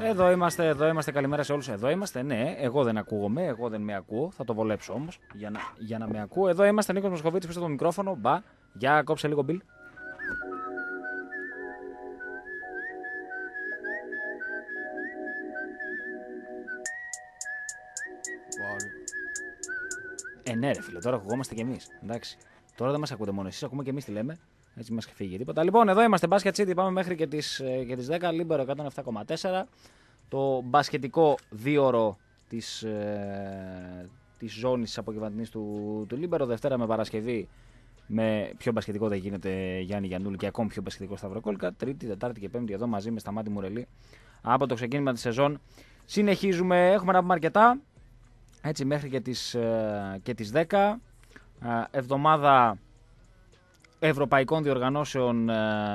Εδώ είμαστε. Καλημέρα σε όλους. Εδώ είμαστε, ναι. Εγώ δεν ακούγομαι, εγώ δεν με ακούω. Θα το βολέψω όμως για να με ακούω. Εδώ είμαστε, Νίκος Μοσχοβίτης, πίσω το μικρόφωνο. Μπα, για κόψε λίγο μπιλ. Ναι, ρε φίλε, τώρα ακουγόμαστε κι εμείς. Εντάξει. Τώρα δεν μας ακούτε μόνο εσείς, ακούμε κι εμείς τι λέμε. Έτσι μας φύγει τίποτα. Λοιπόν, εδώ είμαστε, Basket City. Πάμε μέχρι και τις 10. Λίμπερο 107,4. Το μπασκετικό δίωρο της ζώνης της απογευματινής του Λίμπερο. Δευτέρα με Παρασκευή. Με πιο μπασκετικό δεν γίνεται Γιάννη Γιαννούλη και ακόμη πιο μπασκετικό Σταυροκόλικα. Τρίτη, Τετάρτη και Πέμπτη εδώ μαζί με Σταμάτη Μουρελή. Από το ξεκίνημα της σεζόν συνεχίζουμε. Έχουμε να πούμε αρκετά. Έτσι μέχρι και τις 10. Εβδομάδα ευρωπαϊκών διοργανώσεων.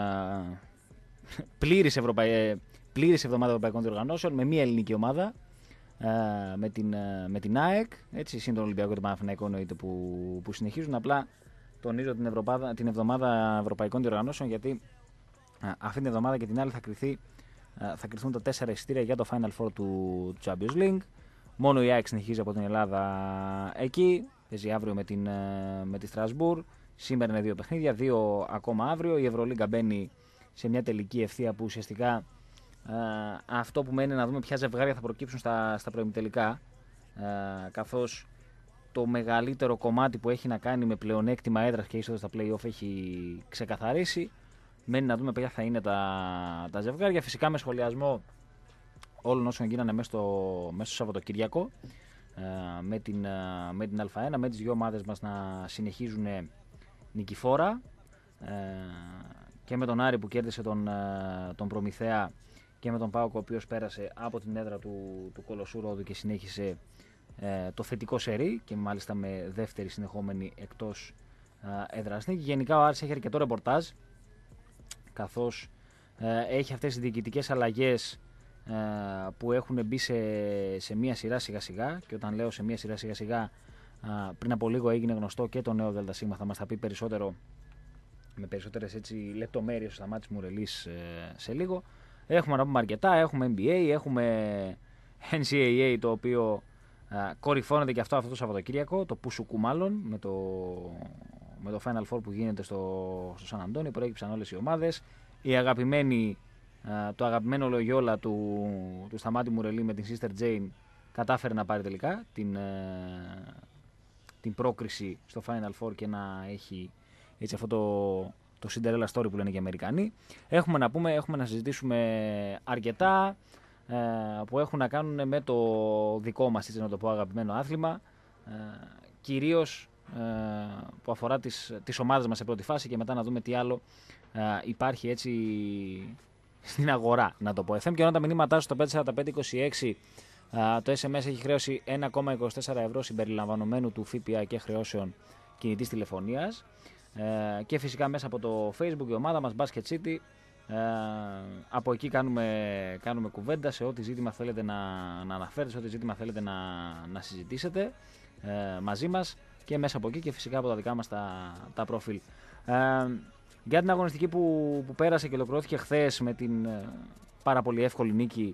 Πλήρης εβδομάδα ευρωπαϊκών διοργανώσεων με μία ελληνική ομάδα. Με την ΑΕΚ. Έτσι, συν τον Ολυμπιακό και τον Παναθηναϊκό εννοείται που συνεχίζουν. Απλά τονίζω την εβδομάδα ευρωπαϊκών διοργανώσεων γιατί αυτή την εβδομάδα και την άλλη θα κρυθούν τα 4 εισιτήρια για το Final Four του Champions League. Μόνο η ΑΕΚ συνεχίζει από την Ελλάδα εκεί. Παίζει αύριο με τη Στρασβούρ. Σήμερα είναι 2 παιχνίδια, 2 ακόμα αύριο. Η Ευρωλίγκα μπαίνει σε μια τελική ευθεία που ουσιαστικά αυτό που μένει να δούμε ποια ζευγάρια θα προκύψουν στα προημιτελικά. Καθώς το μεγαλύτερο κομμάτι που έχει να κάνει με πλεονέκτημα έδρας και είσοδο στα play-off έχει ξεκαθαρίσει. Μένει να δούμε ποια θα είναι τα ζευγάρια. Φυσικά με σχολιασμό όλων όσων γίνανε μέσα στο Σαββατοκύριακο με την Α1, με τις δύο ομάδες μας να συνεχίζουν νικηφόρα και με τον Άρη που κέρδισε τον Προμηθέα και με τον ΠΑΟΚ ο οποίος πέρασε από την έδρα του Κολοσσού Ρόδου και συνέχισε το θετικό σερί και μάλιστα με δεύτερη συνεχόμενη εκτός έδρας νίκη. Γενικά ο Άρης έχει αρκετό ρεπορτάζ καθώς έχει αυτές τις διοικητικές αλλαγές που έχουν μπει σε μία σειρά σιγά σιγά, και όταν λέω σε μία σειρά σιγά σιγά πριν από λίγο έγινε γνωστό και το νέο ΔΣ, θα μας τα πει περισσότερο με περισσότερες λεπτομέρειες ο Σταμάτης Μουρελής σε λίγο. Έχουμε να πούμε αρκετά, έχουμε NBA, έχουμε NCAA το οποίο κορυφώνεται και αυτό το Σαββατοκύριακο, το Πουσουκού μάλλον, με το Final Four που γίνεται στο Σαν Αντώνιο. Προέκυψαν όλες οι ομάδες. Το αγαπημένο Λογιόλα του Σταμάτη Μουρελή με την Sister Jane κατάφερε να πάρει τελικά την πρόκριση στο Final Four και να έχει έτσι αυτό το Cinderella story που λένε και οι Αμερικανοί. Έχουμε να πούμε, έχουμε να συζητήσουμε αρκετά που έχουν να κάνουν με το δικό μας, έτσι να το πω, αγαπημένο άθλημα, κυρίως που αφορά τις ομάδες μας σε πρώτη φάση και μετά να δούμε τι άλλο υπάρχει έτσι στην αγορά, να το πω. FM και όλα τα μηνύματά σου στο 54526. Το SMS έχει χρέωση 1,24 ευρώ συμπεριλαμβανομένου του ΦΠΑ και χρεώσεων κινητής τηλεφωνίας. Και φυσικά μέσα από το Facebook η ομάδα μας Basket City. Από εκεί κάνουμε κουβέντα σε ό,τι ζήτημα θέλετε να αναφέρετε, σε ό,τι ζήτημα θέλετε να συζητήσετε μαζί μας και μέσα από εκεί και φυσικά από τα δικά μας τα προφίλ. Για την αγωνιστική που πέρασε και ολοκληρώθηκε χθες με την πάρα πολύ εύκολη νίκη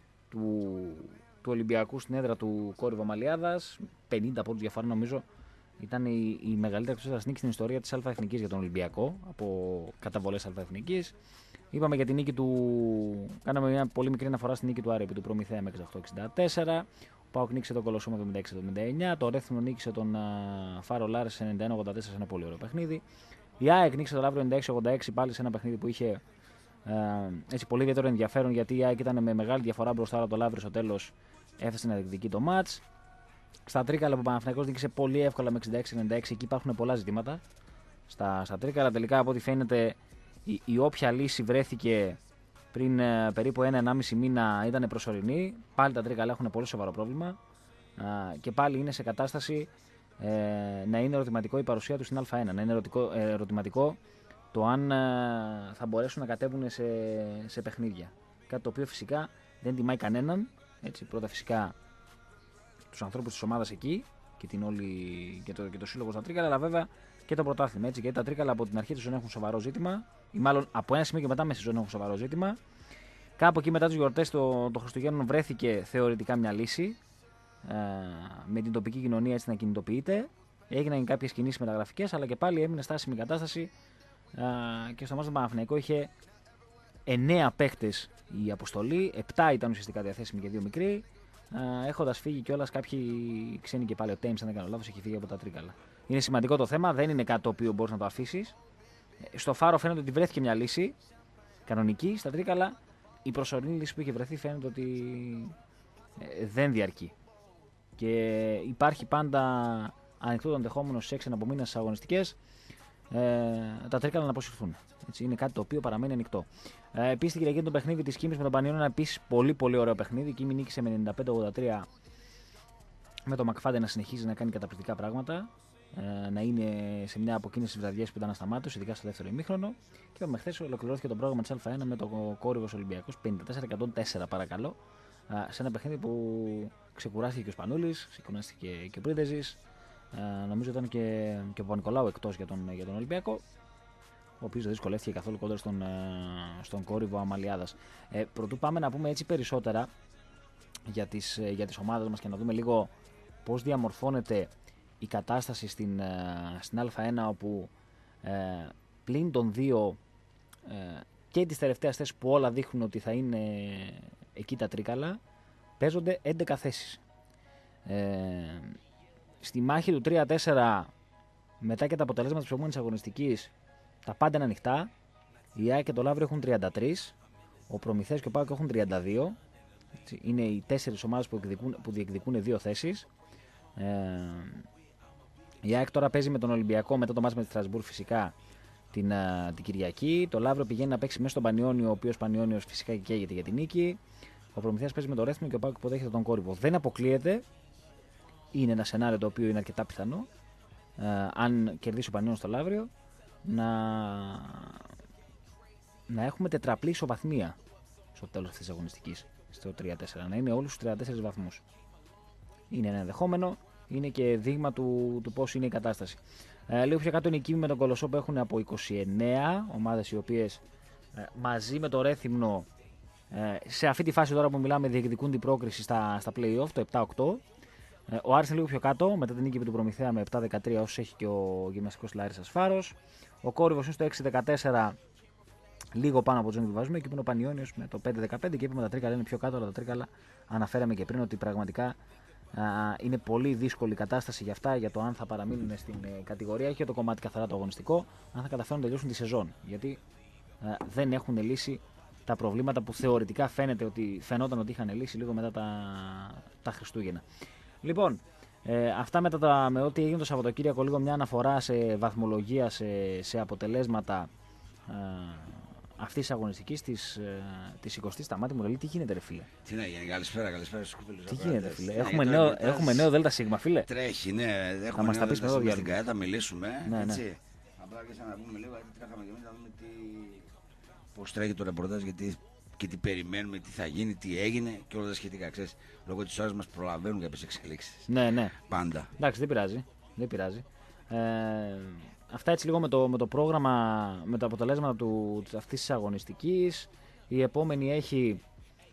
του Ολυμπιακού στην έδρα του Κόρυβο Μαλιάδας, 50 πόντους διαφορά νομίζω, ήταν η μεγαλύτερη εκτός νίκη στην ιστορία της ΑΕθνικής για τον Ολυμπιακό, από καταβολές ΑΕθνικής. Είπαμε για την νίκη κάναμε μια πολύ μικρή αναφορά στην νίκη του Άρη επί του Προμηθέα με 68-64. Ο ΠΑΟΚ νίκησε τον Κολοσσό με 76-79. Το Ρέθυμνο νίκησε τον Φάρο Λάρες σε 91-84 σε ένα πολύ ωραίο παιχνίδι. Η ΑΕΚ νίκησε το Λαύριο 96-86 πάλι σε ένα παιχνίδι που είχε έτσι πολύ ιδιαίτερο ενδιαφέρον, γιατί η ΑΕΚ ήταν με μεγάλη διαφορά μπροστά, αλλά το Λαύριο στο τέλος έφτασε να διεκδικεί το μάτς. Στα τρίκαλα που ο Παναθηναϊκός νίκησε πολύ εύκολα με 66-96, εκεί υπάρχουν πολλά ζητήματα. Στα τρίκαλα τελικά από ό,τι φαίνεται η όποια λύση βρέθηκε πριν περίπου 1-1,5 μήνα ήταν προσωρινή. Πάλι τα τρίκαλα έχουν πολύ σοβαρό πρόβλημα και πάλι είναι σε κατάσταση να είναι ερωτηματικό η παρουσία του στην Α1. Να είναι ερωτηματικό το αν θα μπορέσουν να κατέβουν σε παιχνίδια. Κάτι το οποίο φυσικά δεν τιμάει κανέναν. Έτσι, πρώτα φυσικά τους ανθρώπους της ομάδας εκεί και το σύλλογο στα τρίκαλα, αλλά βέβαια και το πρωτάθλημα. Έτσι, γιατί τα τρίκαλα από την αρχή της σεζόν έχουν σοβαρό ζήτημα, ή μάλλον από ένα σημείο και μετά μέσα στη σεζόν έχουν σοβαρό ζήτημα. Κάπου εκεί μετά τους γιορτές των Χριστουγέννων βρέθηκε θεωρητικά μια λύση. Με την τοπική κοινωνία έτσι να κινητοποιείται. Έγιναν κάποιες κινήσεις μεταγραφικές, αλλά και πάλι έμεινε στάσιμη κατάσταση. Και στο μάτς του Παναθηναϊκού είχε 9 παίχτες η αποστολή, 7 ήταν ουσιαστικά διαθέσιμοι και 2 μικροί. Έχοντας φύγει κιόλας κάποιοι ξένοι και πάλι. Ο Τέιμς, αν δεν κάνω λάθος, έχει φύγει από τα Τρίκαλα. Είναι σημαντικό το θέμα, δεν είναι κάτι το οποίο μπορείς να το αφήσεις. Στο Φάρο φαίνεται ότι βρέθηκε μια λύση κανονική. Στα Τρίκαλα η προσωρινή λύση που είχε βρεθεί φαίνεται ότι δεν διαρκεί. Και υπάρχει πάντα ανοιχτό το ενδεχόμενο στις 6 εναπομείνες αγωνιστικές τα Τρίκαλα να αποσυρθούν. Έτσι, είναι κάτι το οποίο παραμένει ανοιχτό. Επίσης, την Κυριακή το παιχνίδι της Κίμης με τον Πανιόνιο, ένα επίσης πολύ πολύ ωραίο παιχνίδι. Η Κίμη νίκησε με 95-83 με τον Μακφάντε να συνεχίζει να κάνει καταπληκτικά πράγματα. Να είναι σε μια από εκείνες τις βραδιές που ήταν ασταμάτητος, ειδικά στο δεύτερο ημίχρονο. Και είπαμε χθες ολοκληρώθηκε το πρόγραμμα της Α1 με τον Κόρυβος Ολυμπιακός 54-104 παρακαλώ. Σε ένα παιχνίδι που ξεκουράστηκε και ο Σπανούλης, ξεκουράστηκε και ο Πρίντεζης. Νομίζω ήταν και ο Παπα-Νικολάου εκτός για τον Ολυμπιακό, ο οποίος δεν δυσκολεύτηκε καθόλου κόντρα στον Κόρυβο Αμαλιάδας. Πρωτού πάμε να πούμε έτσι περισσότερα για τις ομάδες μας και να δούμε λίγο πώς διαμορφώνεται η κατάσταση στην Α1, όπου πλην των δύο και τις τελευταίες θέσεις που όλα δείχνουν ότι θα είναι εκεί τα Τρίκαλα, παίζονται 11 θέσεις. Στη μάχη του 3-4, μετά και τα αποτελέσματα της προηγούμενης αγωνιστικής, τα πάντα είναι ανοιχτά. Η ΑΕΚ και το Λαύριο έχουν 33, ο Προμηθέας και ο ΠΑΟΚ έχουν 32. Είναι οι 4 ομάδες που διεκδικούν 2 θέσεις. Η ΑΕΚ τώρα παίζει με τον Ολυμπιακό μετά το μάτς με τη Στρασβούρ φυσικά την Κυριακή. Το Λαύριο πηγαίνει να παίξει μέσα στον Πανιόνιο, ο οποίος Πανιόνιος φυσικά καίγεται για την νίκη. Ο Προμηθέας παίζει με το Ρέθμιο και ο ΠΑΟΚ υποδέχεται τον Κόρυβο. Δεν αποκλείεται. Είναι ένα σενάριο το οποίο είναι αρκετά πιθανό. Αν κερδίσει ο Πανιόνιος στο Λαύριο, να έχουμε τετραπλή ισοβαθμία στο τέλος αυτής της αγωνιστικής, στο 3-4, να είναι όλους τους 34 βαθμούς. Είναι ένα ενδεχόμενο, είναι και δείγμα του πώς είναι η κατάσταση. Λίγο πιο κάτω είναι η Κίμη με τον Κολοσσό που έχουν από 29 ομάδες, οι οποίες μαζί με το Ρέθυμνο σε αυτή τη φάση τώρα που μιλάμε διεκδικούν την πρόκριση στα play-off, το 7-8. Ο Άρης είναι λίγο πιο κάτω, μετά την νίκη του Προμηθέα με 7-13, όσους έχει και ο γυμναστικός Λάρισσας Φάρος. Ο Κόρυβος είναι στο 6-14, λίγο πάνω από τον επιβάζουμε. Εκεί που είναι ο Πανιόνιος με το 5-15 και είπαμε τα Τρίκαλα είναι πιο κάτω, αλλά τα Τρίκαλα αναφέραμε και πριν ότι πραγματικά είναι πολύ δύσκολη κατάσταση για αυτά, για το αν θα παραμείνουν στην κατηγορία. Έχει και το κομμάτι καθαρά το αγωνιστικό, αν θα καταφέρουν να τελειώσουν τη σεζόν. Γιατί δεν έχουν λύσει τα προβλήματα που θεωρητικά φαινόταν ότι είχαν λύσει λίγο μετά τα Χριστούγεννα. Λοιπόν, αυτά με ό,τι έγινε το Σαββατοκύριακο, λίγο μια αναφορά σε βαθμολογία, σε αποτελέσματα αυτής της αγωνιστικής της 20ης. Σταμάτη μου λέει, τι γίνεται ρε φίλε? Τι να γίνει, καλησπέρα στους κούφελους. Τι γίνεται φίλε? Έχουμε νέο ΔΣ φίλε. Τρέχει, ναι, θα μας τα πεις με εδώ στην ΚΑΕ, θα μιλήσουμε, ναι, έτσι. ναι. Απλά και να πούμε λίγο, γιατί τρέχαμε και εμείς να δούμε πώς τρέχει το ρεπορτάζ, και τι περιμένουμε, τι θα γίνει, τι έγινε και όλα τα σχετικά. Ξέρεις, λόγω της ώρας μας προλαβαίνουν κάποιες εξελίξεις. Ναι. Πάντα. Εντάξει, δεν πειράζει. Αυτά έτσι λίγο με το πρόγραμμα, με τα αποτελέσματα αυτής της αγωνιστικής. Η επόμενη έχει.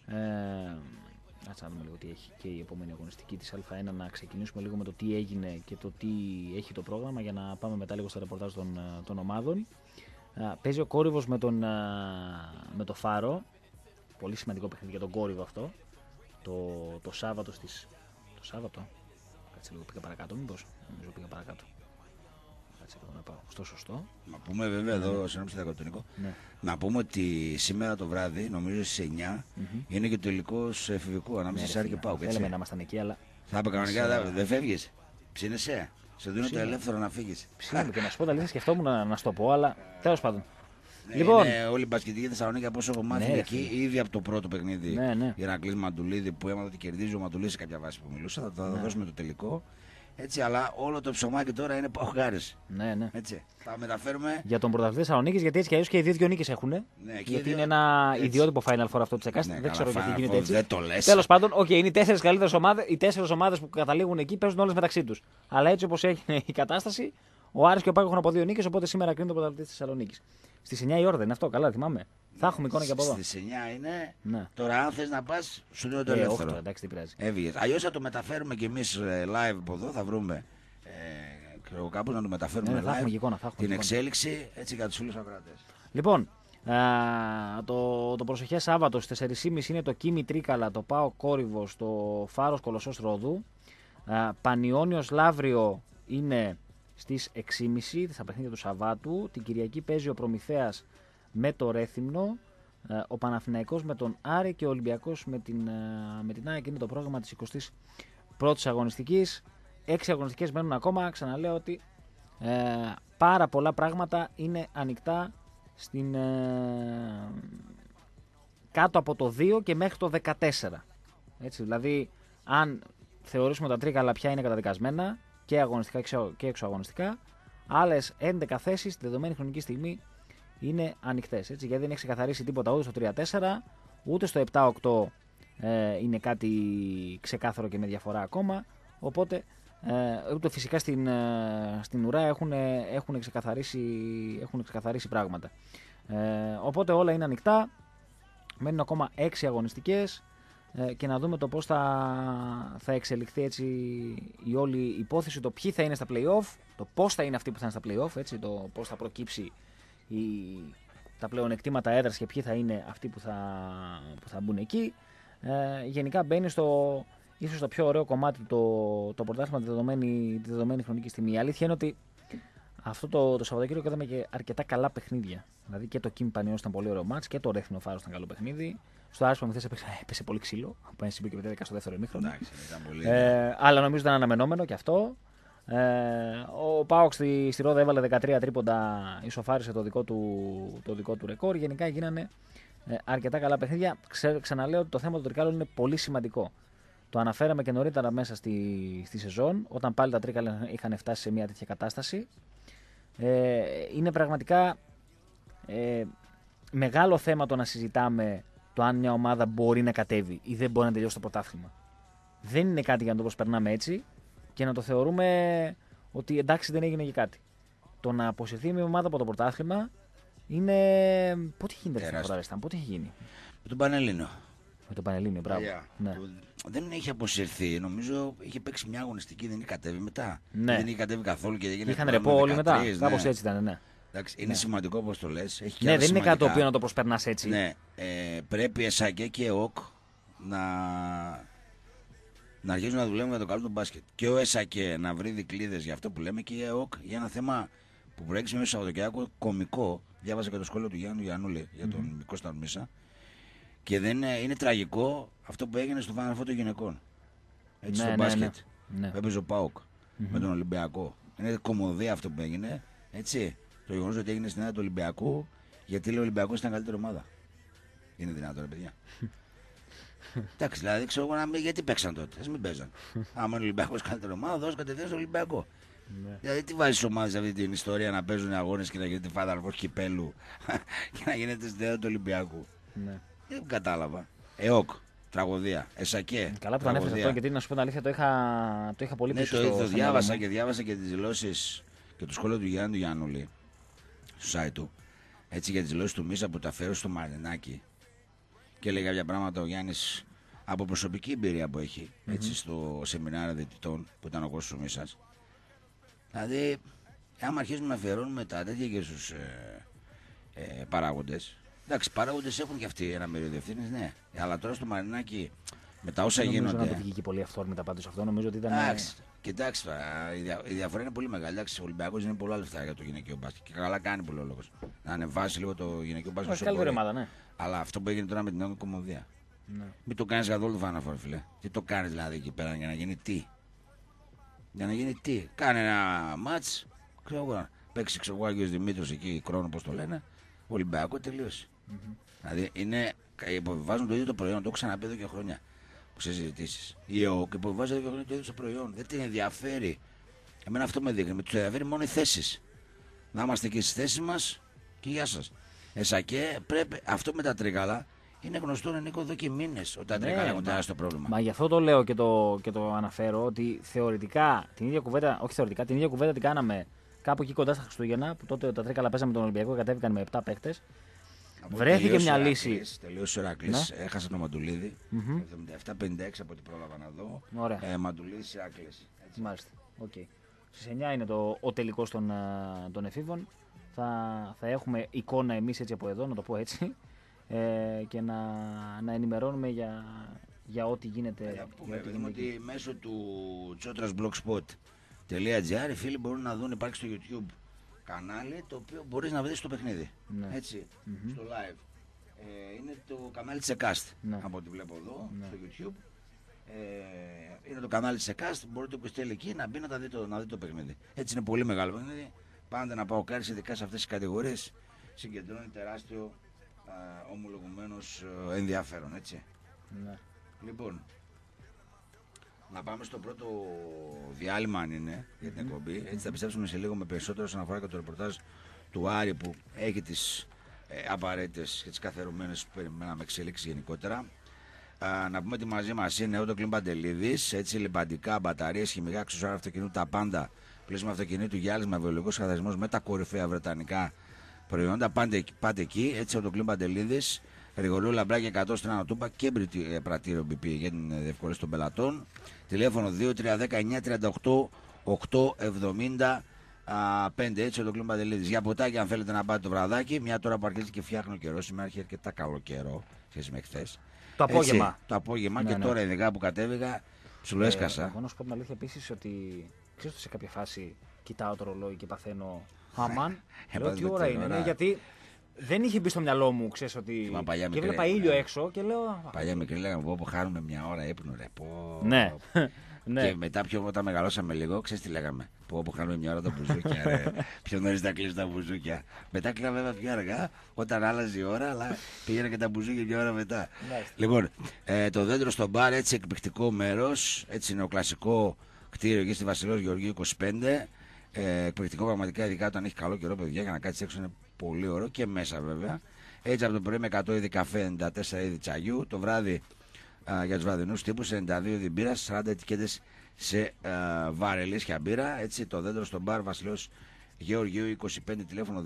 Ας δούμε λίγο τι έχει και η επόμενη αγωνιστική της Α1, να ξεκινήσουμε λίγο με το τι έγινε και το τι έχει το πρόγραμμα για να πάμε μετά λίγο στα ρεπορτάζ των ομάδων. Παίζει ο Κόρυβος με το Φάρο. Πολύ σημαντικό παιχνίδι για τον Κόρυβο αυτό. Το Σάββατο στις. Το Σάββατο. Κάτσε λίγο, πήγα παρακάτω, μήπως. Νομίζω πήγα παρακάτω. Κάτσε λίγο να πάω στο σωστό. Να πούμε βέβαια εδώ, συγγνώμη Νίκο, να πούμε ότι σήμερα το βράδυ, νομίζω στις 9, είναι και το τελικός εφηβικού ανάμεσα σε Άρη και ΠΑΟΚ. Θέλαμε να ήμασταν εκεί, αλλά. Θα είπε κανονικά, δεν φεύγεις. Ψήνεσαι. Σε δίνω το ελεύθερο να φύγεις. Ψήνομαι και να σου πω τα αλήθεια, σκεφτόμουν να σου το πω, αλλά τέλος πάντων. Ναι, λοιπόν, είναι όλη η μπασκετική Θεσσαλονίκη, από όσο έχω μάθει εκεί, ήδη από το πρώτο παιχνίδι. Ναι. Ηρακλής Μαντουλίδη, που έμαθα ότι κερδίζει ο Μαντουλίδης σε κάποια βάση που μιλούσα, θα το δώσουμε το τελικό. Έτσι, αλλά όλο το ψωμάκι τώρα είναι Παοκάρης. Ναι. Έτσι. Θα μεταφέρουμε. Για τον πρωταθλητή Θεσσαλονίκης, γιατί έτσι κι αλλιώς και οι δύο νίκες έχουν. Ναι, γιατί είναι ένα ιδιότυπο Final Four αυτό τη ΕΚΑΣ. Δεν ξέρω γιατί γίνεται έτσι. Τέλος πάντων, είναι οι 4 καλύτερες ομάδες, οι 4 ομάδες που καταλήγουν εκεί παίζουν όλες μεταξύ τους. Αλλά έτσι όπως έγινε η κατάσταση, ο Άρης και ο ΠΑΟΚ έχουν από 2 νίκες, οπότε σήμερα κρίνει το πρωταθλητή της Θεσσαλονίκης. Στις 9 η ώρα δεν είναι αυτό, καλά θυμάμαι. Θα έχουμε εικόνα και από εδώ. Στις 9 είναι. Ναι. Τώρα, αν θες να πας, σου δίνω το ελεύθερο. Όχι, εντάξει, τι πειράζει. Έβγες. Αλλιώς θα το μεταφέρουμε κι εμείς live από εδώ. Θα βρούμε κάπως να το μεταφέρουμε Θα έχουμε live. εικόνα, την εξέλιξη έτσι για τους φίλους ακροατές. Λοιπόν, το προσεχές Σάββατο στις 4.30 είναι το Κίμη Τρίκαλα, το ΠΑΟΚ Κόρυβος, το Φάρος Κολοσσός Ρόδου. Πανιώνιος Λαύριο είναι στις 6.30 στα παιχνίδια του Σαββάτου. Την Κυριακή παίζει ο Προμηθέας με το Ρέθυμνο, ο Παναθηναϊκός με τον Άρη και ο Ολυμπιακός με την ΑΕΚ. Είναι το πρόγραμμα της 21ης αγωνιστικής. 6 αγωνιστικές μένουν ακόμα. Ξαναλέω ότι πάρα πολλά πράγματα είναι ανοιχτά κάτω από το 2 και μέχρι το 14. Έτσι, δηλαδή, αν θεωρήσουμε τα τρίκαλα πια είναι καταδικασμένα και αγωνιστικά και εξωαγωνιστικά, άλλες 11 θέσεις στη δεδομένη χρονική στιγμή είναι ανοιχτές. Γιατί δεν έχει ξεκαθαρίσει τίποτα ούτε στο 3-4, ούτε στο 7-8 είναι κάτι ξεκάθαρο και με διαφορά ακόμα. Οπότε ούτε φυσικά στην ουρά έχουν ξεκαθαρίσει πράγματα. Οπότε όλα είναι ανοιχτά. Μένουν ακόμα 6 αγωνιστικές και να δούμε το πώς θα εξελιχθεί έτσι η όλη υπόθεση, το ποιοι θα είναι στα play-off, το πώς θα είναι αυτοί που θα είναι στα play-off, έτσι, το πώς θα προκύψει τα πλεονεκτήματα έδρας και ποιοι θα είναι αυτοί που θα μπουν εκεί. Γενικά μπαίνει ίσως το πιο ωραίο κομμάτι το πρωτάθλημα τη δεδομένη χρονική στιγμή. Η αλήθεια είναι ότι αυτό το Σαββατοκύριακο είδαμε και αρκετά καλά παιχνίδια. Δηλαδή και το Κίμη Πανιώνιος ήταν πολύ ωραίο μάτς και το Ρέθυμνο Φάρος ήταν καλό παιχνίδι. Στο Άρης Προμηθέας έπεσε πολύ ξύλο. Πάει συμπικριτέδεκα στο δεύτερο ημίχρονο. Αλλά νομίζω ήταν αναμενόμενο και αυτό. Ο ΠΑΟΚ στη Ρόδα έβαλε 13 τρίποντα, ισοφάρισε το δικό του ρεκόρ. Γενικά γίνανε αρκετά καλά παιχνίδια. Ξαναλέω ότι το θέμα του τρικάλων είναι πολύ σημαντικό. Το αναφέραμε και νωρίτερα μέσα στη σεζόν, όταν πάλι τα τρίκαλα είχαν φτάσει σε μια τέτοια κατάσταση. Είναι πραγματικά μεγάλο θέμα το να συζητάμε το αν μια ομάδα μπορεί να κατέβει ή δεν μπορεί να τελειώσει το πρωτάθλημα. Δεν είναι κάτι για να το προσπερνάμε έτσι και να το θεωρούμε ότι εντάξει δεν έγινε και κάτι. Το να αποσυρθεί μια ομάδα από το πρωτάθλημα είναι. Πότε έχει γίνει τελευταία φορά, πότε έχει γίνει? Με τον Πανελλήνιο. Με τον Πανελλήνιο, μπράβο. Ναι. Δεν είχε αποσυρθεί. Νομίζω είχε παίξει μια αγωνιστική, δεν είχε κατέβει μετά. Ναι. Δεν είχε κατέβει καθόλου και δεν είχαν ρεπό όλοι μετά. Κάπως έτσι ήταν, ναι. Εντάξει, είναι σημαντικό όπως το λες. Ναι, δεν είναι κάτι το οποίο να το προσπερνάς έτσι. Ναι, πρέπει ΕΣΑΚΕ και ΕΟΚ να αρχίσουν να δουλεύουν για το καλό του μπάσκετ. Και ο ΕΣΑΚΕ να βρει δικλείδες για αυτό που λέμε και η ΕΟΚ για ένα θέμα που προέκυψε μέσα στο Σαββατοκύριακο κωμικό. Διάβασα και το σχόλιο του Γιάννου Γιαννούλη για τον Κώστα Μίσα. Και δεν είναι τραγικό αυτό που έγινε στο Final Four των γυναικών. Έτσι, στο μπάσκετ. Ναι. Που έπαιζε ο ΠΑΟΚ με τον Ολυμπιακό. Είναι κωμωδία αυτό που έγινε. Έτσι. Το γεγονός ότι έγινε στην έδρα του Ολυμπιακού, γιατί λέει ο Ολυμπιακός ήταν καλύτερη ομάδα. Είναι δυνατόν, ρε παιδιά. Εντάξει, δηλαδή ξέρω εγώ γιατί παίξαν τότε. Ας μην παίζαν. Άμα είναι ο Ολυμπιακός καλύτερη ομάδα, δώσ' κατευθείαν στο Ολυμπιακό. Δηλαδή, τι βάζεις ομάδες σε αυτή την ιστορία να παίζουν αγώνες και να γίνεται φάδαρφος κυπέλου και να γίνεται στην έδρα του Ολυμπιακού. Δεν κατάλαβα. ΕΟΚ, τραγωδία. ΕΣΑΚΕ. Καλά που το ανέφερες αυτό, γιατί να σου πω την αλήθεια το είχα πολύ πίσω. Ναι, το διάβασα και διάβασα και τις δηλώσεις και το σχόλιο του Γιάννη του Γιαννούλη στο site του. Έτσι για τις δηλώσεις του Μίσα που τα φέρω στο Μαρινάκι. Και λέει κάποια πράγματα ο Γιάννης από προσωπική εμπειρία που έχει. Έτσι στο σεμινάριο διαιτητών που ήταν ο Κώστας ο Μίσας. Δηλαδή, άμα αρχίσουμε να αφιερώνουμε τα τέτοια και στους παράγοντες. Εντάξει, παράγοντες έχουν και αυτοί ένα μερίδιο ευθύνης, ναι. Αλλά τώρα στο Μαρινάκι με τα όσα γίνονται. Δεν νομίζω να βγήκε πολύ αυθόρμητα πάντως αυτό. Νομίζω ότι ήταν. Κοιτάξτε, η διαφορά είναι πολύ μεγάλη. Εντάξει, ο Ολυμπιακός είναι πολλά λεφτά για το γυναικείο μπάσκετ. Και καλά κάνει πολύ ο λόγος. Να ανεβάσει λίγο το γυναικείο μπάσκετ. Όχι, καλύτερη ομάδα, ναι. Αλλά αυτό που έγινε τώρα με την νόμιμη κομμωδία. Ναι. Μην το κάνεις καθόλου το Final Four, φίλε. Τι το κάνεις δηλαδή εκεί πέρα για να γίνει τι? Για να γίνει τι? Κάνε ένα μάτς. Παίξει ξέρω εγώ Άγιος Δημήτρος εκεί, χρόνο πώς το λένε. Ολυμπιακό τελείωσε. Δηλαδή υποβιβάζουν το ίδιο το προϊόν. Το έχω ξαναπεί εδώ και χρόνια. Σε συζητήσεις. Η ΕΟΚ υποβιβάζει εδώ και χρόνια το ίδιο το προϊόν. Δεν την ενδιαφέρει. Εμένα αυτό με δείχνει. Με τους ενδιαφέρει μόνο οι θέσεις. Να είμαστε εκεί στις θέσεις μας και γεια σας. ΕΣΑΚΕ πρέπει. Αυτό με τα τρίκαλα είναι γνωστό, Νίκο, εδώ και μήνες ότι τα τρίκαλα έχουν τεράστιο πρόβλημα. Μα γι' αυτό το λέω και το αναφέρω ότι θεωρητικά την ίδια κουβέντα, όχι θεωρητικά, την ίδια κουβέντα την κάναμε κάπου εκεί κοντά στα Χριστούγεννα, που τότε τα Τρίκαλα παίζαμε τον Ολυμπιακό και κατέβηκαν με 7 παίκτες. Βρέθηκε μια λύση. Τελείωσε ο Ηράκλης, έχασε τον Μαντουλίδη. 77-56 από ό,τι πρόλαβα να δω. Μαντουλίδης Ηράκλης. Μάλιστα. Okay. Στις 9 είναι ο τελικός των εφήβων. Θα έχουμε εικόνα εμείς έτσι από εδώ, να το πω έτσι. Και να ενημερώνουμε για ό,τι γίνεται. Πούμε ότι μέσω του chotrasblogspot.gr οι φίλοι μπορούν να δουν, υπάρχει στο YouTube κανάλι το οποίο μπορείς να βρεις το παιχνίδι. Ναι. Έτσι, στο live. Είναι το κανάλι της Εκάστ, από ό,τι βλέπω εδώ, στο YouTube. Είναι το κανάλι της Εκάστ, μπορείτε όποιος θέλει εκεί να μπει να δει το παιχνίδι. Έτσι είναι πολύ μεγάλο παιχνίδι. Πάντα να πάω κάρις, ειδικά σε αυτές τις κατηγορίες, συγκεντρώνει τεράστιο ομολογουμένως ενδιαφέρον, έτσι. Ναι. Λοιπόν, να πάμε στο πρώτο διάλειμμα αν είναι για την εκπομπή. Έτσι θα πιστέψουμε σε λίγο με περισσότερο όσον αφορά και το ρεπορτάζ του Άρη που έχει τις απαραίτητες και τις καθερωμένες που περιμέναμε εξέλιξεις γενικότερα. Να πούμε ότι μαζί μας είναι ο Κλίν Παντελίδης, έτσι λιμπαντικά, μπαταρίες, χημικά, αξεσουάρ αυτοκινήτου, τα πάντα. Πλήσιμο αυτοκινήτου, γυάλισμα, βιολογικός σχεδιασμός με τα κορυφαία βρετανικά προϊόντα. Πάτε εκεί, έτσι ο Κλίν Παντελίδης. Γρηγορίου Λαμπράκη 100 στην Ανατούπα και πρατήριο BP για την διευκόλυνση των πελατών. Τηλέφωνο 2310-938-875. Έτσι ο Κλίν Παντελίδης. Για ποτάκι, αν θέλετε να πάτε το βραδάκι, μια τώρα που αρχίζει και φτιάχνει ο καιρός. Σήμερα έχει αρκετά καλό καιρό σχέση με χθες. Το απόγευμα. Έτσι, το απόγευμα και τώρα ειδικά που κατέβηκα, ψιλοέσκασα. Εγώ να σου πω την αλήθεια επίσης ότι ξέρω σε κάποια φάση κοιτάω το ρολόι και παθαίνω. Αμάν, λέω τι ώρα είναι, γιατί δεν είχε μπει στο μυαλό μου, ξέρεις ότι. Και έβλεπα ήλιο έξω και λέω. Παλιά μικρή λέγαμε πω χάνουμε μια ώρα ύπνο, ρε. Ναι. Και μετά όταν μεγαλώσαμε λίγο, ξέρεις τι λέγαμε. Πω χάνουμε μια ώρα τα μπουζούκια, ρε. Πιο νωρίς τα κλείσουν τα μπουζούκια. Μετά κλείναμε βέβαια πιο αργά, όταν άλλαζε η ώρα, αλλά πήγαινε και τα μπουζούκια μια ώρα μετά. Λοιπόν, το δέντρο στο μπαρ, έτσι εκπληκτικό μέρος. Έτσι είναι ο κλασικό κτίριο εκεί στη Βασιλός Γεωργίου 25. Εκπληκτικό πραγματικά, ειδικά όταν έχει καλό καιρό, παιδιά, για να κάτσει έξω είναι πολύ ωραίο και μέσα βέβαια. Έτσι από το πρωί με 100 είδη καφέ, 94 είδη τσαγιού. Το βράδυ για τους βραδινούς τύπους 92 είδη μπύρα, 40 ετικέτες σε βαρελίσια μπύρα. Έτσι το δέντρο στο μπαρ Βασιλός Γεωργίου 25, τηλέφωνο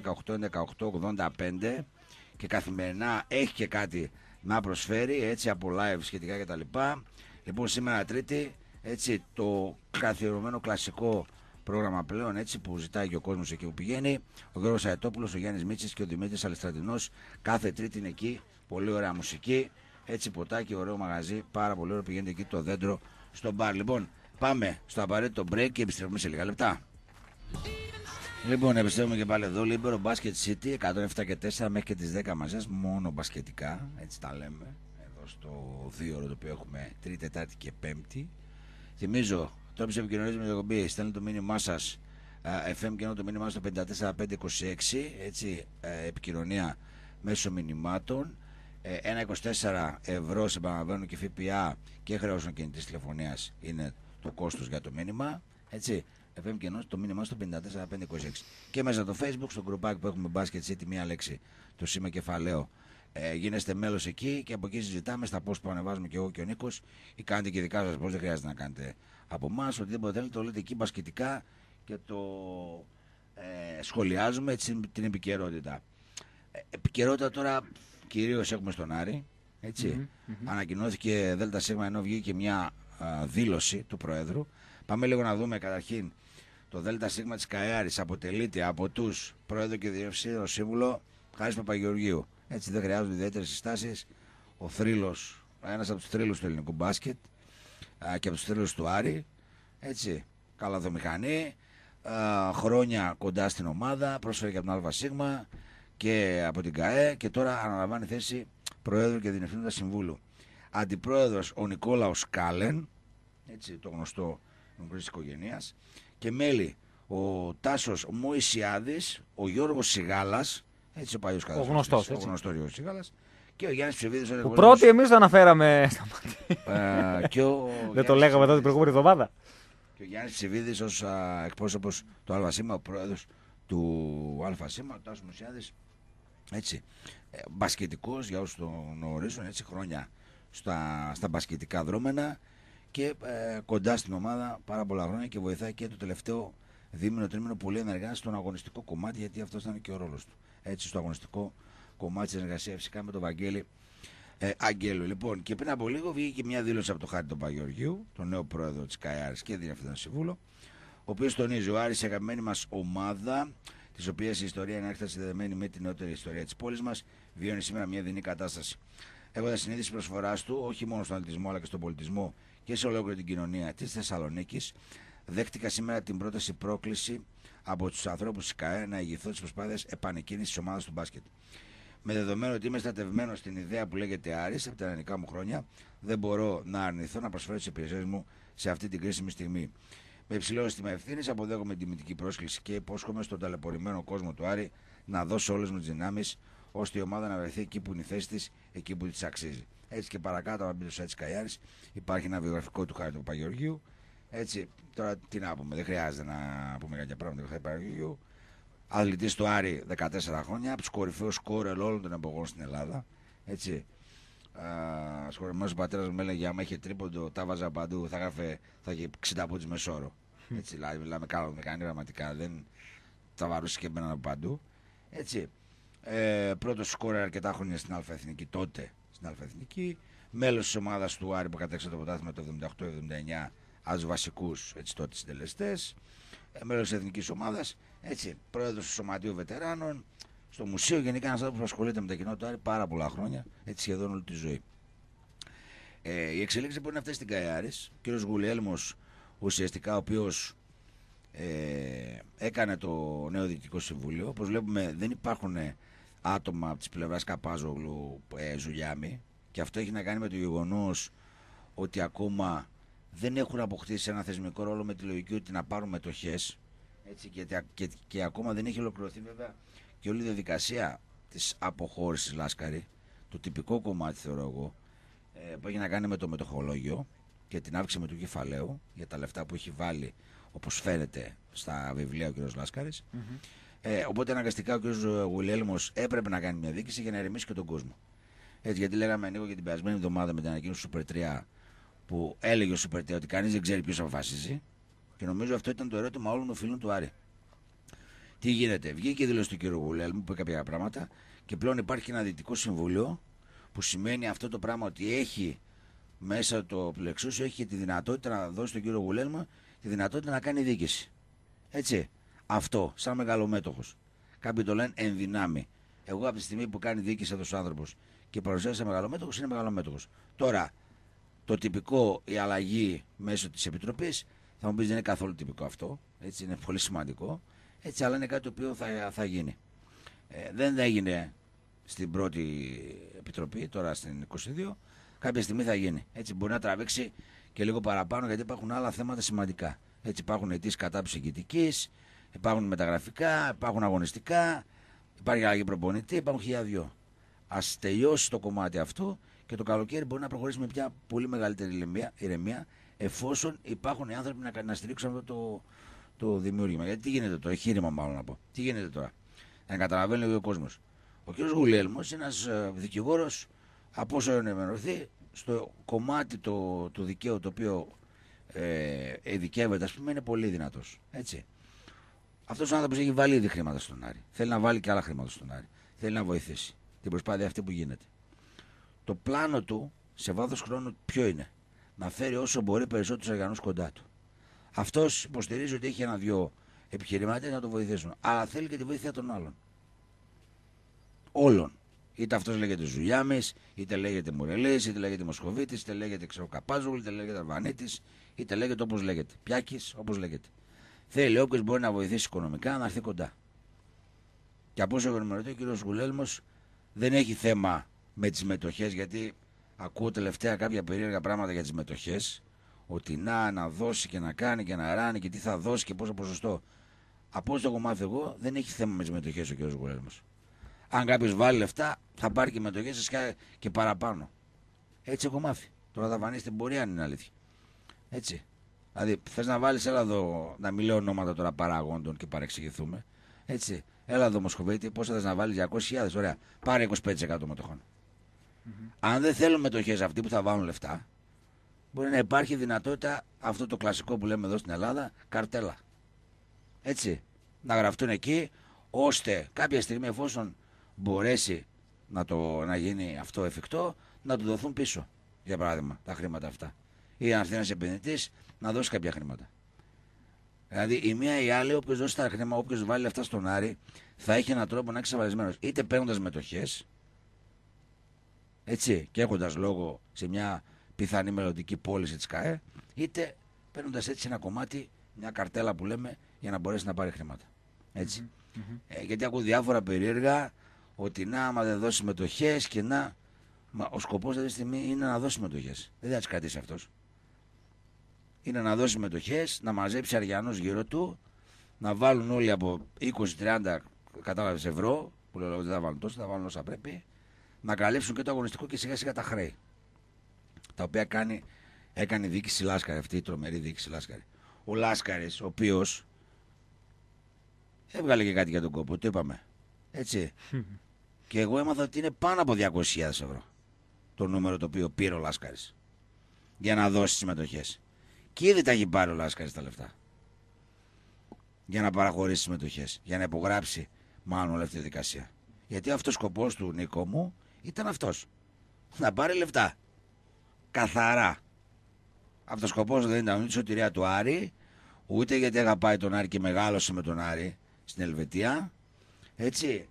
2318-98-85 και καθημερινά έχει και κάτι να προσφέρει, έτσι από live σχετικά κτλ. Λοιπόν, σήμερα Τρίτη, έτσι το καθιερωμένο κλασικό πρόγραμμα πλέον, έτσι που ζητάει και ο κόσμος εκεί που πηγαίνει. Ο Γιώργος Αετόπουλος, ο Γιάννης Μίτσης και ο Δημήτρης Αλιστρατινός κάθε Τρίτη είναι εκεί. Πολύ ωραία μουσική. Έτσι ποτάκι, ωραίο μαγαζί. Πάρα πολύ ωραίο. Πηγαίνετε εκεί το δέντρο στο μπαρ. Λοιπόν, πάμε στο απαραίτητο break και επιστρέφουμε σε λίγα λεπτά. Λοιπόν, επιστρέφουμε και πάλι εδώ. Λίμπερο Basket City 107 και 4 μέχρι και τις 10 μαζί. Μόνο μπασκετικά. Έτσι τα λέμε. Εδώ στο 2ωρο το οποίο έχουμε Τρίτη, Τετάρτη και Πέμπτη. Θυμίζω. Τώρα που σε επικοινωνείτε με το εκπομπή, στέλνετε το μήνυμά σας FM και ενώ το μήνυμά στο 54526, έτσι, επικοινωνία μέσω μηνυμάτων. 1,24 ευρώ σε επαναλαμβάνω και ΦΠΑ και χρεώσεων κινητής τηλεφωνίας είναι το κόστος για το μήνυμα. Έτσι, FM και ενώ το μήνυμά στο 54526. Και μέσα στο Facebook, στο γκρουπάκι που έχουμε Basket City, μία λέξη, το σήμα κεφαλαίο. Γίνεστε μέλος εκεί και από εκεί συζητάμε στα post που ανεβάζουμε και εγώ και ο Νίκος ή κάνετε και δικά σας post, δεν χρειάζεται να κάνετε από εμάς, οτιδήποτε θέλετε το λέτε εκεί μπασκετικά και το σχολιάζουμε έτσι την επικαιρότητα. Επικαιρότητα τώρα κυρίως έχουμε στον Άρη, έτσι. Ανακοινώθηκε ΔΣ ενώ βγήκε μια δήλωση του Προέδρου. Πάμε λίγο να δούμε καταρχήν το ΔΣ της ΚΑΕΑΡης αποτελείται από τους Πρόεδρο και Διευθύνοντα Σύμβουλο Χάρης Παπαγεωργίου. Έτσι δεν χρειάζονται ιδιαίτερες συστάσεις. Ο θρύλος, ένας από τους θρύλους του ελληνικού μπάσκετ και από τους θρύλους του Άρη. Έτσι, καλαδομηχανή, χρόνια κοντά στην ομάδα, πρόσφερε και από την ΑΣ και από την ΚΑΕ και τώρα αναλαμβάνει θέση Προέδρου και Διευθύνοντα Συμβούλου. Αντιπρόεδρος ο Νικόλαος Κάλεν, έτσι, το γνωστό μικρής οικογένειας, και μέλη ο Τάσος Μωυσιάδης, ο Γιώργος Σιγάλας, έτσι ο παλιός καταστροφής, ο γνωστός Γιώργος Σιγάλας, και ο Γιάννης Ψευίδης. Που πρώτοι εμείς το αναφέραμε στα μάτια. Δεν το λέγαμε τότε την προηγούμενη εβδομάδα. Και ο Γιάννης Ψευίδης ως εκπρόσωπος του ΑΣ, ο πρόεδρος του ΑΣ, ο Τάσος Μωυσιάδης, έτσι, μπασκετικός για όσους τον γνωρίζουν, έτσι, χρόνια στα μπασκετικά δρόμενα και κοντά στην ομάδα πάρα πολλά χρόνια και βοηθάει και το τελευταίο δίμηνο, τρίμηνο πολύ ενεργά στον αγωνιστικό κομμάτι, γιατί αυτό ήταν και ο ρόλος του. Έτσι, στο αγωνιστικό κομμάτι της συνεργασίας φυσικά με τον Βαγγέλη Αγγέλου. Λοιπόν, και πριν από λίγο βγήκε μια δήλωση από τον Χάρη τον Παγεωργίου, τον νέο πρόεδρο της ΚΑΕΑΡης και διευθυντή σύμβουλο, ο οποίος τονίζει: ο Άρης, η αγαπημένη μας ομάδα, της οποίας η ιστορία είναι άρρηκτα συνδεδεμένη με την νεότερη ιστορία της πόλης μας, βιώνει σήμερα μια δεινή κατάσταση. Έχοντας συνείδηση προσφοράς του, όχι μόνο στον αθλητισμό αλλά και στον πολιτισμό και σε ολόκληρη την κοινωνία της Θεσσαλονίκης, δέχτηκα σήμερα την πρόταση πρόκληση από τους ανθρώπους της ΚΑΕ να ηγηθώ της προσπάθειας επανεκκίνησης της ομάδας του μπάσκετ. Με δεδομένο ότι είμαι στρατευμένος στην ιδέα που λέγεται Άρης από τα ελληνικά μου χρόνια, δεν μπορώ να αρνηθώ να προσφέρω τις υπηρεσίες μου σε αυτή την κρίσιμη στιγμή. Με υψηλό αίσθημα ευθύνης αποδέχομαι την τιμητική πρόσκληση και υπόσχομαι στον ταλαιπωρημένο κόσμο του Άρη να δώσω όλες μου τις δυνάμεις ώστε η ομάδα να βρεθεί εκεί που είναι η θέση της, εκεί που της αξίζει. Έτσι και παρακάτω, αν μπει στο site της ΚΑΕΑΡης, υπάρχει ένα βιογραφικό του Χάρη του Παγεωργίου. Έτσι, τώρα τι να πούμε, δεν χρειάζεται να πούμε κάποια πράγματα για τον Χάρη Παγεωργίου. Αθλητής του Άρη 14 χρόνια, από τους κορυφαίους σκόρερ όλων των εποχών στην Ελλάδα. Έτσι. Σχολημένος ο πατέρας μου έλεγε: άμα είχε τρίποντο, τα βάζα παντού, θα είχε 60 πόντους μεσόρο. Έτσι, δηλαδή, μιλάμε καλό μηχανή, πραγματικά δεν τα βαρούσε και μπαίναν από παντού. Έτσι. Πρώτος σκόρερ αρκετά χρόνια στην Α-Εθνική, τότε στην Α-Εθνική. Μέλος της ομάδας του Άρη που κατέξε το πρωτάθλημα το 78-79, als βασικούς τότε συντελεστές. Μέλος της εθνικής ομάδας, έτσι, πρόεδρος του Σωματείου Βετεράνων, στο μουσείο, γενικά ένας άνθρωπος που ασχολείται με τα κοινότητα Άρη πάρα πολλά χρόνια, έτσι σχεδόν όλη τη ζωή. Οι εξελίξεις που είναι αυτές στην ΚΑΕΑΡης, ο κ. Γουλιέλμος ουσιαστικά, ο οποίος έκανε το νέο διοικητικό συμβούλιο, όπως βλέπουμε δεν υπάρχουν άτομα από τις πλευράς Καπάζογλου, Ζουλιάμι, και αυτό έχει να κάνει με το γεγονός ότι ακόμα δεν έχουν αποκτήσει ένα θεσμικό ρόλο με τη λογική ότι να πάρουν μετοχές, έτσι, και ακόμα δεν έχει ολοκληρωθεί βέβαια και όλη η διαδικασία της αποχώρησης Λάσκαρη, το τυπικό κομμάτι θεωρώ εγώ, που έχει να κάνει με το μετοχολόγιο και την αύξηση με του κεφαλαίου για τα λεφτά που έχει βάλει, όπως φαίνεται στα βιβλία ο κ. Λάσκαρης. Οπότε αναγκαστικά ο κ. Γουλιέλμος έπρεπε να κάνει μια δίκηση για να ερεμήσει και τον κόσμο. Έτσι, γιατί λέγαμε ανοίγω και την περασμένη εβδομάδα με την ανακοίνωση του Super 3, που έλεγε ο Super 3 ότι κανείς δεν ξέρει ποιος αποφασίζει, και νομίζω αυτό ήταν το ερώτημα όλων των φίλων του Άρη. Τι γίνεται, βγήκε η δήλωση του κ. Γουλιέλμου που είπε κάποια πράγματα, και πλέον υπάρχει ένα διοικητικό συμβούλιο, που σημαίνει αυτό το πράγμα ότι έχει μέσα το πλεξούσιο, έχει τη δυνατότητα να δώσει στον κύριο Γουλιέλμο τη δυνατότητα να κάνει δίκηση. Έτσι. Αυτό, σαν μεγαλομέτωχος. Κάποιοι το λένε εν δυνάμει. Εγώ από τη στιγμή που κάνει δίκηση αυτός ο άνθρωπος και παρουσιάζει σε μεγαλομέτωχος, είναι μεγαλομέτωχος. Τώρα, το τυπικό, η αλλαγή μέσω της Επιτροπής, θα μου πεις δεν είναι καθόλου τυπικό αυτό. Έτσι, είναι πολύ σημαντικό. Έτσι, αλλά είναι κάτι το οποίο θα γίνει. Δεν έγινε στην πρώτη Επιτροπή, τώρα στην 22. Κάποια στιγμή θα γίνει. Έτσι, μπορεί να τραβήξει και λίγο παραπάνω, γιατί υπάρχουν άλλα θέματα σημαντικά. Έτσι, υπάρχουν αιτήσεις κατάψης εγκητικής, υπάρχουν μεταγραφικά, υπάρχουν αγωνιστικά, υπάρχει αλλαγή προπονητή, υπάρχουν χιλιάδιο. Ας τελειώσει το κομμάτι αυτό και το καλοκαίρι μπορεί να προχωρήσει με μια πολύ μεγαλύτερη ηρεμία, εφόσον υπάρχουν οι άνθρωποι να στηρίξουν αυτό το δημιούργημα. Γιατί τι γίνεται το εγχείρημα, μάλλον να πω. Τι γίνεται τώρα, να καταλαβαίνει λίγο ο κόσμος. Ο κ. Γουλιέλμος είναι ένας δικηγόρος, από όσο ενημερωθεί, στο κομμάτι του δικαίου το οποίο ειδικεύεται, ας πούμε, είναι πολύ δυνατός. Έτσι. Αυτός ο άνθρωπος έχει βάλει ήδη χρήματα στον Άρη. Θέλει να βάλει και άλλα χρήματα στον Άρη. Θέλει να βοηθήσει την προσπάθεια αυτή που γίνεται. Το πλάνο του σε βάθος χρόνου ποιο είναι? Να φέρει όσο μπορεί περισσότερους Αργιανούς κοντά του. Αυτός υποστηρίζει ότι έχει ένα-δυο επιχειρηματίες να το βοηθήσουν. Αλλά θέλει και τη βοήθεια των άλλων. Όλων. Είτε αυτός λέγεται Ζουλιάμης, είτε λέγεται Μουρελής, είτε λέγεται Μοσχοβίτης, είτε λέγεται Καπάζογλου, είτε λέγεται Αρβανίτης, είτε λέγεται όπως λέγεται. Πιάκης, όπως λέγεται. Θέλει όποιος μπορεί να βοηθήσει οικονομικά να έρθει κοντά. Και από όσο έχω ενημερωθεί, ο κ. Γουλιέλμος δεν έχει θέμα με τις μετοχές, γιατί ακούω τελευταία κάποια περίεργα πράγματα για τις μετοχές. Ότι να δώσει και να κάνει και να ράνει και τι θα δώσει και πόσο ποσοστό. Από όσο το έχω μάθει εγώ, δεν έχει θέμα με τις μετοχές ο κ. Γουλιέλμος. Αν κάποιος βάλει λεφτά, θα πάρει και μετοχές και παραπάνω. Έτσι έχω μάθει. Τώρα θα φανεί στην πορεία αν είναι αλήθεια. Έτσι. Δηλαδή, θες να βάλεις, έλα εδώ, να μην λέω ονόματα τώρα παραγόντων και παρεξηγηθούμε. Έτσι. Έλα εδώ, Μοσχοβίτη, πόσα θες να βάλεις, 200.000, ωραία. Πάρε 25% μετοχών. Αν δεν θέλουν μετοχές αυτοί που θα βάλουν λεφτά, μπορεί να υπάρχει δυνατότητα αυτό το κλασικό που λέμε εδώ στην Ελλάδα, καρτέλα. Έτσι. Να γραφτούν εκεί, ώστε κάποια στιγμή, εφόσον μπορέσει να γίνει αυτό εφικτό, να του δοθούν πίσω. Για παράδειγμα, τα χρήματα αυτά. Ή να έρθει ένας επενδυτής να δώσει κάποια χρήματα. Δηλαδή, η μία ή η άλλη, όποιος δώσει τα χρήματα, όποιος βάλει λεφτά στον Άρη, θα έχει έναν τρόπο να είναι εξασφαλισμένος. Είτε παίρνοντας μετοχές, έτσι, και έχοντας λόγο σε μια πιθανή μελλοντική πώληση της ΚΑΕ, είτε παίρνοντας έτσι ένα κομμάτι, μια καρτέλα που λέμε, για να μπορέσει να πάρει χρήματα. Έτσι. Γιατί ακούω διάφορα περίεργα ότι να, άμα δεν δώσει μετοχές και να. Μα ο σκοπός αυτή τη στιγμή είναι να δώσει μετοχές. Δεν θα τις κρατήσει αυτός. Είναι να δώσει μετοχές, να μαζέψει αριανούς γύρω του, να βάλουν όλοι από 20-30 κατάλαβες ευρώ, που λέω ότι δεν θα βάλουν τόσο, θα βάλουν όσα πρέπει, να καλύψουν και το αγωνιστικό και σιγά σιγά τα χρέη. Τα οποία έκανε η διοίκηση Λάσκαρη, αυτή η τρομερή διοίκηση Λάσκαρη. Ο Λάσκαρης, ο οποίος έβγαλε και κάτι για τον κόπο, το είπαμε. Έτσι. Και εγώ έμαθα ότι είναι πάνω από 200.000 ευρώ το νούμερο το οποίο πήρε ο Λάσκαρης για να δώσει τις μετοχές. Και ήδη τα έχει πάρει ο Λάσκαρης τα λεφτά. Για να παραχωρήσει τις μετοχές. Για να υπογράψει μάλλον όλη αυτή τη δικασία. Γιατί αυτός ο σκοπός του, Νίκο μου, ήταν αυτός. Να πάρει λεφτά. Καθαρά. Αυτός ο σκοπός δεν ήταν ούτε η σωτηρία του Άρη, ούτε γιατί αγαπάει τον Άρη και μεγάλωσε με τον Άρη στην Ελβετία. Έτσι.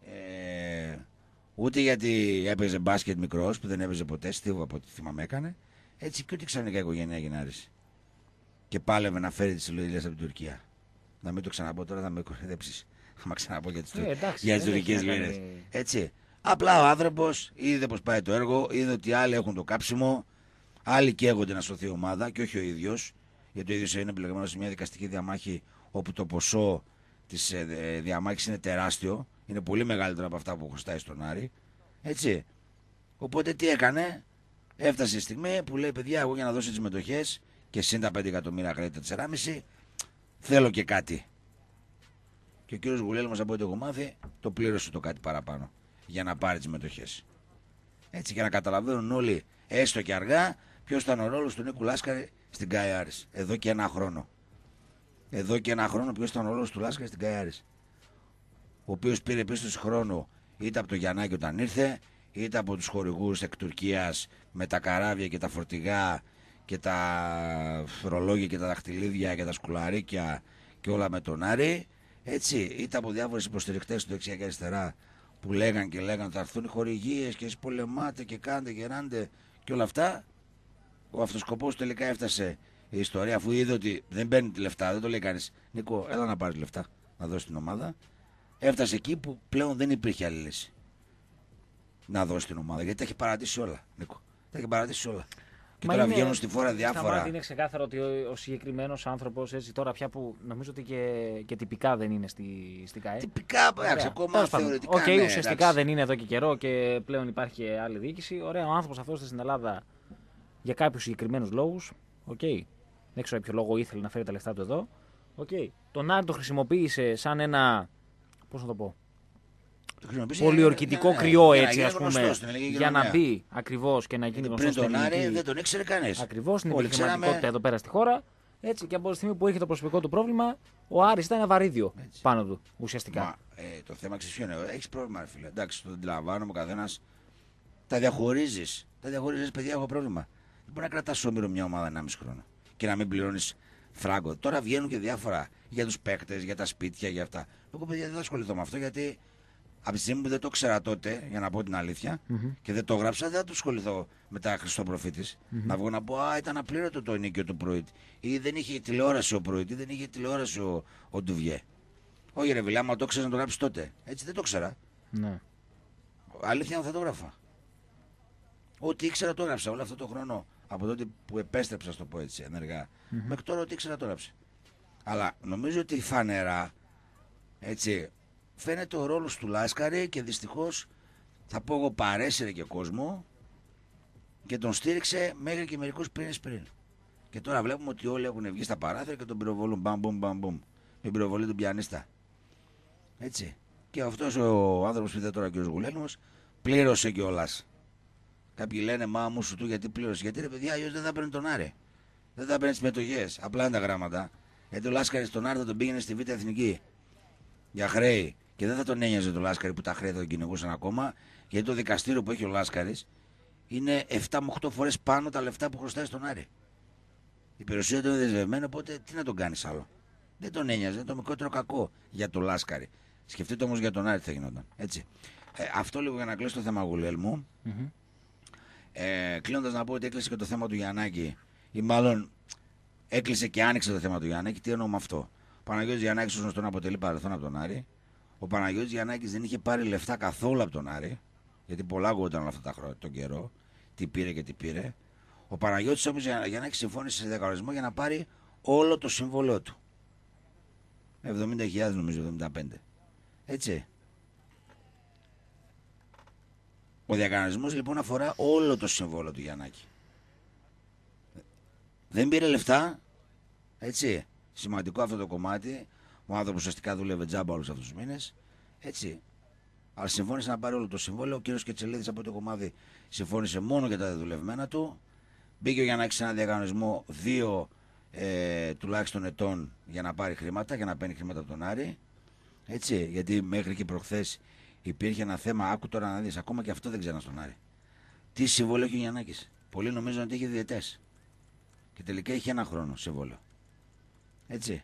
Ούτε γιατί έπαιζε μπάσκετ μικρός που δεν έπαιζε ποτέ, στίβο από ό,τι θυμάμαι έκανε. Έτσι και ούτε ξαφνικά η οικογένεια Γενάρης. Και πάλευε να φέρει τις λογίδες από την Τουρκία. Να μην το ξαναπώ τώρα, θα με κοροϊδέψεις. Θα ξαναπώ για τις τουρκικές λογίδες. Έτσι. Απλά ο άνθρωπος είδε πως πάει το έργο, είδε ότι άλλοι έχουν το κάψιμο, άλλοι καίγονται να σωθεί η ομάδα και όχι ο ίδιος. Γιατί ο ίδιος είναι επιλεγμένος σε μια δικαστική διαμάχη όπου το ποσό της διαμάχης είναι τεράστιο. Είναι πολύ μεγαλύτερο από αυτά που χρωστάει στον Άρη. Έτσι. Οπότε τι έκανε, έφτασε η στιγμή που λέει: παιδιά, εγώ για να δώσω τις μετοχές και συν τα 5 εκατομμύρια χρέη 4,5, θέλω και κάτι. Και ο κύριος Γουλέλμος, από ό,τι έχω μάθει, το πλήρωσε το κάτι παραπάνω για να πάρει τις μετοχές. Έτσι, για να καταλαβαίνουν όλοι, έστω και αργά, ποιος ήταν ο ρόλος του Νίκου Λάσκαρη στην ΚΑΕ Άρης. Εδώ και ένα χρόνο. Εδώ και ένα χρόνο, ποιος ήταν ο ρόλος του Λάσκαρη στην ΚΑΕ Άρης. Ο οποίος πήρε πίσω χρόνο είτε από το Γιαννάκη όταν ήρθε, είτε από τους χορηγούς εκ Τουρκίας με τα καράβια και τα φορτηγά και τα ρολόγια και τα δαχτυλίδια και τα σκουλαρίκια και όλα με τον Άρη. Έτσι, είτε από διάφορες υποστηρικτές του δεξιά και αριστερά που λέγαν και λέγαν θα έρθουν οι χορηγίες και εσείς πολεμάτε και κάντε και ράντε και όλα αυτά. Ο αυτοσκοπός τελικά έφτασε η ιστορία, αφού είδε ότι δεν παίρνει τη λεφτά, δεν το λέει κανείς: Νίκο, έλα να πάρεις λεφτά, να δώσει την ομάδα. Έφτασε εκεί που πλέον δεν υπήρχε άλλη λύση να δώσει την ομάδα, γιατί τα έχει παρατήσει όλα, Νίκο. Τα έχει παρατήσει όλα. Και τώρα βγαίνουν στη φόρα διάφορα. Είναι ξεκάθαρο ότι ο συγκεκριμένος άνθρωπος, έτσι τώρα πια που νομίζω ότι και τυπικά δεν είναι στην ΚΑΕ. Τυπικά, ακόμα θεωρητικά. Ναι, ουσιαστικά δεν είναι εδώ και καιρό και πλέον υπάρχει και άλλη διοίκηση. Ωραία, ο άνθρωπος αυτός στην Ελλάδα για κάποιους συγκεκριμένους λόγους. Δεν ξέρω για ποιο λόγο ήθελε να φέρει τα λεφτά του εδώ. Τον Άρη το χρησιμοποίησε σαν ένα. Πώς να το πω. Πολιορκητικό κρυό, έτσι, ας πούμε, για να μπει ακριβώς και να γίνει γνωστός. Πριν τον Άρη δεν τον ήξερε κανείς. Ακριβώς, στην επιχειρηματικότητα εδώ πέρα στη χώρα. Έτσι, και από τη στιγμή που είχε το προσωπικό του πρόβλημα, ο Άρης ήταν ένα βαρύδιο πάνω του, ουσιαστικά. Μα, το θέμα ξεσιώνει. Έχεις πρόβλημα, φίλε. Εντάξει, το αντιλαμβάνομαι, ο καθένας τα διαχωρίζεις. Τα διαχωρίζεις, παιδιά, έχω πρόβλημα. Δεν μπορεί να κρατάς όμοιρο μια ομάδα 1,5 χρόνο και να μην πληρώνεις φράγκο. Τώρα βγαίνουν και διάφορα για τους παίκτες, για τα σπίτια, για αυτά. Εγώ, παιδιά, δεν θα ασχοληθώ με αυτό, γιατί από τη στιγμή που δεν το ήξερα τότε, για να πω την αλήθεια, και δεν το γράψα, δεν θα το ασχοληθώ μετά Χριστοπροφήτης. Να βγω να πω: ήταν απλήρωτο το ενίκιο του Πруίτ. Ή δεν είχε τηλεόραση ο Πруίτ, ή δεν είχε τηλεόραση ο Ντουβιέ. Όχι, ρε Βιλά, μα το ήξερα να το γράψει τότε. Έτσι δεν το ήξερα. Ναι. Αλήθεια, θα το γράφα. Ό,τι ήξερα το έγραψα όλο αυτό το χρόνο. Από τότε που επέστρεψα, στο πω έτσι, ενεργά. Μέχρι τώρα ό,τι ήξερα το έγραψα. Αλλά νομίζω ότι φανερά, έτσι, φαίνεται ο ρόλος του Λάσκαρη και δυστυχώς θα πω εγώ παρέσυρε και κόσμο και τον στήριξε μέχρι και μερικούς πυρήνες πριν. Και τώρα βλέπουμε ότι όλοι έχουν βγει στα παράθυρα και τον πυροβολούν. Μπαμ. Με πυροβολή του πιανίστα. Έτσι. Και αυτός ο άνθρωπος που είδε τώρα και ο Γουλέλμος πλήρωσε κιόλας. Κάποιοι λένε: μα μου σου του γιατί πλήρωσε. Γιατί ρε παιδιά, αλλιώς δεν θα παίρνει τον Άρη. Δεν θα παίρνει τις μετοχές. Απλά είναι τα γράμματα. Γιατί ο Λάσκαρης τον Άρη θα τον πήγαινε στη Β' Εθνική για χρέη. Και δεν θα τον ένοιαζε τον Λάσκαρη που τα χρέη θα τον κυνηγούσαν ακόμα, γιατί το δικαστήριο που έχει ο Λάσκαρης είναι 7 με 8 φορές πάνω τα λεφτά που χρωστάει στον Άρη. Η περιουσία του είναι δεσμευμένη, οπότε τι να τον κάνεις άλλο. Δεν τον ένοιαζε, είναι το μικρότερο κακό για τον Λάσκαρη. Σκεφτείτε όμως για τον Άρη τι θα γινόταν. Έτσι. Αυτό λίγο για να κλείσω το θέμα Γουλέλ μου. Κλείνοντας να πω ότι έκλεισε και το θέμα του Γιαννάκη, ή μάλλον έκλεισε και άνοιξε το θέμα του Γιαννάκη. Τι εννοώ με αυτό. Ο Παναγιώτης Γιαννάκης ως γνωστόν αποτελεί παρελθόν από τον Άρη. Ο Παναγιώτης Γιαννάκης δεν είχε πάρει λεφτά καθόλου από τον Άρη, γιατί πολλά γόταν όλα αυτά τα χρόνια, τον καιρό. Τι πήρε και τι πήρε. Ο Παναγιώτης όμως Γιαννάκης συμφώνησε σε δεκαορισμό για να πάρει όλο το συμβόλαιο του. 70.000 νομίζω, 75. Έτσι. Ο διακανονισμός λοιπόν αφορά όλο το συμβόλαιο του Γιαννάκη. Δεν πήρε λεφτά. Έτσι. Σημαντικό αυτό το κομμάτι. Ο άνθρωπος ουσιαστικά δούλευε τζάμπα όλους αυτούς τους μήνες. Έτσι. Αλλά συμφώνησε να πάρει όλο το συμβόλαιο. Ο κύριος Κετσελίδης από το κομμάτι συμφώνησε μόνο για τα δουλευμένα του. Μπήκε ο Γιαννάκης σε ένα διακανονισμό 2 τουλάχιστον ετών για να πάρει χρήματα, για να παίρνει χρήματα από τον Άρη. Έτσι. Γιατί μέχρι και προχθές υπήρχε ένα θέμα. Άκου τώρα να δεις, ακόμα και αυτό δεν ξέραν στον Άρη. Τι συμβόλαιο έχει ο Γιαννάκης. Πολλοί νομίζουν ότι έχει διετές. Και τελικά έχει 1 χρόνο συμβόλαιο. Έτσι.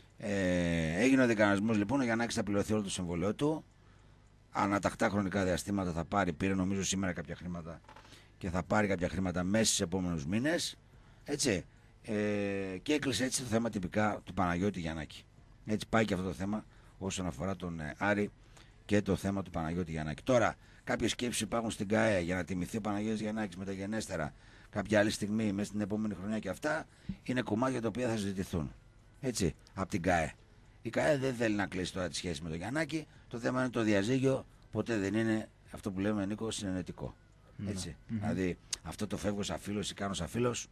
Έγινε ο διακανονισμός λοιπόν. Ο Γιαννάκης θα πληρωθεί όλο το συμβόλαιο του. Ανατακτά χρονικά διαστήματα θα πάρει. Πήρε νομίζω σήμερα κάποια χρήματα και θα πάρει κάποια χρήματα μέσα στους επόμενους μήνες. Έτσι. Και έκλεισε έτσι το θέμα τυπικά του Παναγιώτη Γιαννάκη. Έτσι πάει και αυτό το θέμα όσον αφορά τον Άρη και το θέμα του Παναγιώτη Γιαννάκη. Τώρα, κάποιες σκέψεις υπάρχουν στην ΚΑΕ για να τιμηθεί ο Παναγιώτης Γιαννάκης μεταγενέστερα κάποια άλλη στιγμή μέσα στην επόμενη χρονιά και αυτά είναι κομμάτια τα οποία θα συζητηθούν. Έτσι, από την ΚΑΕ. Η ΚΑΕ δεν θέλει να κλείσει τώρα τη σχέση με τον Γιαννάκη. Το θέμα είναι το διαζύγιο. Ποτέ δεν είναι αυτό που λέμε, Νίκο, συνενετικό. Έτσι. Δηλαδή, αυτό το φεύγω σαν φίλος ή κάνω σαν φίλος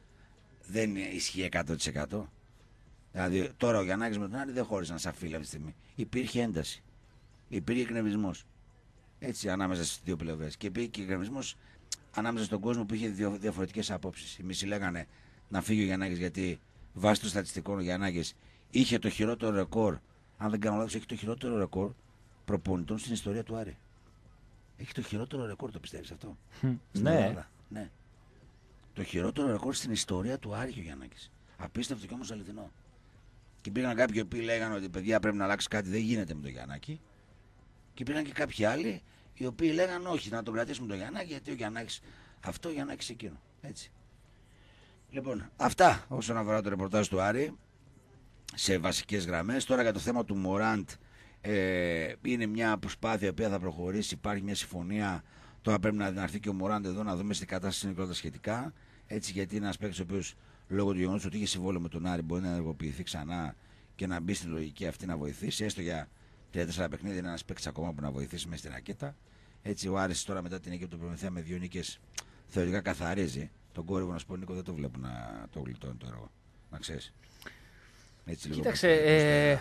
δεν ισχύει 100%. Δηλαδή, τώρα ο Γιαννάκης με τον Άρη δεν χώρισαν σαν φίλοι αυτή τη στιγμή. Υπήρχε ένταση. Υπήρχε εκνευρισμός. Έτσι, ανάμεσα στις δύο πλευρές. Και υπήρχε και εκνευρισμός ανάμεσα στον κόσμο που είχε διαφορετικές απόψεις. Οι μισοί λέγανε να φύγει ο Γιαννάκης γιατί βάσει των στατιστικών ο Γιαννάκης είχε το χειρότερο ρεκόρ. Αν δεν κάνω λάθος, έχει το χειρότερο ρεκόρ προπονητών στην ιστορία του Άρη. Έχει το χειρότερο ρεκόρ, το πιστεύεις αυτό? Ναι. Ναι. Το χειρότερο ρεκόρ στην ιστορία του Άρη ο Γιαννάκης. Απίστευτο και όμως αληθινό. Και πήγαν κάποιοι που λέγανε ότι παιδιά πρέπει να αλλάξει κάτι, δεν γίνεται με τον Γιαννάκη. Και πήγαν και κάποιοι άλλοι οι οποίοι λέγανε όχι, να τον κρατήσουμε τον Γιαννάκη γιατί ο Γιαννάκης αυτό, ο Γιαννάκης εκείνο. Έτσι. Λοιπόν, αυτά όσον αφορά το ρεπορτάζ του Άρη σε βασικές γραμμές. Τώρα για το θέμα του Μωράντ είναι μια προσπάθεια που θα προχωρήσει. Υπάρχει μια συμφωνία. Τώρα πρέπει να έρθει και ο Μωράντ εδώ να δούμε στην κατάσταση είναι όλα σχετικά. Έτσι, γιατί είναι ένα παίκτης ο οποίος λόγω του γεγονότος ότι είχε συμβόλαιο με τον Άρη μπορεί να ενεργοποιηθεί ξανά και να μπει στην λογική αυτή να βοηθήσει. Έστω για 3-4 παιχνίδια είναι ένα παίκτης ακόμα που να βοηθήσει μέσα στην ρακέτα. Έτσι, ο Άρης τώρα μετά την νίκη από τον Προμηθέα με 2 νίκες θεωρητικά καθαρίζει. Τον Κόρυβο, να σου πω, Νίκο, δεν το βλέπω να το γλιτώνει το έργο. Να ξέρεις. Έτσι, λίγο. Κοίταξε.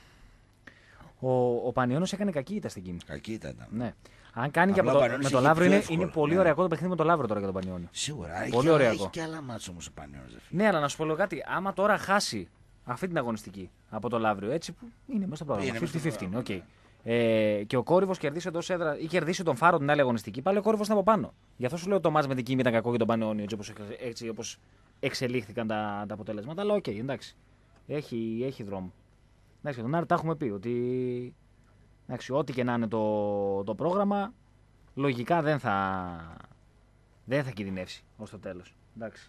Ο Πανιώνιος έκανε κακή ήττα στην Κίνη. Κακή ήταν. Ναι. Αν κάνει και με το Λαύριο είναι πολύ ωραίο το παιχνίδι με το Λαύριο τώρα για τον Πανιώνιο. Σίγουρα. Πολύ ωραίο. Έχει και άλλα μάτσα όμως ο Πανιώνιος. Ναι, αλλά να σου πω λίγο κάτι. Άμα τώρα χάσει αυτή την αγωνιστική από το Λαύριο, έτσι που είναι μέσα στο πρόγραμμα. 50-50. Okay. Και ο Κόρυβος κερδίσει εντός έδρας ή κερδίσει τον Φάρο την άλλη αγωνιστική, πάλι ο Κόρυβος είναι από πάνω. Γι' αυτό σου λέω το μάτς με την Κίνη ήταν κακό για τον Πανιώνιο, έτσι όπως εξελίχθηκαν τα αποτελέσματα. Αλλά οκ, εντάξει. Έχει δρόμο. Εντάξει, τον Άρη τα έχουμε πει ότι εντάξει, ό,τι και να είναι το πρόγραμμα, λογικά δεν θα κινδυνεύσει ως το τέλος. Εντάξει.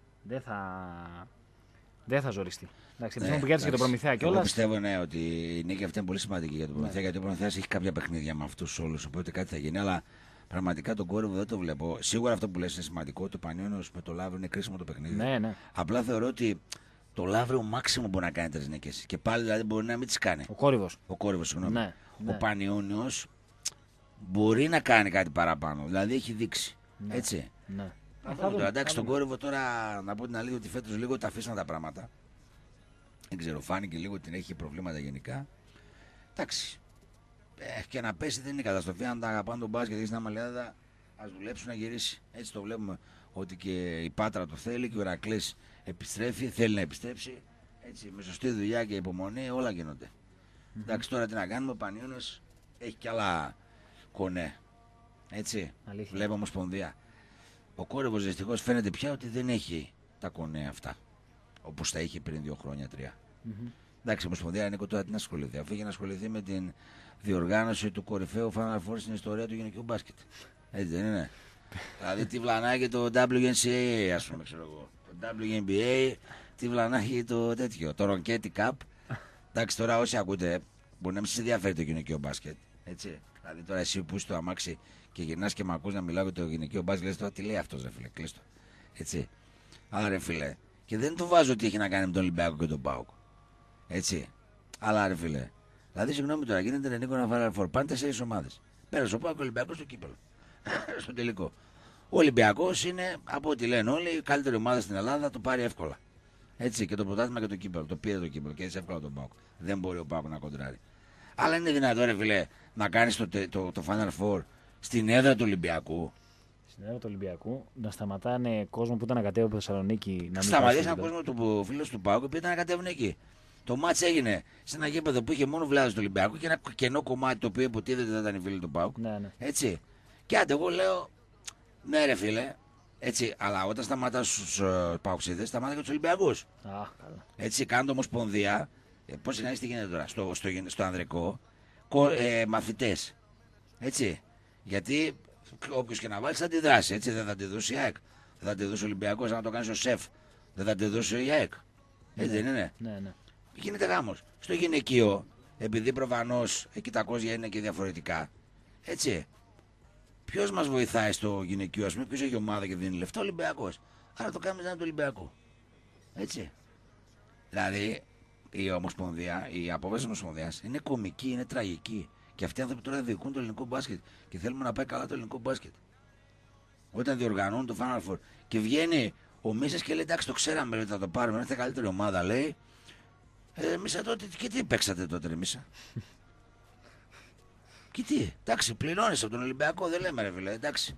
Δεν θα ζοριστεί. Εντάξει, ναι, που κέρδισε και τον Προμηθέα κιόλας. Εγώ πιστεύω ναι, ότι η νίκη αυτή είναι πολύ σημαντική για τον Προμηθέα, ναι. Γιατί ο Προμηθέας έχει κάποια παιχνίδια με αυτούς όλους, οπότε κάτι θα γίνει. Αλλά πραγματικά τον Κόρυβο δεν το βλέπω. Σίγουρα αυτό που λες είναι σημαντικό. Το Πανιώνιος με το Λαύριο είναι κρίσιμο το παιχνίδι. Ναι, ναι. Απλά θεωρώ ότι το Λαύριο μάξιμο μπορεί να κάνει 3 νίκες. Και πάλι δηλαδή μπορεί να μην τις κάνει. Ο Κόρυβος, συγγνώμη. Ναι, ναι. Ο Πανιώνιος μπορεί να κάνει κάτι παραπάνω. Δηλαδή έχει δείξει. Ναι, έτσι. Ναι. Εντάξει, τον Κόρυβο τώρα να πω την αλήθεια ότι φέτος λίγο τα αφήσαν τα πράγματα. Δεν ξέρω, φάνηκε λίγο ότι έχει προβλήματα γενικά. Εντάξει. Και να πέσει δεν είναι καταστροφή. Αν τα αγαπάνε τον μπάσκετ και στην Αμαλιάδα, ας δουλέψουν να γυρίσει. Έτσι το βλέπουμε ότι και η Πάτρα το θέλει και ο Ηρακλής επιστρέφει, θέλει να επιστρέψει. Έτσι, με σωστή δουλειά και υπομονή όλα γίνονται. Εντάξει, τώρα τι να κάνουμε, ο Πανιόνιος έχει κι άλλα κονέ. Έτσι, Αλήθεια. βλέπω Ομοσπονδία. Ο Κόρεβος δυστυχώς φαίνεται πια ότι δεν έχει τα κονέ αυτά. Όπως τα είχε πριν 2 χρόνια, 3. Εντάξει, η Ομοσπονδία είναι τώρα τι να ασχοληθεί. Αφού είχε να ασχοληθεί με την διοργάνωση του κορυφαίου Final Four στην ιστορία του γυναικείου μπάσκετ. Έτσι δεν είναι? Δηλαδή τι βλανάκι το WNCAA, ας πούμε, ξέρω εγώ. Το WNBA, τι βλανάκι το τέτοιο. Το Ronchetti Cup. Εντάξει, τώρα όσοι ακούτε, μπορεί να μην σας ενδιαφέρει το γυναικείο μπάσκετ. Έτσι. Δηλαδή τώρα εσύ που είσαι στο αμάξι και γυρνάς και με ακούς να μιλάω για το γυναικείο μπάσκετ, λες τώρα τι λέει αυτός, ρε φίλε, κλείστο. Έτσι. Άρα ρε φίλε, και δεν το βάζω ότι έχει να κάνει με τον Ολυμπιακό και τον ΠΑΟΚ. Έτσι. Αλλά ρε φίλε, δηλαδή συγγνώμη τώρα, γίνεται Νίκο να βάλει φορ. Πάνε 4 ομάδες. Πέρασε ο ΠΑΟΚ και ο Ολυμπιακός στο κύπελο. Στο τελικό. Ο Ολυμπιακός είναι, από ό,τι λένε όλοι, η καλύτερη ομάδα στην Ελλάδα, το πάρει εύκολα. Έτσι, και το πρωτάθλημα και το κύπελο. Το πήρε το κύπελο και έτσι εύκολα τον ΠΑΟΚ. Δεν μπορεί ο ΠΑΟΚ να κοντράρει. Αλλά είναι δυνατό, ρε φίλε, να κάνει το Final Four στην έδρα του Ολυμπιακού. Στην έδρα του Ολυμπιακού, να σταματάνε κόσμο που ήταν να κατέβει από Θεσσαλονίκη να μην Σταματήσαν κόσμο του φίλου του ΠΑΟΚ που ήταν να κατέβουν εκεί. Το μάτς έγινε σε ένα γήπεδο που είχε μόνο βλάβες του Ολυμπιακού και ένα κενό κομμάτι το οποίο υποτίθεται δεν ήταν οι φίλοι του ΠΑΟΚ. Ναι. Έτσι. Και άντε, εγώ λέω, ναι, ρε φίλε, έτσι, αλλά όταν σταματά στους Παοξίδες, σταμάτα και τους Ολυμπιακούς. Καλά. Έτσι, κάνουν Ομοσπονδία. Πώς είναι, τι γίνεται τώρα, στο ανδρικό, μαθητές. Έτσι. Γιατί όποιος και να βάλει θα αντιδράσει. Έτσι, δεν θα τη δώσει η ΑΕΚ. Δεν θα τη δώσει ο Ολυμπιακός, αν το κάνει ο ΣΕΦ. Δεν θα τη δώσει η ΑΕΚ. Έτσι δεν είναι? Ναι. Γίνεται γάμος. Στο γυναικείο, επειδή προφανώς εκεί τα κόζια είναι και διαφορετικά. Έτσι. Ποιος μας βοηθάει στο γυναικείο, ας πούμε, ποιος έχει ομάδα και δίνει λεφτά? Ο Ολυμπιακός. Άρα το κάνουμε σαν το Ολυμπιακό. Έτσι. Δηλαδή η Ομοσπονδία, η απόφαση της Ομοσπονδίας είναι κωμική, είναι τραγική. Και αυτοί οι άνθρωποι τώρα διοικούν το ελληνικό μπάσκετ και θέλουμε να πάει καλά το ελληνικό μπάσκετ. Όταν διοργανώνουν το Final Four και βγαίνει ο Μίσας και λέει: εντάξει, το ξέραμε ότι θα το πάρουμε, είναι η καλύτερη ομάδα, λέει. Μίσα τότε, και τι παίξατε τότε, ρε Μίσα? Και τι, εντάξει, πληρώνεις από τον Ολυμπιακό, δεν λέμε, ρε φίλε, εντάξει.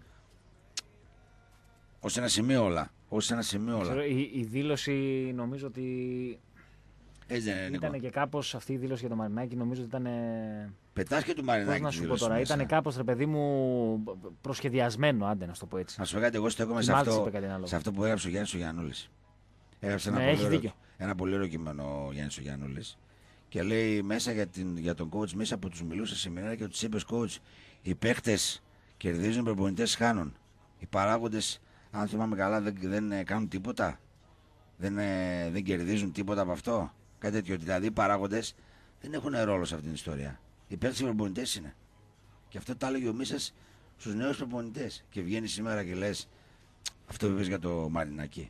Ως ένα σημείο όλα. Ξέρω, η δήλωση νομίζω ότι. Έτσι δεν είναι, ήταν και κάπως αυτή η δήλωση για το Μαρινάκι, νομίζω ότι ήταν. Πετάς και του Μαρινάκι. Πώς να σου πω τώρα, ήταν κάπως, ρε παιδί μου, προσχεδιασμένο, άντε να σου το πω έτσι. Να σου πω κάτι, εγώ στέκομαι σε αυτό που έγραψε ο Γιάννης ο Γιαννούλης. Έγραψε ένα πολύ ωραίο κείμενο ο Γιάννης ο Γιαννούλης. Και λέει μέσα για τον coach Μίσα που τους μιλούσε σήμερα και τους είπε: coach, οι παίχτες κερδίζουν, οι προπονητές χάνουν. Οι παράγοντες, αν θυμάμαι καλά, δεν κάνουν τίποτα. Δεν κερδίζουν τίποτα από αυτό. Κάτι τέτοιο. Δηλαδή οι παράγοντες δεν έχουν ρόλο σε αυτήν την ιστορία. Οι παίκτες οι προπονητές είναι. Και αυτό το έλεγε ο Μίσας στους νέους προπονητές. Και βγαίνει σήμερα και λες αυτό που είπες για το Μαρινάκι.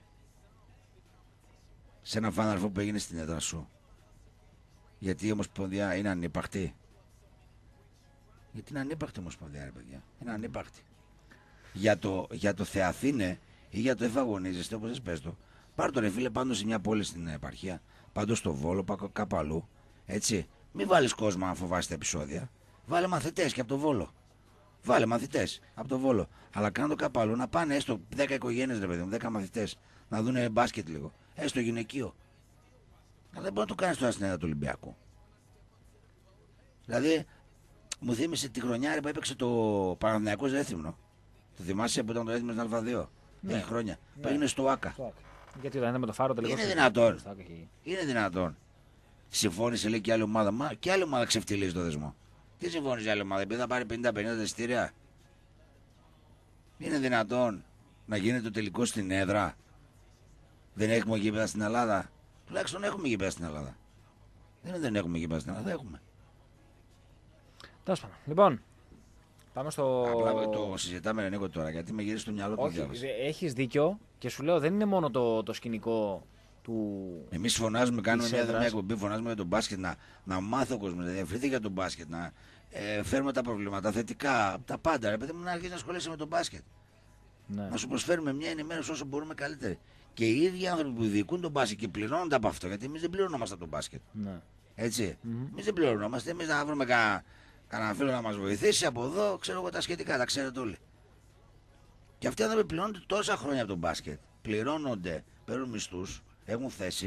Σε ένα Final Four που έγινε στην έδρα σου. Γιατί η Ομοσπονδία είναι ανύπαρκτη. Γιατί είναι ανύπαρκτη η Ομοσπονδία, ρε παιδιά. Είναι ανύπαρκτη. Για το Θεαθήνε ή για το εφαγωνίζεστε, όπως πες το. Πάρ' το, ρε φίλε, πάντως σε μια πόλη στην επαρχία. Πάντως στο Βόλο, κάπου αλλού. Έτσι. Μην βάλεις κόσμο αν φοβάσαι τα επεισόδια. Βάλε μαθητές και από το Βόλο. Βάλε μαθητές από το Βόλο. Αλλά κάνω το κάπου αλλού να πάνε έστω 10 οικογένειες, ρε παιδί μου, 10 μαθητές. Να δουν μπάσκετ λίγο. Έστω γυναικείο. Αλλά δεν μπορεί να το κάνεις τώρα στην έδρα του Ολυμπιακού. Δηλαδή, μου θύμισε τη χρονιά που έπαιξε το Παναθηναϊκός Ρέθυμνο. Το θυμάσαι που ήταν το Ρέθυμνο στην Α2? Ναι. Έχει χρόνια. Που έγινε στο ΆΚΑ. Γιατί όταν ήταν με το Φάρο τελικό. Είναι δυνατόν. Είναι δυνατόν. Συμφώνησε, λέει, και άλλη ομάδα. Μα και άλλη ομάδα ξεφτυλίζει το δεσμό. Τι συμφώνησε η άλλη ομάδα? Επειδή θα πάρει 50-50 εισιτήρια. Είναι δυνατόν να γίνεται το τελικό στην έδρα? Δεν έχουμε γήπεδα στην Ελλάδα? Τουλάχιστον έχουμε γήπεδα στην Ελλάδα. Δεν έχουμε γήπεδα στην Ελλάδα. Έχουμε. Τέλος πάντων. Λοιπόν, πάμε στο. Απλά το συζητάμε, Νίκο, τώρα γιατί με γυρίζει στο μυαλό του. Όχι, έχεις δίκιο και σου λέω δεν είναι μόνο το σκηνικό του. Εμείς φωνάζουμε, κάνουμε μια εκπομπή, φωνάζουμε για τον μπάσκετ, να μάθει ο κόσμος, να διαφερθεί για τον μπάσκετ, να φέρουμε τα προβλήματα θετικά, τα πάντα. Ρε παιδί μου, να αρχίσει να ασχολείσαι με τον μπάσκετ. Ναι. Να σου προσφέρουμε μια ενημέρωση όσο μπορούμε καλύτερη. Και οι ίδιοι άνθρωποι που διοικούν τον μπάσκετ και πληρώνονται από αυτό, γιατί εμείς δεν πληρωνόμαστε από τον μπάσκετ. Ναι. Έτσι. Εμείς δεν πληρωνόμαστε, εμείς να βρούμε κανένα φίλο να μας βοηθήσει από εδώ, ξέρω εγώ τα σχετικά, τα ξέρετε όλοι. Και αυτοί οι άνθρωποι πληρώνονται τόσα χρόνια από τον μπάσκετ. Πληρώνονται, παίρνουν μισθούς, έχουν θέσεις.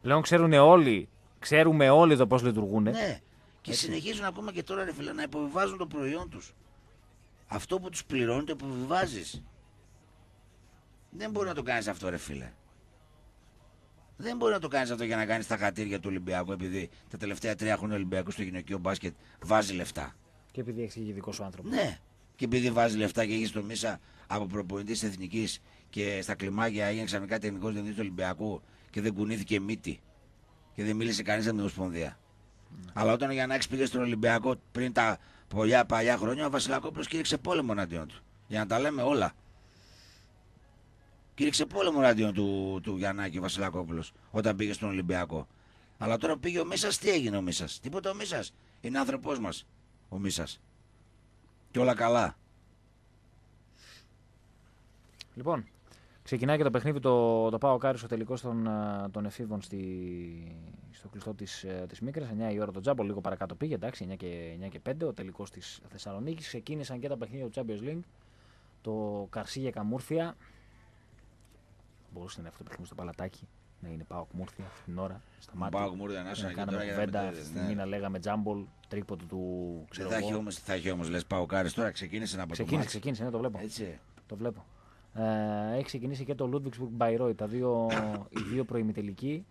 Πλέον ξέρουμε όλοι εδώ πώς λειτουργούν. Ναι. Και συνεχίζουν ακόμα και τώρα, ρε φίλε, να υποβιβάζουν το προϊόν τους. Αυτό που τους πληρώνει το υποβιβάζεις. Δεν μπορεί να το κάνεις αυτό, ρε φίλε. Δεν μπορεί να το κάνεις αυτό για να κάνεις τα χατήρια του Ολυμπιακού, επειδή τα τελευταία 3 χρόνια ο Ολυμπιακός στο γυναικείο μπάσκετ βάζει λεφτά. Και επειδή έχεις και δικό σου άνθρωπο. Ναι. Και επειδή βάζει λεφτά και έχεις το Μίσα από προπονητής εθνικής και στα κλιμάκια έγινε ξαφνικά τεχνικός διευθυντής του Ολυμπιακού και δεν κουνήθηκε μύτη. Και δεν μίλησε κανείς από την Ομοσπονδία. Αλλά όταν ο Γιαννάκης πήγε στον Ολυμπιακό πριν τα παλιά χρόνια, ο Βασιλακόπουλος κήρυξε πόλεμο εναντίον του. Για να τα λέμε όλα. Κήρυξε πόλεμο εναντίον του Γιαννάκη ο Βασιλακόπουλος όταν πήγε στον Ολυμπιακό. Αλλά τώρα πήγε ο Μίσας, τι έγινε ο Μίσας? Τίποτα ο Μίσας. Είναι άνθρωπός μας ο Μίσας. Και όλα καλά. Λοιπόν, ξεκινάει και το παιχνίδι το ΠΑΟΚ Άρης, ο τελικός των εφήβων στο κλειστό της Μίκρας. 9 η ώρα το Τζάμπολ, λίγο παρακάτω πήγε, εντάξει, 9 και 5. Ο τελικός της Θεσσαλονίκης. Ξεκίνησαν και τα παιχνίδια του Champions League. Το Καρσίγια Καμούρθια. Μπορούσε να είναι αυτό το παιχνίδι στο Παλατάκι. Να είναι ΠΑΟΚ Μούρθια αυτή την ώρα. Σταμάτη. ΠΑΟΚ Μούρθια, να κάναμε κουβέντα. Αυτή τη στιγμή να λέγαμε Τζάμπολ, τρίποντο του ξέρω εγώ. Θα έχει όμως λες ΠΑΟΚ Άρης τώρα, ξεκίνησε να αποτελεί. Ξεκίνησε, ναι, το βλέπω. Έτσι. Το βλέπω. Έχει ξεκινήσει και το Ludwigsburg Bayreuth, οι δύο προημιτελικοί,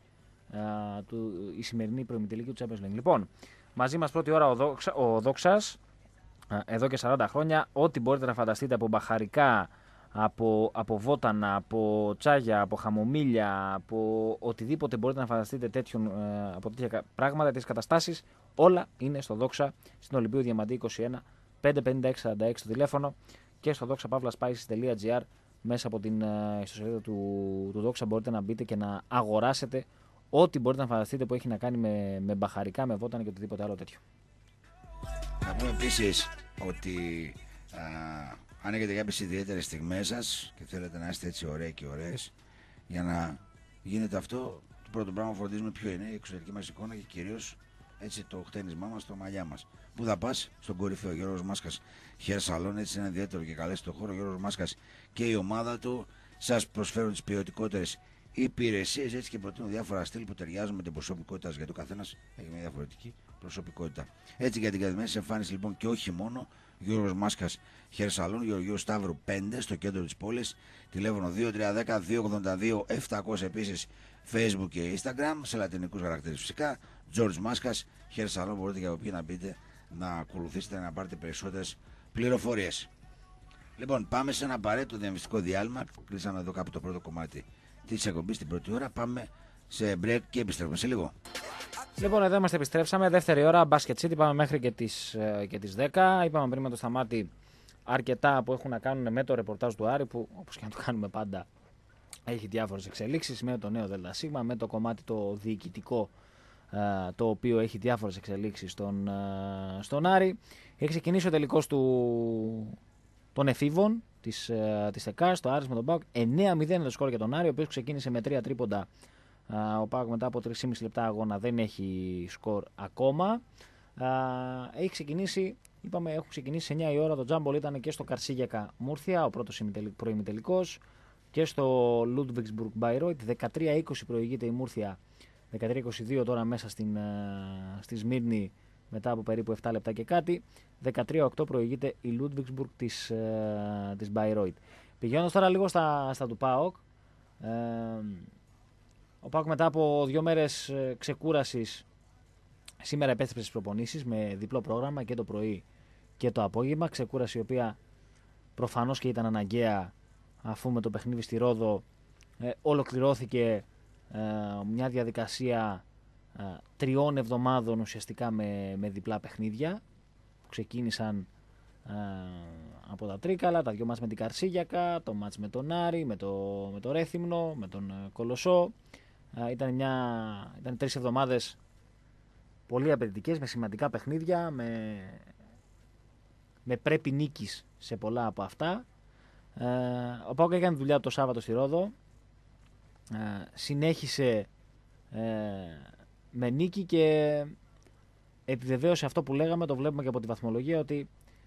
η σημερινή προημιτελική του Champions League. Λοιπόν, μαζί μας πρώτη ώρα ο Δόξας, εδώ και 40 χρόνια, ό,τι μπορείτε να φανταστείτε από μπαχαρικά, από βότανα, από τσάγια, από χαμομήλια, από οτιδήποτε μπορείτε να φανταστείτε από τέτοια πράγματα, τέτοιες καταστάσεις, όλα είναι στο Δόξα, στην Ολυμπίου Διαμαντή 21, 55646 το τηλέφωνο και στο doxapavlaspices.gr. Μέσα από την ιστοσελίδα του Δόξα μπορείτε να μπείτε και να αγοράσετε ό,τι μπορείτε να φανταστείτε που έχει να κάνει με μπαχαρικά, με βότανα και οτιδήποτε άλλο τέτοιο. Να πούμε επίσης ότι αν έχετε κάποιες ιδιαίτερες στιγμές σας και θέλετε να είστε έτσι ωραίοι και ωραίες, για να γίνεται αυτό, το πρώτο πράγμα που φροντίζουμε ποιο είναι, η εξωτερική μας εικόνα και κυρίως έτσι το χτένισμά μας, το μαλλιά μας. Πού θα πας? Στον κορυφαίο Γιώργος Μάσκας Hair Salon, έτσι είναι ιδιαίτερο και καλές στο χώρο. Ο Γιώργος Μάσκας και η ομάδα του σας προσφέρουν τις ποιοτικότερες υπηρεσίες, έτσι και προτείνουν διάφορα στυλ που ταιριάζουν με την προσωπικότητα σας, γιατί ο καθένας έχει μια διαφορετική προσωπικότητα. Έτσι για την καθημερινή εμφάνιση λοιπόν και όχι μόνο, Γιώργος Μάσκας Hair Salon, Γεωργίου Σταύρου 5 στο κέντρο της πόλης, τηλέφωνο 2310-282-700, επίσης Facebook και Instagram, σε λατινικούς χαρακτήρες φυσικά. George Μάσκας Hair Salon, μπορείτε για όποιοι να μπείτε να ακολουθήσετε, να πάρετε περισσότερες πληροφορίες. Λοιπόν, πάμε σε ένα απαραίτητο διαφημιστικό διάλειμμα. Κλείσαμε εδώ κάπου το πρώτο κομμάτι της εκπομπής την πρώτη ώρα. Πάμε σε break και επιστρέφουμε σε λίγο. Λοιπόν, εδώ είμαστε, επιστρέψαμε. Δεύτερη ώρα, Basket City. Πάμε μέχρι και τις 10. Είπαμε πριν με το Σταμάτη αρκετά που έχουν να κάνουν με το ρεπορτάζ του Άρη, που όπως και να το κάνουμε πάντα έχει διάφορες εξελίξεις, με το νέο ΔΣ, με το κομμάτι το διοικητικό, το οποίο έχει διάφορες εξελίξεις στον Άρη. Έχει ξεκινήσει ο τελικός των εφήβων της ΕΚΑ, το Άρης με τον ΠΑΟΚ. 9-0 το σκορ για τον Άρη, ο οποίος ξεκίνησε με 3 τρίποντα. Ο ΠΑΟΚ μετά από 3,5 λεπτά αγώνα δεν έχει σκορ ακόμα. Έχει ξεκινήσει, είπαμε, έχουν ξεκινήσει σε 9 η ώρα. Το Τζάμπολ ήταν και στο Καρσίγιακα Μούρθια, ο πρώτος προημιτελικός, και στο Ludwigsburg Bayreuth. 13-20 προηγείται η Μούρθια, 13-22 τώρα μέσα στη Σμύρνη μετά από περίπου 7 λεπτά και κάτι. 13-8 προηγείται η Ludwigsburg της Bayreuth. Πηγαίνοντας τώρα λίγο στα του ΠΑΟΚ, ο ΠΑΟΚ μετά από 2 μέρες ξεκούρασης σήμερα επέστρεψε στις προπονήσεις με διπλό πρόγραμμα και το πρωί και το απόγευμα. Ξεκούραση η οποία προφανώς και ήταν αναγκαία, αφού με το παιχνίδι στη Ρόδο ολοκληρώθηκε μια διαδικασία 3 εβδομάδων ουσιαστικά με διπλά παιχνίδια που ξεκίνησαν από τα Τρίκαλα, τα 2 μάτς με την Καρσίγιακα, το μάτς με τον Άρη, με το Ρέθυμνο, με τον Κολοσσό. Ήταν 3 εβδομάδες πολύ απαιτητικές, με σημαντικά παιχνίδια, με πρέπει νίκης σε πολλά από αυτά. Ο ΠΑΟΚ έκανε δουλειά το Σάββατο στη Ρόδο, συνέχισε με νίκη και επιβεβαίωσε αυτό που λέγαμε, το βλέπουμε και από τη βαθμολογία, ότι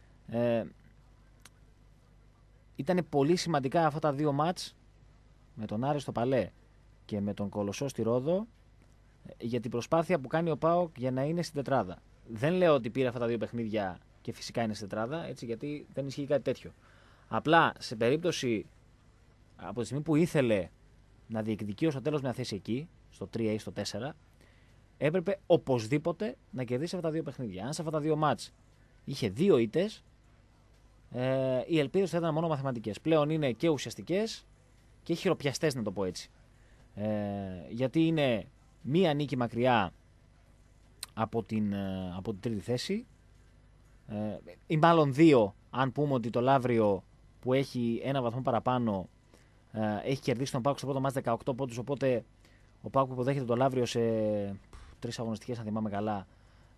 ήταν πολύ σημαντικά αυτά τα 2 μάτς με τον Άρη στο Παλέ και με τον Κολοσσό στη Ρόδο, για την προσπάθεια που κάνει ο ΠΑΟΚ για να είναι στην τετράδα. Δεν λέω ότι πήρε αυτά τα 2 παιχνίδια και φυσικά είναι στην τετράδα, έτσι, γιατί δεν ισχύει κάτι τέτοιο. Απλά σε περίπτωση από τη στιγμή που ήθελε να διεκδικεί ως το τέλος μια θέση εκεί, στο 3 ή στο 4, έπρεπε οπωσδήποτε να κερδίσει αυτά τα 2 παιχνίδια. Αν σε αυτά τα 2 μάτς είχε 2 ήττες, οι ελπίδες θα ήταν μόνο μαθηματικές. Πλέον είναι και ουσιαστικές και χειροπιαστές, να το πω έτσι. Γιατί είναι μία νίκη μακριά από την τρίτη θέση, ή μάλλον 2, αν πούμε ότι το Λαύριο που έχει 1 βαθμό παραπάνω έχει κερδίσει τον ΠΑΟΚ στο πρώτο μάτς 18 πόντους, οπότε ο ΠΑΟΚ που υποδέχεται το Λαύριο σε 3 αγωνιστικές, αν θυμάμαι καλά,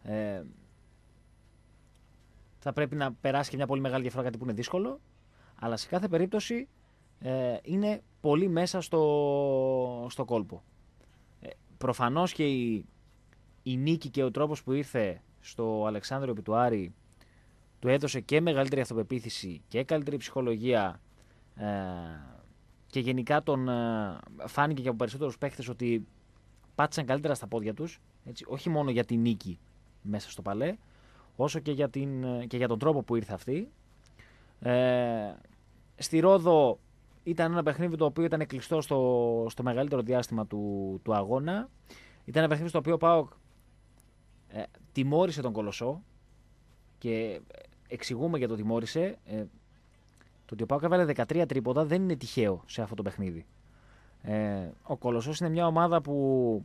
θα πρέπει να περάσει και μια πολύ μεγάλη διαφορά, κάτι που είναι δύσκολο, αλλά σε κάθε περίπτωση είναι πολύ μέσα στο κόλπο. Προφανώς και η νίκη και ο τρόπος που ήρθε στο Αλεξάνδριο επί του Άρη του έδωσε και μεγαλύτερη αυτοπεποίθηση και καλύτερη ψυχολογία, και γενικά φάνηκε και από περισσότερους παίχτες ότι πάτησαν καλύτερα στα πόδια τους, έτσι, όχι μόνο για την νίκη μέσα στο Παλέ, όσο και για τον τρόπο που ήρθε αυτή. Στη Ρόδο ήταν ένα παιχνίδι το οποίο ήταν κλειστό στο μεγαλύτερο διάστημα του αγώνα. Ήταν ένα παιχνίδι στο οποίο ο ΠΑΟΚ τιμώρησε τον Κολοσσό, και εξηγούμε για το τιμώρησε. Το ότι ο ΠΑΟΚ έβαλε 13 τρίποντα δεν είναι τυχαίο σε αυτό το παιχνίδι. Ο Κολοσσός είναι μια ομάδα που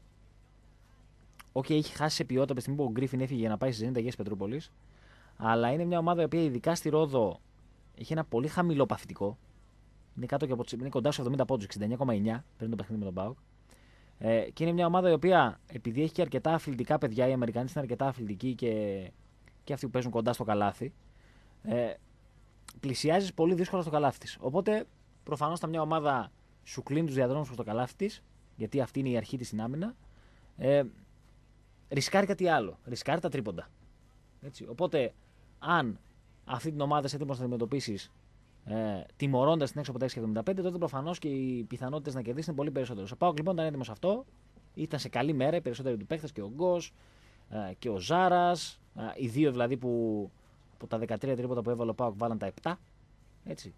έχει χάσει σε ποιότητα από τη στιγμή που ο Γκρίφιν έφυγε για να πάει στις Ζενίτ Αγίας Πετρούπολης, αλλά είναι μια ομάδα η οποία ειδικά στη Ρόδο έχει ένα πολύ χαμηλό παθητικό. Είναι κοντά στους 70 πόντους, 69,9 πριν το παιχνίδι με τον ΠΑΟΚ. Και είναι μια ομάδα η οποία, επειδή έχει και αρκετά αθλητικά παιδιά, οι Αμερικανοί είναι αρκετά αθλητικοί και αυτοί που παίζουν κοντά στο καλάθι, πλησιάζει πολύ δύσκολα στο καλάθι της. Οπότε προφανώς τα μια ομάδα σου κλείνει τους διαδρόμους προς το καλάθι της, γιατί αυτή είναι η αρχή της στην άμυνα. Ρισκάρει κάτι άλλο. Ρισκάρει τα τρίποντα. Έτσι. Οπότε, αν αυτή την ομάδα είσαι έτοιμος να αντιμετωπίσεις τιμωρώντας την έξω από τα 6,75, τότε προφανώς και οι πιθανότητες να κερδίσει είναι πολύ περισσότερες. Ο ΠΑΟΚ λοιπόν ήταν έτοιμος αυτό. Ήταν σε καλή μέρα, οι περισσότεροι του παίχτες, και ο Γκος και ο Ζάρας. Οι δύο δηλαδή που από τα 13 τρίποντα που έβαλε ο ΠΑΟΚ βάλαν τα 7. Έτσι.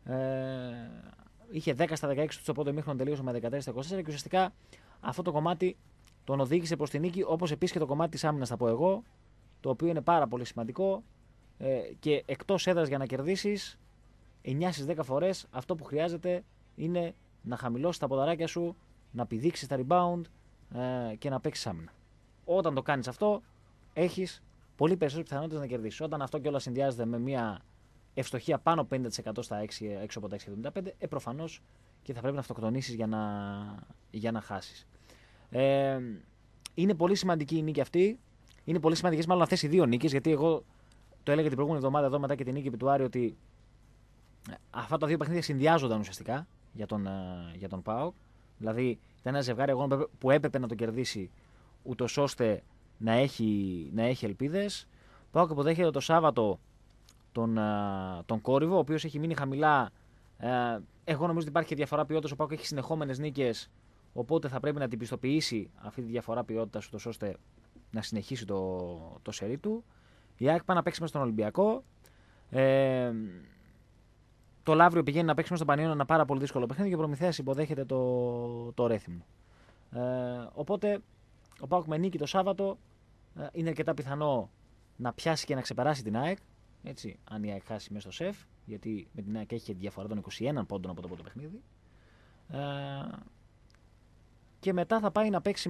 Είχε 10 στα 16 του στο πρώτο ημίχρονο, τελείωσε με 14 στα 24, και ουσιαστικά αυτό το κομμάτι τον οδήγησε προς την νίκη, όπως επίσης και το κομμάτι της άμυνας, θα πω εγώ, το οποίο είναι πάρα πολύ σημαντικό, και εκτός έδρας για να κερδίσεις 9 στις 10 φορές αυτό που χρειάζεται είναι να χαμηλώσεις τα ποδαράκια σου, να πηδήξεις τα rebound και να παίξεις άμυνα. Όταν το κάνεις αυτό, έχεις πολύ περισσότερες πιθανότητες να κερδίσεις. Όταν αυτό κιόλας συνδυάζεται με μια ευστοχία πάνω 50% στα 6, έξω από τα 6,75, προφανώς και θα πρέπει να αυτοκτονήσεις για να χάσεις. Είναι πολύ σημαντική η νίκη αυτή. Είναι πολύ σημαντικές μάλλον αυτές οι δύο νίκες, γιατί εγώ το έλεγα την προηγούμενη εβδομάδα εδώ μετά και την νίκη επί του Άρη ότι αυτά τα δύο παιχνίδια συνδυάζονταν ουσιαστικά για τον ΠΑΟΚ. Δηλαδή ήταν ένα ζευγάρι αγώνων που έπρεπε να το κερδίσει, ούτως ώστε να έχει ελπίδες. Ο ΠΑΟΚ υποδέχεται το Σάββατο τον Κόρυβο, ο οποίος έχει μείνει χαμηλά. Εγώ νομίζω ότι υπάρχει και διαφορά ποιότητας. Ο ΠΑΟΚ έχει συνεχόμενες νίκες, οπότε θα πρέπει να την πιστοποιήσει αυτή τη διαφορά ποιότητας, ούτως ώστε να συνεχίσει το σερί του. Η ΑΕΚ πάει να παίξει μέσα στον Ολυμπιακό. Το Λαύριο πηγαίνει να παίξει μέσα στον Πανιώνιο, ένα πάρα πολύ δύσκολο παιχνίδι, και ο Προμηθέας υποδέχεται το Ρέθυμνο. Οπότε ο ΠΑΟΚ με νίκη το Σάββατο είναι αρκετά πιθανό να πιάσει και να ξεπεράσει την ΑΕΚ. Έτσι, αν η ΑΕΚ χάσει μέσα στο ΣΕΦ, γιατί με την ΑΕΚ έχει και διαφορά των 21 πόντων από το πρώτο παιχνίδι. Και μετά θα πάει να παίξει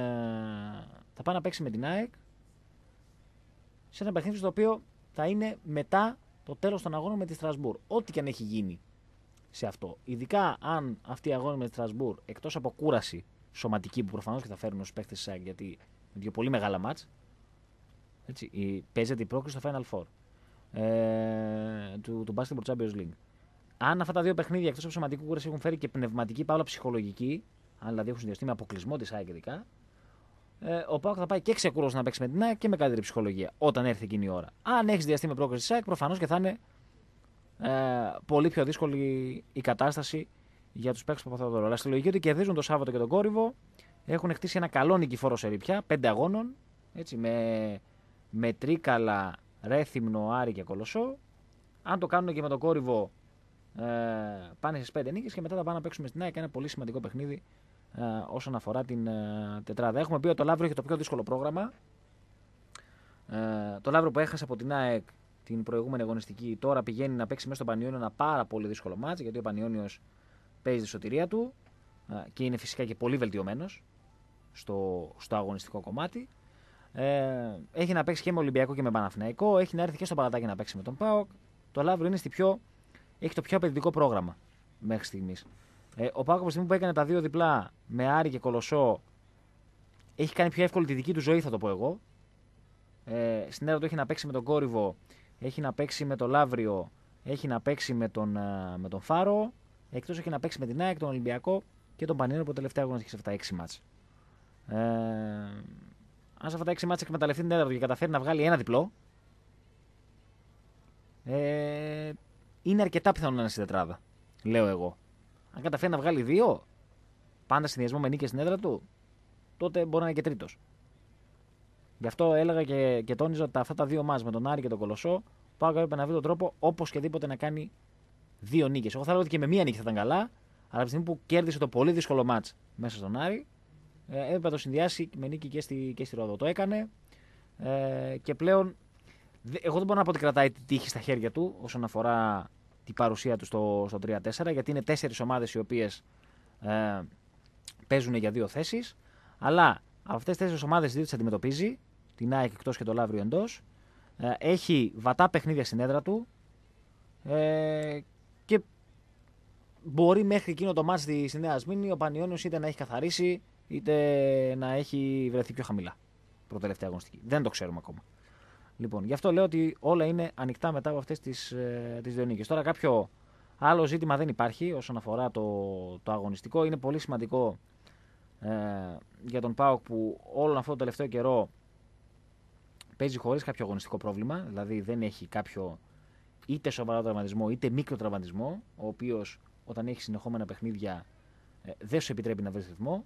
με την ΑΕΚ σε ένα παιχνίδι στο οποίο θα είναι μετά το τέλος των αγώνων με τη Στρασβούρ. Ό,τι και αν έχει γίνει σε αυτό. Ειδικά αν αυτοί οι αγώνες με τη Στρασβούρ, εκτός από κούραση σωματική που προφανώς και θα φέρουν ως παίκτες της ΑΕΚ, γιατί με δύο πολύ μεγάλα μάτς, παίζεται η πρόκριση στο Final Four του Basketball Champions League. Αν αυτά τα δύο παιχνίδια εκτός από σωματική κούραση έχουν φέρει και πνευματική παύλα ψυχολογική, αν δηλαδή έχουν συνδυαστεί με αποκλεισμό της ΑΕΚ ειδικά, ο ΠΑΟΚ θα πάει και ξεκούραστος να παίξει με την ΑΕΚ και με καλύτερη ψυχολογία όταν έρθει εκείνη η ώρα. Αν έχει συνδυαστεί με πρόκριση της ΑΕΚ, προφανώς και θα είναι πολύ πιο δύσκολη η κατάσταση για τους παίκτες που θα το ρόλο. Αλλά στη λογική ότι κερδίζουν το Σάββατο και τον Κόρυβο, Έχουν χτίσει ένα καλό νικηφόρο σερί πια, 5 αγώνων, έτσι, με Τρίκαλα, Ρέθυμνο, Άρη και Κολοσσό. Αν το κάνουν και με τον Κόρυβο, πάνε στις 5 νίκες και μετά θα πάνε να παίξουμε στην ΑΕΚ ένα πολύ σημαντικό παιχνίδι όσον αφορά την τετράδα. Έχουμε πει ότι το Λαύριο έχει το πιο δύσκολο πρόγραμμα. Το Λαύριο που έχασε από την ΑΕΚ την προηγούμενη αγωνιστική, τώρα πηγαίνει να παίξει μέσα στο Πανιόνιο ένα πάρα πολύ δύσκολο μάτς, γιατί ο Πανιόνιος παίζει τη σωτηρία του και είναι φυσικά και πολύ βελτιωμένος στο αγωνιστικό κομμάτι. Έχει να παίξει και με Ολυμπιακό και με Παναθηναϊκό, έχει να έρθει και στο Παλατάκι να παίξει με τον ΠΑΟΚ. Το Λαύριο είναι έχει το πιο απαιτητικό πρόγραμμα μέχρι στιγμής. Ο ΠΑΟΚ από τη στιγμή που έκανε τα δύο διπλά με Άρη και Κολοσσό, έχει κάνει πιο εύκολη τη δική του ζωή, θα το πω εγώ. Στην έδρα του έχει να παίξει με τον Κόρυβο, έχει να παίξει με το Λαύριο, έχει να παίξει με τον Φάρο, εκτός έχει να παίξει με την ΑΕΚ, τον Ολυμπιακό και τον Πανιόνιο που τελευταία αγωνιστική σε αυτά τα 6 μάτς. Αν σε αυτά τα 6 μάτς εκμεταλλευτεί την έδρα του και καταφέρει να βγάλει ένα διπλό, είναι αρκετά πιθανό να είναι στη τετράδα, λέω εγώ. Αν καταφέρει να βγάλει 2, πάντα συνδυασμό με νίκες στην έδρα του, τότε μπορεί να είναι και τρίτος. Γι' αυτό έλεγα και τόνιζα ότι αυτά τα 2 μάτς με τον Άρη και τον Κολοσσό, πάω έπρεπε να βρει τον τρόπο όπως και δίποτε να κάνει 2 νίκες. Εγώ θα έλεγα ότι και με μία νίκη θα ήταν καλά, αλλά από τη στιγμή που κέρδισε το πολύ δύσκολο μάτς μέσα στον Άρη, έπρεπε να το συνδυάσει με νίκη και στη Ρόδο. Το έκανε και πλέον εγώ δεν μπορώ να πω ότι κρατάει τη τύχη στα χέρια του όσον αφορά την παρουσία του στο 3-4, γιατί είναι 4 ομάδες οι οποίες παίζουν για 2 θέσεις, αλλά από αυτές τις 4 ομάδες 2 τις αντιμετωπίζει, την ΑΕΚ εκτός και το Λαύριο εντός, έχει βατά παιχνίδια στην έδρα του και μπορεί μέχρι εκείνο το μάτς στη Νέα Σμήνη ο Πανιόνιος είτε να έχει καθαρίσει είτε να έχει βρεθεί πιο χαμηλά προτελευταία αγωνιστική. Δεν το ξέρουμε ακόμα. Λοιπόν, γι' αυτό λέω ότι όλα είναι ανοιχτά μετά από αυτές τις 2 νίκες. Τώρα κάποιο άλλο ζήτημα δεν υπάρχει όσον αφορά το αγωνιστικό. Είναι πολύ σημαντικό για τον ΠΑΟΚ που όλο αυτό το τελευταίο καιρό παίζει χωρίς κάποιο αγωνιστικό πρόβλημα. Δηλαδή δεν έχει κάποιο είτε σοβαρό τραυματισμό είτε μικρό τραυματισμό, ο οποίος όταν έχει συνεχόμενα παιχνίδια δεν σου επιτρέπει να βρεις ρυθμό.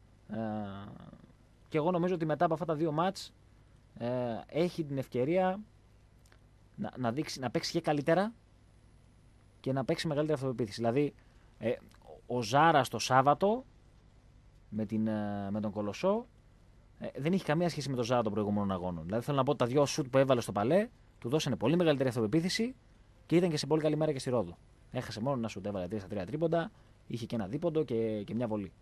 Και εγώ νομίζω ότι μετά από αυτά τα 2 μάτς έχει την ευκαιρία να παίξει και καλύτερα και να παίξει μεγαλύτερη αυτοπεποίθηση. Δηλαδή ο Ζάρας το Σάββατο με τον Κολοσσό δεν έχει καμία σχέση με τον Ζάρα των προηγούμενων αγώνων. Δηλαδή θέλω να πω ότι τα 2 σουτ που έβαλε στο Παλέ του δώσανε πολύ μεγαλύτερη αυτοπεποίθηση και ήταν και σε πολύ καλή μέρα και στη Ρόδο. Έχασε μόνο ένα σουτ, έβαλε 3-3 τρίποντα, είχε και ένα δίποντο και μια βολή.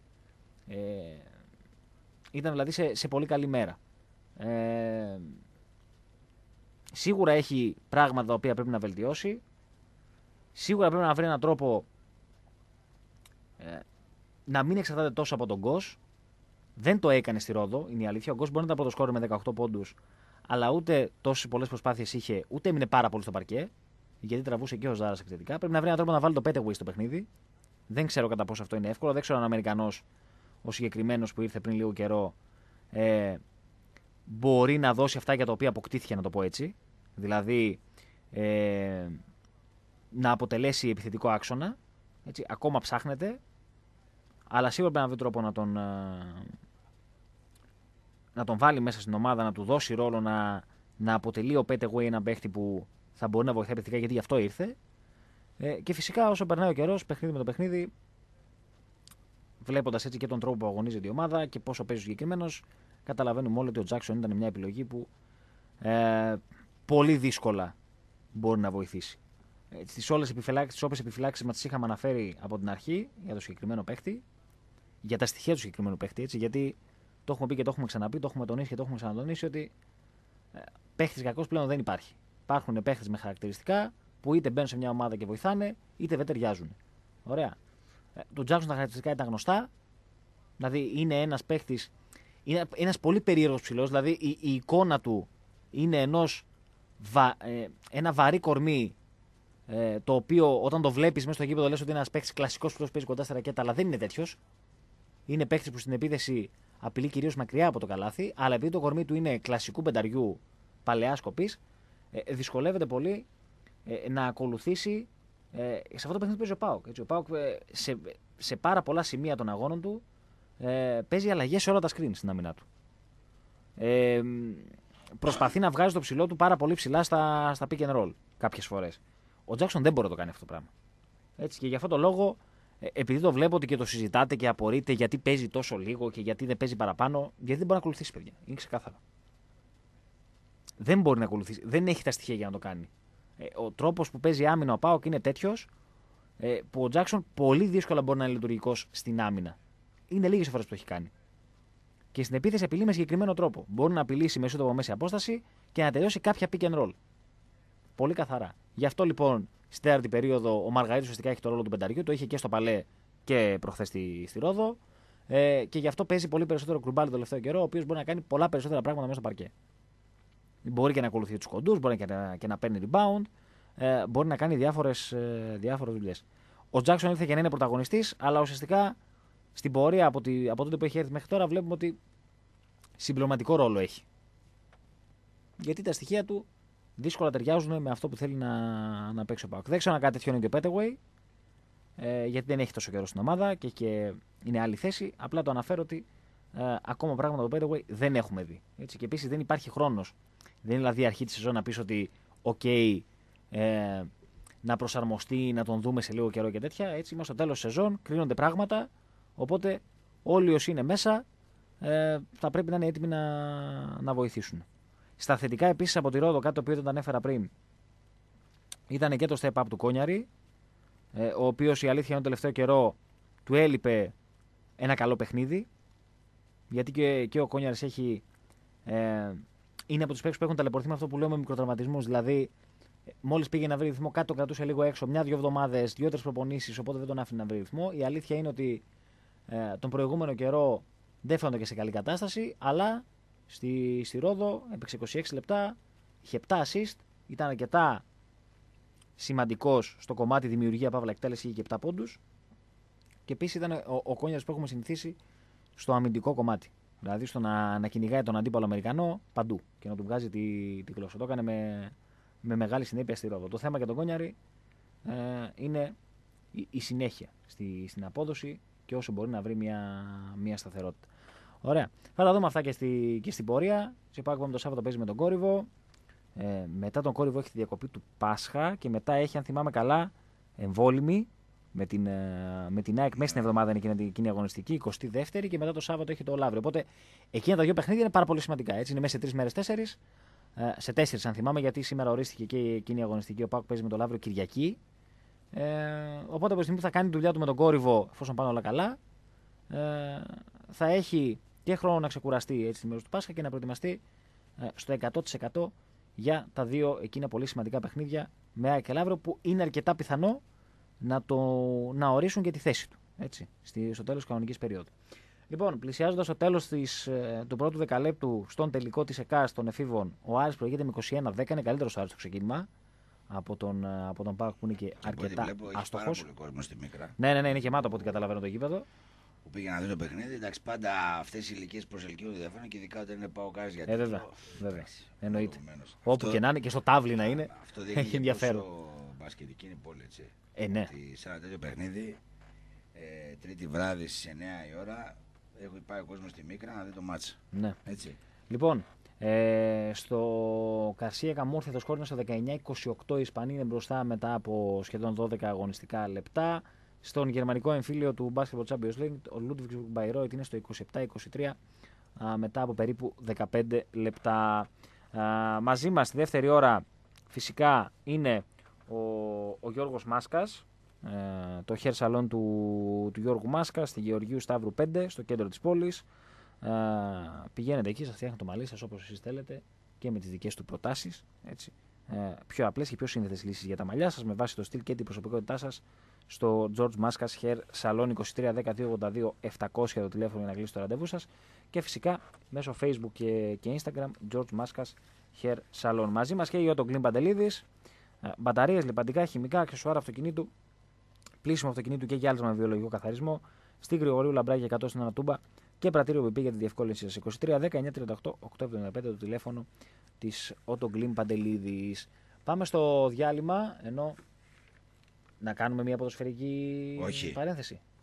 Ήταν δηλαδή σε πολύ καλή μέρα. Σίγουρα έχει πράγματα τα οποία πρέπει να βελτιώσει. Σίγουρα πρέπει να βρει έναν τρόπο να μην εξαρτάται τόσο από τον Γκος. Δεν το έκανε στη Ρόδο, είναι η αλήθεια. Ο Γκος μπορεί να ήταν από το σκόρ με 18 πόντους, αλλά ούτε τόσες πολλές προσπάθειες είχε, ούτε έμεινε πάρα πολύ στο παρκέ, γιατί τραβούσε και ο Ζάρας επιθετικά. Πρέπει να βρει έναν τρόπο να βάλει το πέτεγουι στο παιχνίδι. Δεν ξέρω κατά πόσο αυτό είναι εύκολο. Δεν ξέρω αν ο Αμερικανός, ο συγκεκριμένος που ήρθε πριν λίγο καιρό, μπορεί να δώσει αυτά για τα οποία αποκτήθηκε, να το πω έτσι. Δηλαδή να αποτελέσει επιθετικό άξονα. Έτσι, ακόμα ψάχνεται. Αλλά σίγουρα πρέπει να βρει τρόπο να τον βάλει μέσα στην ομάδα, να του δώσει ρόλο να αποτελεί ο Πέτεγουι ένα παίχτη που θα μπορεί να βοηθάει επιθετικά, γιατί γι' αυτό ήρθε. Και φυσικά όσο περνάει ο καιρός, παιχνίδι με το παιχνίδι, βλέποντας έτσι και τον τρόπο που αγωνίζεται η ομάδα και πόσο παίζει ο συγκεκριμένος, καταλαβαίνουμε όλοι ότι ο Τζάκσον ήταν μια επιλογή που πολύ δύσκολα μπορεί να βοηθήσει. Τις όποιες επιφυλάξεις μας τις είχαμε αναφέρει από την αρχή για το συγκεκριμένο παίχτη, για τα στοιχεία του συγκεκριμένου παίχτη, έτσι, γιατί το έχουμε πει και το έχουμε ξαναπεί, το έχουμε τονίσει και το έχουμε ξανατονίσει ότι παίχτης κακός πλέον δεν υπάρχει. Υπάρχουν παίχτες με χαρακτηριστικά που είτε μπαίνουν σε μια ομάδα και βοηθάνε, είτε δεν ταιριάζουν. Ωραία. Του Τζάκσον τα χαρακτηριστικά ήταν γνωστά, δηλαδή είναι ένας παίχτης, είναι ένας πολύ περίεργος ψηλός, δηλαδή η εικόνα του είναι ένα βαρύ κορμί, το οποίο όταν το βλέπεις μέσα στο γήπεδο λες ότι είναι ένας παίχτης κλασικός που παίζει κοντά στα ρακέτα, αλλά δεν είναι τέτοιος. Είναι παίχτης που στην επίθεση απειλεί κυρίως μακριά από το καλάθι, αλλά επειδή το κορμί του είναι κλασικού πενταριού παλαιάς κοπής, δυσκολεύεται πολύ να ακολουθήσει σε αυτό το παιχνίδι που παίζει ο ΠΑΟΚ. Ο ΠΑΟΚ σε πάρα πολλά σημεία των αγώνων του παίζει αλλαγές σε όλα τα screen στην άμυνά του. Προσπαθεί να βγάζει το ψηλό του πάρα πολύ ψηλά στα pick and roll κάποιες φορές. Ο Jackson δεν μπορεί να το κάνει αυτό το πράγμα. Έτσι, και γι' αυτό το λόγο, επειδή το βλέπω ότι και το συζητάτε και απορείτε γιατί παίζει τόσο λίγο και γιατί δεν παίζει παραπάνω, γιατί δεν μπορεί να ακολουθήσει, παιδιά. Είναι ξεκάθαρο. Δεν μπορεί να ακολουθήσει. Δεν έχει τα στοιχεία για να το κάνει. Ο τρόπος που παίζει άμυνα ο ΠΑΟΚ είναι τέτοιος που ο Jackson πολύ δύσκολα μπορεί να είναι λειτουργικός στην άμυνα. Είναι λίγες φορές που το έχει κάνει. Και στην επίθεση απειλεί με συγκεκριμένο τρόπο. Μπορεί να απειλήσει μέσω από μέση απόσταση και να τελειώσει κάποια pick and roll. Πολύ καθαρά. Γι' αυτό λοιπόν στην τέταρτη περίοδο ο Μαργαρίτης ουσιαστικά έχει το ρόλο του πενταριού. Το είχε και στο Παλέ και προχθές στη Ρόδο. Και γι' αυτό παίζει πολύ περισσότερο Κρουμπάλη το τελευταίο καιρό, ο οποίος μπορεί να κάνει πολλά περισσότερα πράγματα μέσα στο παρκέ. Μπορεί και να ακολουθεί τους κοντούς, μπορεί και να παίρνει rebound, μπορεί να κάνει διάφορες δουλειές. Ο Jackson ήρθε και να είναι πρωταγωνιστής, αλλά ουσιαστικά στην πορεία από τότε που έχει έρθει μέχρι τώρα βλέπουμε ότι συμπληρωματικό ρόλο έχει. Γιατί τα στοιχεία του δύσκολα ταιριάζουν με αυτό που θέλει να παίξει ο ΠΑΟΚ. Δεν ξέρω αν κάτι τέτοιο είναι και ο Petaway, γιατί δεν έχει τόσο καιρό στην ομάδα και είναι άλλη θέση. Απλά το αναφέρω ότι ακόμα πράγματα το Petaway δεν έχουμε δει. Έτσι. Και επίσης δεν υπάρχει χρόνος. Δεν είναι δηλαδή αρχή της σεζόν να πεις ότι να προσαρμοστεί, να τον δούμε σε λίγο καιρό και τέτοια. Έτσι είμαστε στο τέλος της σεζόν, κρίνονται πράγματα. Οπότε όλοι όσοι είναι μέσα θα πρέπει να είναι έτοιμοι να βοηθήσουν. Στα θετικά επίσης από τη Ρόδο, κάτι το οποίο δεν τα ανέφερα πριν, ήταν και το step up του Κόνιαρη, ο οποίος η αλήθεια είναι το τελευταίο καιρό του έλειπε ένα καλό παιχνίδι, γιατί και ο Κόνιαρης είναι από τους παίκτες που έχουν ταλαιπωρηθεί με αυτό που λέω με μικροτραυματισμούς. Δηλαδή, μόλις πήγε να βρει ρυθμό, κάτι τον κρατούσε λίγο έξω, 1-2 εβδομάδες, 2-3 προπονήσεις, οπότε δεν τον άφηνε να βρει ρυθμό. Η αλήθεια είναι ότι τον προηγούμενο καιρό δεν φαίνεται και σε καλή κατάσταση, αλλά στη Ρόδο έπαιξε 26 λεπτά, είχε 7 assist, ήταν αρκετά σημαντικός στο κομμάτι δημιουργία παύλα εκτέλεση, είχε και 7 πόντους. Και επίσης ήταν ο Κόνιαρης που έχουμε συνηθίσει στο αμυντικό κομμάτι. Δηλαδή στο να κυνηγάει τον αντίπαλο Αμερικανό παντού και να του βγάζει τη γλώσσα. Το έκανε με μεγάλη συνέπεια στη Ρόδο. Το θέμα για τον Κόνιαρη είναι η συνέχεια στην απόδοση και όσο μπορεί να βρει μια σταθερότητα. Ωραία. Θα τα δούμε αυτά και στην πορεία. Σε πάμε το Σάββατο παίζει με τον Κόρυβο. Μετά τον Κόρυβο έχει τη διακοπή του Πάσχα και μετά έχει, αν θυμάμαι καλά, εμβόλυμη με την ΑΕΚ μέσα στην εβδομάδα είναι εκείνη αγωνιστική, 22η, και μετά το Σάββατο έχει το Λαύριο. Οπότε εκείνα τα δύο παιχνίδια είναι πάρα πολύ σημαντικά. Έτσι, είναι μέσα σε 3 μέρες 4. Σε 4, αν θυμάμαι, γιατί σήμερα ορίστηκε και εκείνη η αγωνιστική. Ο ΠΑΟΚ παίζει με το Λαύριο Κυριακή. Οπότε από τη στιγμή που θα κάνει τη δουλειά του με τον Κόρυβο, εφόσον πάνε όλα καλά, θα έχει και χρόνο να ξεκουραστεί έτσι τη μέρος του Πάσχα και να προετοιμαστεί στο 100% για τα δύο εκείνα πολύ σημαντικά παιχνίδια με ΑΕΚ και Λαύριο, που είναι αρκετά πιθανό να ορίσουν και τη θέση του έτσι, στο τέλος της κανονικής περίοδου. Λοιπόν, πλησιάζοντας το τέλος του πρώτου δεκαλέπτου στον τελικό της ΕΚΑΣ των εφήβων, ο Άρης προηγείται με 21-10, είναι καλύτερος ο Άρης στο ξεκίνημα από τον ΠΑΟΚ που είναι και αρκετά άστοχος. Έχει πάρα πολύ κόσμο στη Μίκρα. Ναι, είναι γεμάτο από ό,τι καταλαβαίνω το γήπεδο. Που πήγε να δει το παιχνίδι. Εντάξει, πάντα αυτές οι ηλικίες προσελκύουν ενδιαφέρον και ειδικά όταν είναι ΠΑΟΚ. Βέβαια. Εννοείται. Όπου και να είναι και στο τάβλι να είναι. Αυτό δείχνει έχει ενδιαφέρον. Μπασκετική είναι πόλη, έτσι. Ναι. Σε ένα τέτοιο παιχνίδι, Τρίτη βράδυ στις 9 η ώρα, έχει πάει ο κόσμος στη Μίκρα να δει το μάτσα. Ναι. Έτσι. Λοιπόν, στο Καρσία Καμούρθια το σκόρ είναι στο 19-28. Οι Ισπανοί είναι μπροστά μετά από σχεδόν 12 αγωνιστικά λεπτά. Στον γερμανικό εμφύλιο του Basketball Champions League, ο Ludwig Bayreuth είναι στο 27-23 μετά από περίπου 15 λεπτά. Μαζί μας στη δεύτερη ώρα φυσικά είναι ο Γιώργος Μάσκας, το hair salon του Γιώργου Μάσκα στη Γεωργίου Σταύρου 5 στο κέντρο της πόλης. Πηγαίνετε εκεί, σας φτιάχνετε το μαλλί σας όπως εσείς θέλετε και με τις δικές του προτάσεις, έτσι. Πιο απλές και πιο σύνθετες λύσεις για τα μαλλιά σας με βάση το στυλ και την προσωπικότητά σας στο George Maskas Hair Salon 23 12 82 700 το τηλέφωνο για να κλείσετε το ραντεβού σας και φυσικά μέσω Facebook και Instagram George Maskas Hair Salon. Μαζί μας και η Otto Glim Παντελίδης, μπαταρίες, λιπαντικά, χημικά, αξεσουάρ αυτοκινήτου, πλήσιμο αυτοκινήτου και για άλλες με βιολογικό καθαρισμό, στη Γρηγορίου Λαμπράκη 100 στην Ανατούμπα και πρατήριο BP για τη διευκόλυνση σας. 23 10 938 875 το τηλέφωνο της Otto Glim Παντελίδης. Πάμε στο διάλειμμα, ενώ να κάνουμε μια ποδοσφαιρική παρένθεση.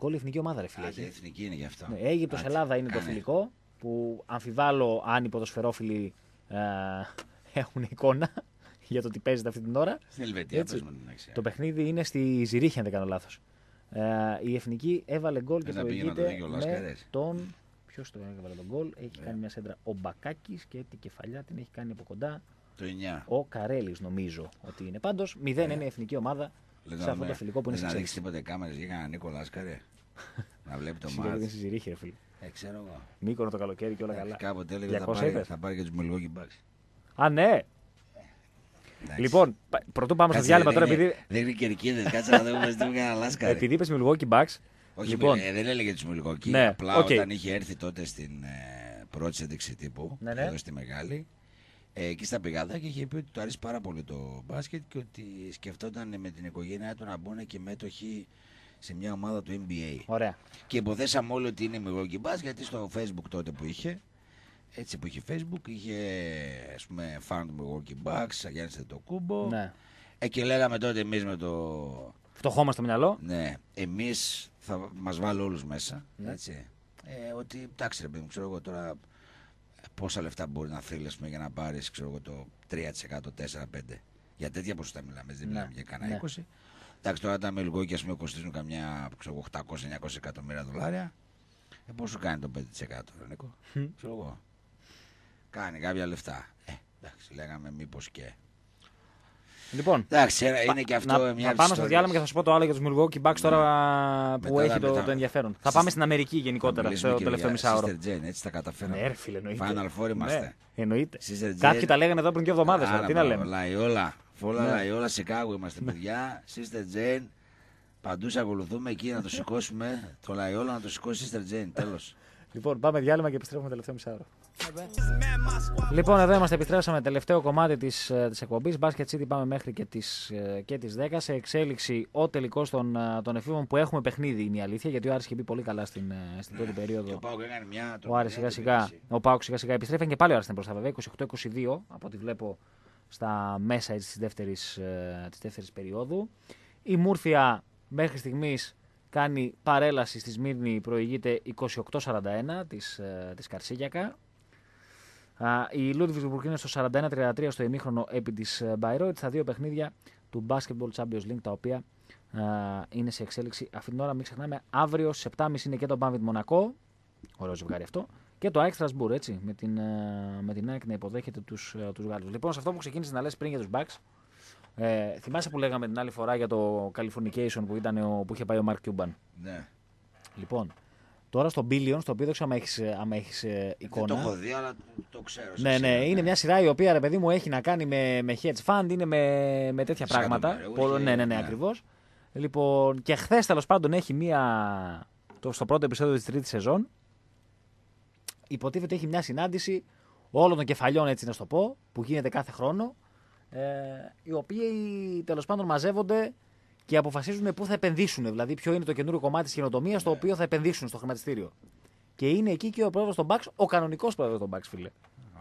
γκολ η εθνική ομάδα, ρε φίλε. Η εθνική είναι γι' αυτό. Ναι, Αίγυπτος-Ελλάδα είναι το φιλικό που αμφιβάλλω αν οι ποδοσφαιρόφιλοι έχουν εικόνα για το τι παίζεται αυτή την ώρα. Στην Ελβετία παίζουμε, το παιχνίδι είναι στη Ζηρίχη, αν δεν κάνω λάθος. Η εθνική έβαλε γκολ και προηγείται με τον. Ποιος το έβαλε τον γκολ, έχει κάνει μια σέντρα ο Μπακάκης και την κεφαλιά την έχει κάνει από κοντά. Το 9. Ο Καρέλης νομίζω ότι είναι. Πάντως 0 είναι η εθνική ομάδα σε αυτό το φιλικό που είναι στην. Να δείξει τίποτε κάμερες για κανένα Νίκο Λάσκαρε. Να βλέπει το μάτι. Είναι στη Ζηρίχη, ρε φίλε. Ξέρω εγώ. Μύκονο το καλοκαίρι και όλα καλά. Κάποτε έλεγε θα πάρει και τους Milwaukee Bucks. Α, ναι. Λοιπόν, πρωτού πάμε στο διάλειμμα τώρα. Δεν είναι κερκίδες, κάτσε να δούμε τι έκανε Λάσκαρε. Επειδή είπες Milwaukee Bucks. Όχι, λοιπόν, δεν έλεγε τους Milwaukee. Ναι, απλά όταν είχε έρθει τότε στην πρώτη συνέντευξη τύπου, εδώ στη Μεγάλη, εκεί στα πηγαδάκια είχε πει ότι του αρέσει πάρα πολύ το μπάσκετ και ότι σκεφτόταν με την οικογένειά του να μπουν και μέτοχοι σε μια ομάδα του NBA. Ωραία. Και υποθέσαμε όλοι ότι είναι Milwaukee Bucks, γιατί στο Facebook τότε που είχε, έτσι που είχε Facebook, είχε ας πούμε fan του Milwaukee Bucks, Γιάννης Αντετοκούμπο. Ναι. Και λέγαμε τότε εμείς με το. Φτωχό μας στο μυαλό. Ναι, εμείς θα μας βάλω όλους μέσα. Ναι. Έτσι. Ότι εντάξει, ρε παιδί μου, ξέρω εγώ τώρα πόσα λεφτά μπορεί να θέλει για να πάρεις το 3%, 4-5%. Για τέτοια ποσοστά μιλάμε, δεν μιλάμε για κανένα 20%. Εντάξει, τώρα τα Milwaukee ας πούμε κοστίζουν καμιά 800-900 εκατομμύρια δολάρια. Πόσο κάνει το 5%, Νίκο? Ξέρω εγώ. Κάνει κάποια λεφτά. Εντάξει, λέγαμε μήπως και. Λοιπόν, εντάξει, είναι και αυτό θα πάμε στο διάλειμμα και θα σου πω το άλλο για τους Milwaukee Bucks τώρα που έχει το ενδιαφέρον. Θα πάμε στην Αμερική γενικότερα στο τελευταίο μισάωρο. Sister Jane, έτσι τα καταφέραμε. Ναι, ρε φίλε, εννοείται. Final Four είμαστε. Ναι, εννοείται. Κάποιοι τα λέγανε εδώ πριν 2 εβδομάδες. Τι να λέμε. Λαϊόλα, Φόλα Λαϊόλα, Σικάγο είμαστε παιδιά. Sister Jane, παντού σε ακολουθούμε εκεί να το σηκώσουμε. Το Λαϊόλα να το σηκώσει Sister Jane, τέλος. Λοιπόν, πάμε διάλειμμα και επιστρέφουμε τελευταίο μισάωρο. Λοιπόν, εδώ είμαστε, επιστρέψαμε τελευταίο κομμάτι της εκπομπής. Basket City πάμε μέχρι και τις 10. Σε εξέλιξη ο τελικός των εφήβων που έχουμε παιχνίδι είναι η αλήθεια. Γιατί ο Άρης είχε μπει πολύ καλά στην πρώτη περίοδο. Ο Άρης σιγά σιγά επιστρέφει και πάλι ο Άρης ήταν μπροστά βέβαια. 28-22 από ό,τι βλέπω στα μέσα της δεύτερης περίοδου. Η Μούρφια μέχρι στιγμής κάνει παρέλαση στη Σμύρνη, προηγείται 28-41 της Καρσίγιακα. Η Λούντβιγκσμπουργκ είναι στο 41-33 στο ημίχρονο επί της Μπαϊρόιτ. Στα δύο παιχνίδια του Basketball Champions League, τα οποία είναι σε εξέλιξη αυτή την ώρα. Μην ξεχνάμε, αύριο στις 7.30 είναι και το Banvit Μονακό. Ωραίο ζευγάρι αυτό. Και το ΑΕΚ Strasbourg, έτσι, με την ΑΕΚ να υποδέχεται τους Γάλλους. Λοιπόν, σε αυτό που ξεκίνησε να λες πριν για τους Bucks, θυμάσαι που λέγαμε την άλλη φορά για το Californication που είχε πάει ο Mark Cuban. Ναι. Λοιπόν, τώρα στο Billions, το οποίο δεν ξέρω αν έχεις εικόνα. Δεν το έχω δει, αλλά το ξέρω. Ναι, είναι μια σειρά η οποία, ρε παιδί μου, έχει να κάνει με hedge fund, είναι με τέτοια πράγματα. Ναι, ακριβώς. Λοιπόν, και χθες τέλος πάντων έχει στο πρώτο επεισόδιο της τρίτης σεζόν, υποτίθεται έχει μια συνάντηση όλων των κεφαλιών, έτσι να το πω, που γίνεται κάθε χρόνο, οι οποίοι τέλος πάντων μαζεύονται και αποφασίζουν πού θα επενδύσουν. Δηλαδή, ποιο είναι το καινούριο κομμάτι της καινοτομίας στο οποίο θα επενδύσουν στο χρηματιστήριο. Και είναι εκεί και ο πρόεδρος των Bucks, ο κανονικός πρόεδρος των Bucks, φίλε.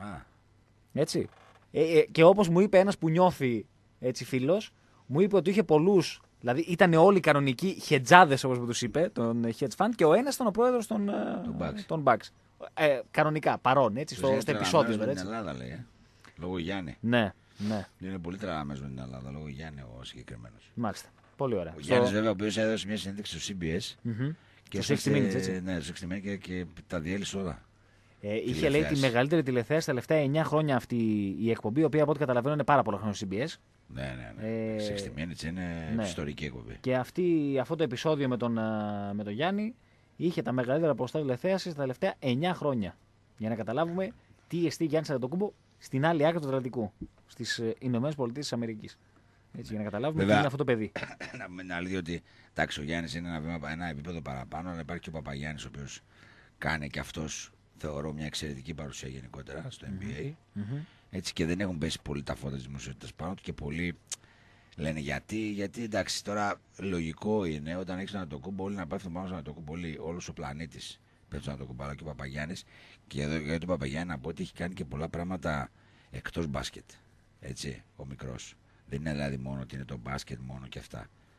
Έτσι. Και όπως μου είπε ένας που νιώθει έτσι φίλος, μου είπε ότι είχε πολλούς. Δηλαδή, ήταν όλοι κανονικοί χετζάδες, όπως μου τους είπε, τον hedge fund, και ο ένας ήταν ο πρόεδρος των Bucks. Κανονικά, παρόν, έτσι, στο επεισόδιο. Με την Ελλάδα, λέει. Λόγω Γιάννη. Ναι. Είναι πολύ τρελαμένος με την Ελλάδα, λόγω Γιάννη ο συγκεκριμένος. Μάλιστα. Πολύ ωραία. Ο Γιάννης, βέβαια, ο οποίος έδωσε μια συνέντευξη στο CBS. Και στο 60 Minutes, έτσι. Ναι, στο 60 Minutes και τα διέλυσε όλα. Είχε, λέει, τη μεγαλύτερη τηλεθέαση τα τελευταία 9 χρόνια αυτή η εκπομπή, η οποία από ό,τι καταλαβαίνω είναι πάρα πολλά χρόνια στο CBS. Ναι. 60 Minutes είναι ιστορική εκπομπή. Και αυτό το επεισόδιο με τον Γιάννη είχε τα μεγαλύτερα ποσοστά τηλεθέαση τα τελευταία 9 χρόνια. Για να καταλάβουμε τι εστί Γιάννης Αντετοκούμπο στην άλλη άκρη του Ατλαντικού, στις Ηνωμένες Πολιτείες της Αμερικής. Έτσι, για να καταλάβουμε τι είναι αυτό το παιδί. Να λέει ότι εντάξει, ο Γιάννης είναι ένα επίπεδο παραπάνω, αλλά υπάρχει και ο Παπαγιάννης, ο οποίος κάνει και αυτός, θεωρώ, μια εξαιρετική παρουσία γενικότερα στο NBA. Έτσι, και δεν έχουν πέσει πολύ τα φώτα της δημοσιότητας πάνω του και πολλοί λένε γιατί εντάξει, τώρα λογικό είναι όταν έχεις ένα Αντετοκούμπο όλοι να πέφτουν πάνω στον Αντετοκούμπο, όλος ο πλανήτης πέφτει στον Αντετοκούμπο, αλλά και ο Παπαγιάννης. Και εδώ για τον Παπαγιάννη να πω ότι έχει κάνει και πολλά πράγματα εκτός μπάσκετ. Έτσι, ο μικρός. Δεν είναι δηλαδή μόνο ότι είναι το μπάσκετ μόνο και αυτά.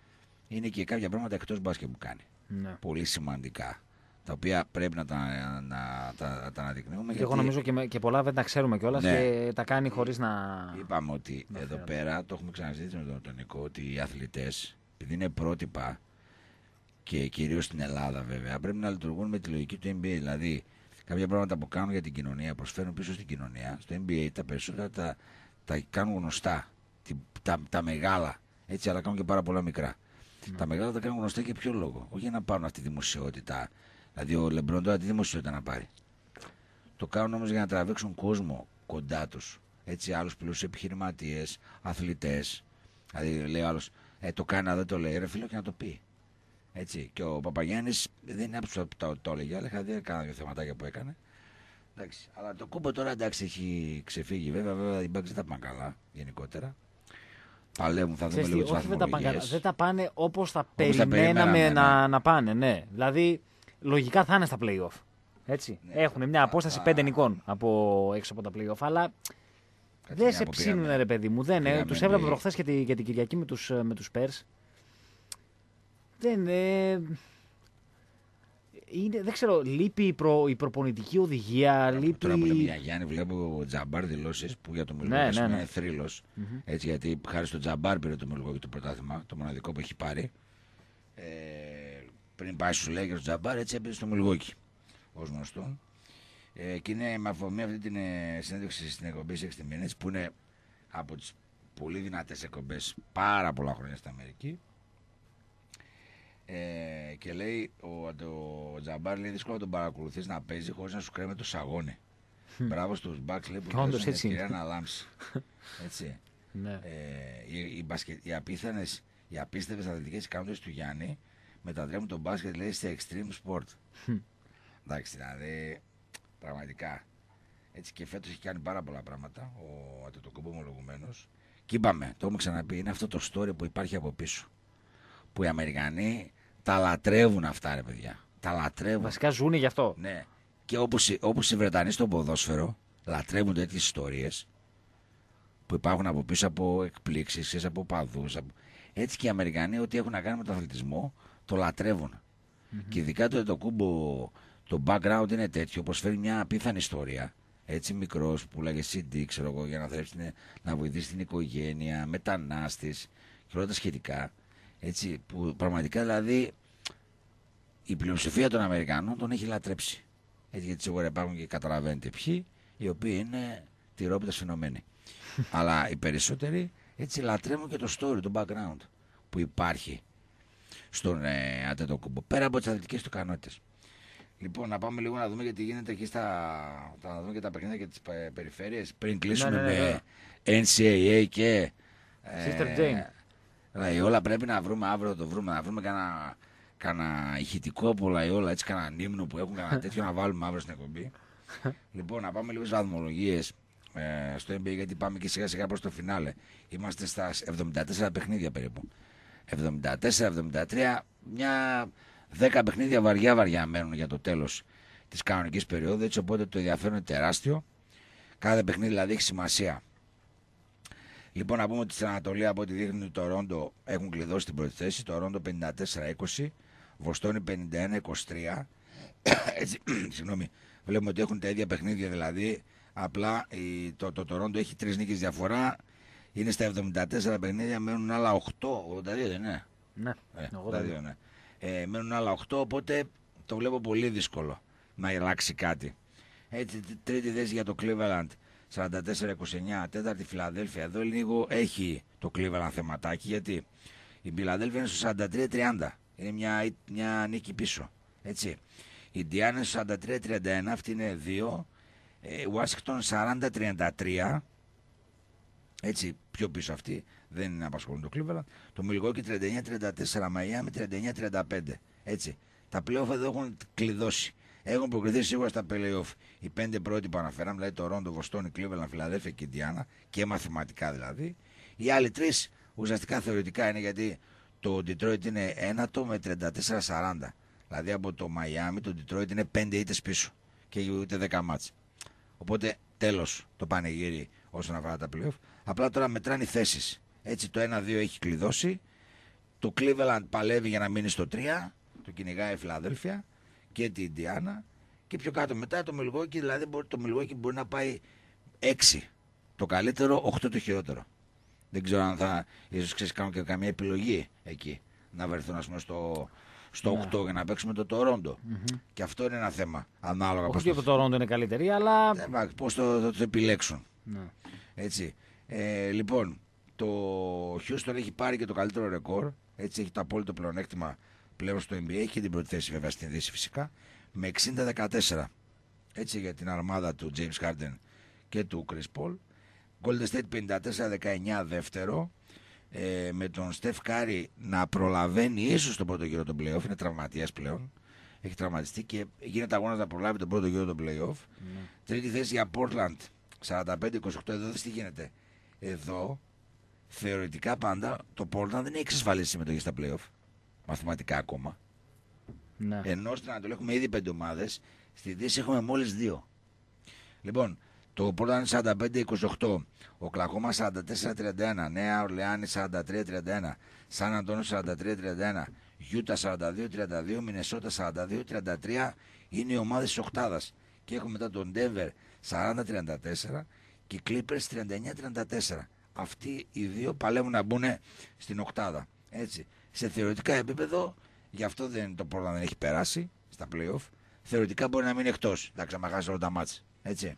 είναι και κάποια πράγματα εκτός μπάσκετ που κάνει. Ναι. Πολύ σημαντικά. Τα οποία πρέπει να τα αναδεικνύουμε. Εγώ νομίζω και πολλά δεν τα ξέρουμε κιόλας, ναι. Και τα κάνει χωρίς να. Είπαμε ότι εδώ πέρα το έχουμε ξαναζητήσει με τον Νικό, ότι οι αθλητές, επειδή είναι πρότυπα και κυρίως στην Ελλάδα βέβαια, πρέπει να λειτουργούν με τη λογική του NBA. Δηλαδή, κάποια πράγματα που κάνουν για την κοινωνία, προσφέρουν πίσω στην κοινωνία. Στο NBA τα περισσότερα τα κάνουν γνωστά. Τα μεγάλα. Έτσι, αλλά κάνουν και πάρα πολλά μικρά. Ναι. Τα μεγάλα τα κάνουν γνωστά για ποιο λόγο? Όχι για να πάρουν αυτή τη δημοσιότητα. Δηλαδή, ο Λεμπρόν τώρα τι δημοσιότητα να πάρει? Το κάνουν όμως για να τραβήξουν κόσμο κοντά τους. Έτσι, άλλους πλούσιους επιχειρηματίες, αθλητές. Δηλαδή, λέει ο άλλος, το κάνει να δεν το λέει, ρε φίλο, και να το πει. Έτσι. Και ο Παπαγιάννης δεν είναι άψογο που το έλεγε, αλλά είχα δει κάνα δύο θεματάκια που έκανε. Εντάξει. Αλλά το κούμπο τώρα εντάξει έχει ξεφύγει. Βέβαια, οι Bucks δεν τα πάνε καλά γενικότερα. Παλεύουν, θα δούμε λίγο τις βαθμολογίες. Δεν τα πάνε όπως θα περιμέναμε να πάνε. Ναι. Δηλαδή, λογικά θα είναι στα play-off. Έτσι. Ναι, έχουν μια απόσταση 5 νικών έξω από τα play-off, αλλά δεν σε ψήνουν, ρε παιδί μου. Τους έβλεπα προχθές και την Κυριακή με τους Spurs. Δεν ξέρω, λείπει η προπονητική οδηγία. Τώρα που λέμε για Γιάννη, βλέπω ο Τζαμπάρ δηλώσεις που για το Μιλγόκι είναι θρύλος. Έτσι, γιατί χάρη στο Τζαμπάρ πήρε το Μιλγόκι το πρωτάθλημα, το μοναδικό που έχει πάρει. Πριν πάει στους Lakers ο Τζαμπάρ, έτσι έπαιζε στο Μιλγόκι, ως γνωστό. Και είναι με αφορμή αυτή την συνέντευξη στην εκπομπή 60 Minutes, που είναι από τις πολύ δυνατές εκπομπές πάρα πολλά χρόνια στην Αμερική. Και λέει ο Τζαμπάρ, λέει, δύσκολο να τον παρακολουθείς να παίζει χωρίς να σου κρέμει το σαγόνι. Μπράβο στους Bucks, λέει, που δώσουν την ευκαιρία να λάμψει. Έτσι. Ναι. Οι απίστευτες αθλητικές ικανότητες του Γιάννη μετατρέπουν τον μπάσκετ, λέει, σε extreme sport. Εντάξει, δηλαδή, πραγματικά. Έτσι, και φέτος έχει κάνει πάρα πολλά πράγματα ο Αντετοκούμπο ομολογουμένος. Και είπαμε, το έχουμε ξαναπεί, είναι αυτό το story που υπάρχει από πίσω. Που οι Αμερικανοί τα λατρεύουν αυτά, ρε παιδιά. Τα λατρεύουν. Βασικά ζουνε γι' αυτό. Ναι. Και όπως οι Βρετανοί στο ποδόσφαιρο λατρεύουν τέτοιες ιστορίες που υπάρχουν από πίσω από εκπλήξεις, από παδούς. Έτσι και οι Αμερικανοί, ό,τι έχουν να κάνουν με τον αθλητισμό, το λατρεύουν. Και ειδικά το Αντετοκούμπο, το background είναι τέτοιο, προσφέρει μια απίθανη ιστορία. Έτσι, μικρός που λέγε CD, ξέρω εγώ, για να θρέψει να βοηθήσει την οικογένεια, μετανάστης και όλα τα σχετικά. Έτσι, που πραγματικά δηλαδή η πλειοψηφία των Αμερικανών τον έχει λατρέψει. Έτσι, γιατί σίγουρα υπάρχουν και καταλαβαίνετε ποιοι, οι οποίοι είναι τυρόπιτες φαινομένοι. Αλλά οι περισσότεροι έτσι λατρεύουν και το story, το background που υπάρχει στον Αντετοκούμπο, πέρα από τις αθλητικές του ικανότητες. Λοιπόν, να πάμε λίγο να δούμε γιατί γίνεται εκεί να δούμε και τα παιχνίδια και τις περιφέρειες πριν κλείσουμε με NCAA και Sister Jane. Δηλαδή, όλα πρέπει να βρούμε αύριο, να βρούμε κανένα ηχητικό από όλα, έτσι κανένα ύμνο που έχουν, κανένα τέτοιο να βάλουμε αύριο στην εκπομπή. Λοιπόν, να πάμε λίγο στις βαθμολογίες στο NBA, γιατί πάμε και σιγά σιγά προς το φινάλε. Είμαστε στα 74 παιχνίδια περίπου. 74-73, μια 10 παιχνίδια βαριά μένουν για το τέλος της κανονικής περίοδου, έτσι οπότε το ενδιαφέρον είναι τεράστιο. Κάθε παιχνίδι δηλαδή έχει σημασία. Λοιπόν, να πούμε ότι στην Ανατολή, από ό,τι δείχνει το Τορόντο, έχουν κλειδώσει την πρώτη θέση. Το Τορόντο 54-20, Βοστόνη 51-23. Έτσι, συγγνώμη, βλέπουμε ότι έχουν τα ίδια παιχνίδια δηλαδή. Απλά το Τορόντο έχει 3 νίκες διαφορά. Είναι στα 74 παιχνίδια, μένουν άλλα 8. 82 δεν είναι? Ναι, 82, ναι. Μένουν άλλα 8, οπότε το βλέπω πολύ δύσκολο να αλλάξει κάτι. Έτσι, τρίτη θέση για το Cleveland. 44-29, τέταρτη Φιλαδέλφια. Εδώ λίγο έχει το Cleveland θεματάκι, γιατί η Φιλαδέλφια είναι στο 43-30. Είναι μια νίκη πίσω. Έτσι. Η Ιντιάνα είναι στο 43-31, αυτή είναι 2. Ουάσιγκτον 40-33. Έτσι, πιο πίσω αυτή. Δεν απασχολούν το Cleveland. Το Μιλγόκι 39-34, Μαϊάμι 39-35. Έτσι. Τα playoff εδώ έχουν κλειδώσει. Έχουν προκριθεί σίγουρα στα playoff οι 5 πρώτοι που αναφέραμε, δηλαδή το Ρόντο, Βοστόνη, Cleveland, Φιλαδέλφια και Ιντιάνα, και μαθηματικά δηλαδή. Οι άλλοι 3 ουσιαστικά θεωρητικά είναι, γιατί το Detroit είναι ένατο με 34-40. Δηλαδή από το Μαϊάμι το Detroit είναι 5 ήττες πίσω και ούτε 10 μάτς. Οπότε τέλος το πανηγύρι όσον αφορά τα playoff. Απλά τώρα μετράνε οι θέσεις. Έτσι το 1-2 έχει κλειδώσει. Το Cleveland παλεύει για να μείνει στο 3, το κυνηγάει η Φιλαδέλφια και την Ιντιάνα. Και πιο κάτω μετά το Milwaukee, δηλαδή το Milwaukee μπορεί να πάει 6 το καλύτερο, 8 το χειρότερο. Δεν ξέρω αν θα, ίσως ξέρεις, κάνουν και καμία επιλογή εκεί, να βρεθούν ας πούμε στο 8 για να παίξουμε το Toronto. Και αυτό είναι ένα θέμα, ανάλογα. Όχι ότι το Toronto είναι καλύτερη, αλλά... Πώς το επιλέξουν. Ναι. Έτσι. Λοιπόν, το Houston έχει πάρει και το καλύτερο ρεκόρ. Έτσι, έχει το απόλυτο πλεονέκτημα πλέον στο NBA. Έχει την πρώτη θέση βέβαια στην Δύση φυσικά. Με 60-14. Έτσι, για την αρμάδα του James Harden και του Chris Paul. Golden State 54-19 δεύτερο. Με τον Steph Curry να προλαβαίνει ίσως τον πρώτο γύρο των playoff. Είναι τραυματίας πλέον. Έχει τραυματιστεί και γίνεται αγώνας να προλάβει τον πρώτο γύρο των playoff. Τρίτη θέση για Portland 45-28. Εδώ τι γίνεται. Εδώ θεωρητικά πάντα το Portland δεν έχει εξασφαλίσει συμμετοχή στα playoff. Μαθηματικά ακόμα. Ναι. Ενώ στην Ανατολή έχουμε ήδη 5 ομάδες. Στη Δύση έχουμε μόλις 2. Λοιπόν, το Portland 45-28. Οκλαχώμα 44-31. Νέα Ορλεάνη 43-31. Σαν Αντώνιο 43-31. Γιούτα 42-32. Μινεσότα 42-33. Είναι οι ομάδες της οκτάδας. Και έχουμε μετά τον Denver 40-34 και Clippers 39-34. Αυτοί οι δύο παλεύουν να μπουν στην οκτάδα. Έτσι. Σε θεωρητικά επίπεδο, γι' αυτό το Portland δεν έχει περάσει στα playoff. Θεωρητικά μπορεί να μείνει εκτός. Εντάξει, άμα χάσει όλα τα μάτς. Έτσι.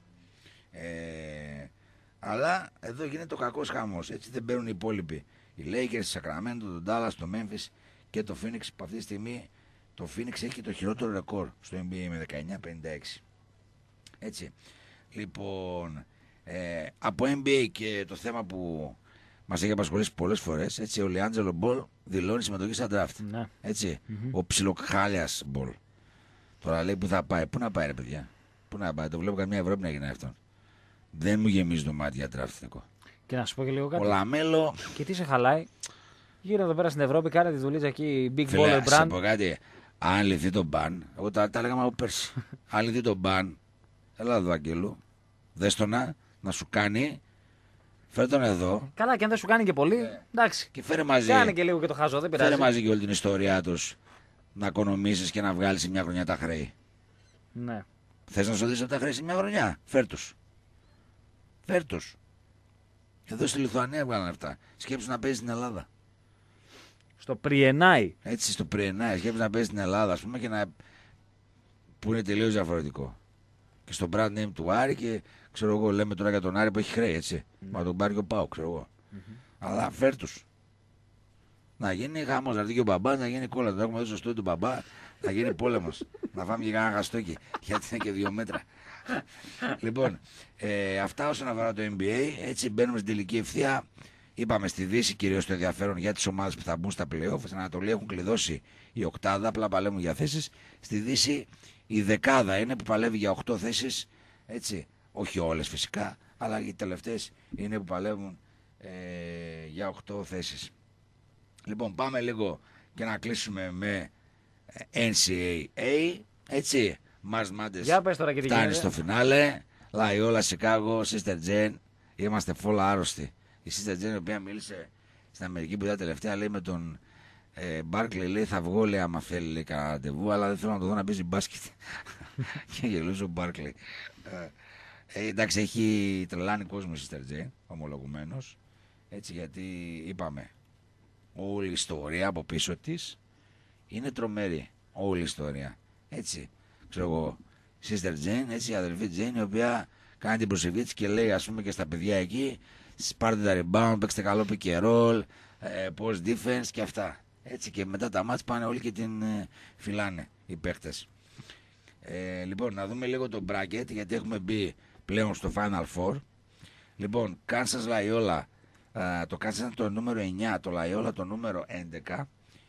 Αλλά εδώ γίνεται ο κακός χαμός. Έτσι δεν παίρνουν οι υπόλοιποι. Οι Lakers, το Sacramento, το Dallas, το Memphis και το Phoenix. Που αυτή τη στιγμή το Phoenix έχει το χειρότερο ρεκόρ στο NBA με 19-56. Έτσι. Λοιπόν, από NBA και το θέμα που μας έχει απασχολήσει πολλές φορές, έτσι, ο Λεάντζελο Μπολ δηλώνει συμμετοχή στα draft. Ναι. Έτσι. Ο ψιλοκχάλιας Μπολ. Τώρα λέει που θα πάει. Πού να πάει, ρε παιδιά. Πού να πάει. Το βλέπω καμιά Ευρώπη να γίνει αυτό. Δεν μου γεμίζει το μάτι για draft. Και να σου πω και λίγο κάτι. Ο Λαμέλο. Και τι σε χαλάει. Γύρω εδώ πέρα στην Ευρώπη, κάνε τη δουλίτσα εκεί. Big Φίλε, Baller σε Brand. πω κάτι. Αν λυθεί το μπαν, εγώ τα έλεγα από πέρσι. Αν λυθεί το μπαν, έλα εδώ, Αγγέλου. Δες το να σου κάνει. Φέρε τον εδώ. Καλά, και αν δεν σου κάνει και πολύ, εντάξει. Και φέρε μαζί. Κάνε και λίγο και το χάζο, δεν πειράζει. Φέρε μαζί και όλη την ιστορία τους. Να οικονομήσεις και να βγάλεις σε μια χρονιά τα χρέη. Ναι. Θες να σου δεις τα χρέη σε μια χρονιά. Φέρ τους. Φέρ τους. Εδώ στη Λιθουανία βγάλανε αυτά. Σκέψου να παίζει στην Ελλάδα. Στο Πριενάι. Έτσι, στο Πριενάι. Σκέψου να παίζει στην Ελλάδα, ας πούμε, και να. Που είναι τελείως διαφορετικό. Και στο brand name του Άρη και ξέρω εγώ, λέμε τώρα για τον Άρη που έχει χρέη, έτσι. Μα τον πάρει και ο Πάο, ξέρω εγώ. Αλλά φέρ τους. Να γίνει χαμός, να έρθει και ο μπαμπάς, να γίνει κόλλα. Να έχουμε εδώ στο στούντιο του μπαμπά, να γίνει πόλεμος. Να φάμε και κανένα χαστόκι, γιατί είναι και 2 μέτρα. Λοιπόν, αυτά όσον αφορά το NBA. Έτσι μπαίνουμε στην τελική ευθεία. Είπαμε στη Δύση κυρίως το ενδιαφέρον για τις ομάδες που θα μπουν στα playoff. Στην Ανατολή έχουν κλειδώσει η οκτάδα, απλά παλεύουν για θέσεις. Στη Δύση η δεκάδα είναι που παλεύει για 8 θέσεις. Έτσι, όχι όλες φυσικά, αλλά οι τελευταίες είναι που παλεύουν για 8 θέσεις. Λοιπόν, πάμε λίγο και να κλείσουμε με NCAA. Έτσι, Mars Madness φτάνει στο φινάλε. Λαϊόλα, Σικάγο, Sister Jane. Είμαστε φόλα άρρωστοι. Η Sister Jane, η οποία μίλησε στην Αμερική που ήταν τελευταία, λέει με τον Barkley, λέει θα βγω, λέει άμα θέλει, λέει κανένα ραντεβού, αλλά δεν θέλω να το δω να παίζει μπάσκετ. Και γελούσε ο Barkley. Εντάξει, έχει τρελάνει κόσμο η Sister Jane, ομολογουμένως. Έτσι, γιατί είπαμε, όλη η ιστορία από πίσω της είναι τρομερή. Όλη η ιστορία. Έτσι, ξέρω εγώ, Sister Jane, έτσι, η αδελφή Jane, η οποία κάνει την προσευχή της και λέει, ας πούμε, και στα παιδιά εκεί, πάρτε τα rebound, παίξτε καλό pick and roll, post defense και αυτά. Έτσι, και μετά τα μάτς πάνε όλοι και την φυλάνε οι παίκτες. Λοιπόν, να δούμε λίγο το bracket, γιατί έχουμε μπει πλέον στο Final Four. Λοιπόν, Kansas Loyola, το Kansas είναι το νούμερο 9, το Loyola το νούμερο 11.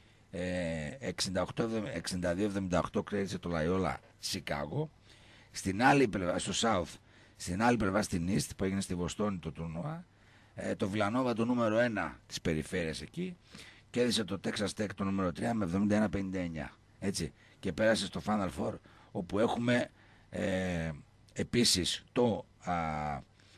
62-78 κράτησε το Loyola Chicago. Στην άλλη πλευρά, στο South, στην άλλη πλευρά στην East που έγινε στη Βοστόνη το τουρνουά, το Villanova το νούμερο 1 της περιφέρειας εκεί, κέρδισε το Texas Tech το νούμερο 3 με 71-59. Έτσι, και πέρασε στο Final Four, όπου έχουμε επίσης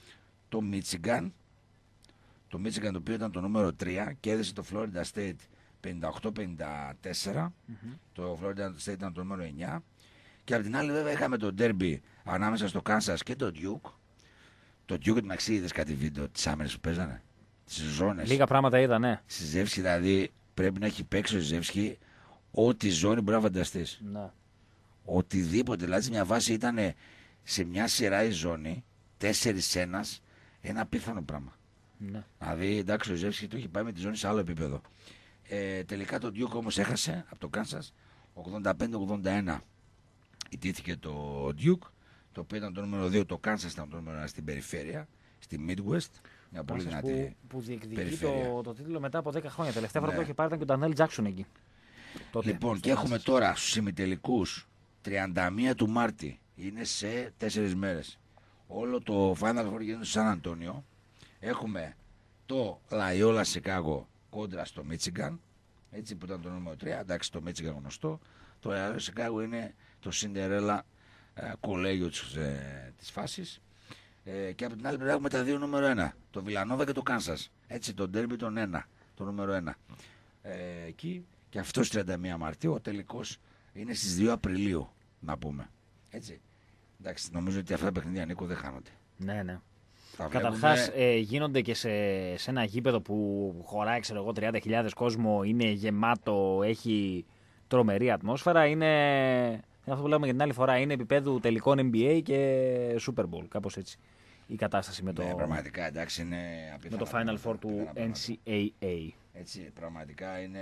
το Michigan, το οποίο ήταν το νούμερο 3, κέρδισε το Florida State 58-54. Το Florida State ήταν το νούμερο 9. Και από την άλλη, βέβαια, είχαμε το derby ανάμεσα στο Kansas και το Duke. Το Duke, την αξία, είδες κάτι βίντεο τις άμερες που παίζανε. Στις ζώνες. Λίγα πράγματα είδα, ναι. Στη Ζεύσκη, δηλαδή, πρέπει να έχει παίξει ο Ζεύσκη ό,τι ζώνη μπορεί να φανταστείς. Ναι. Οτιδήποτε. Δηλαδή, σε μια βάση ήταν σε μια σειρά η ζώνη, 4-1, ένα απίθανο πράγμα. Ναι. Δηλαδή, εντάξει, ο Ζεύσκη το έχει πάει με τη ζώνη σε άλλο επίπεδο. Τελικά το Duke όμως έχασε από το Kansas 85-81. Ιτήθηκε το Duke, το οποίο ήταν το νούμερο 2, το Kansas ήταν το νούμερο 1 στην περιφέρεια, στη Midwest. Μια πολύ δυνατή που διεκδικεί περιφέρεια. το τίτλο μετά από 10 χρόνια. Τελευταία φορά Ναι. που το είχε πάρει ήταν και ο Ντανέλ Τζάκσον εκεί. Τότε, Λοιπόν, και έχουμε τώρα στους ημιτελικούς 31 του Μάρτη. Είναι σε 4 μέρες. Όλο το Final Four γίνεται στο Σαν Αντώνιο. Έχουμε το Loyola Chicago κόντρα στο Michigan. Έτσι που ήταν το νούμερο 3. Εντάξει, το Michigan γνωστό. Το Loyola Chicago είναι το Cinderella κολέγιο της φάσης. Και από την άλλη πλευρά έχουμε τα δύο νούμερο 1. Το Villanova και το Kansas. Έτσι, το Derby τον 1. Το νούμερο 1. Εκεί. Και αυτό στις 31 Μαρτίου, ο τελικός είναι στις 2 Απριλίου, να πούμε. Έτσι. Εντάξει, νομίζω ότι αυτά τα παιχνίδια, Νίκο, δεν χάνονται. Ναι, ναι. Τα Καταρχάς βλέπουμε... γίνονται και σε ένα γήπεδο που χωράει, ξέρω εγώ, 30.000 κόσμο, είναι γεμάτο, έχει τρομερή ατμόσφαιρα. Είναι αυτό που λέμε για την άλλη φορά, είναι επίπεδου τελικών NBA και Super Bowl, κάπως έτσι η κατάσταση με το, πραγματικά, εντάξει, είναι με το Final Four του NCAA. Έτσι, πραγματικά είναι...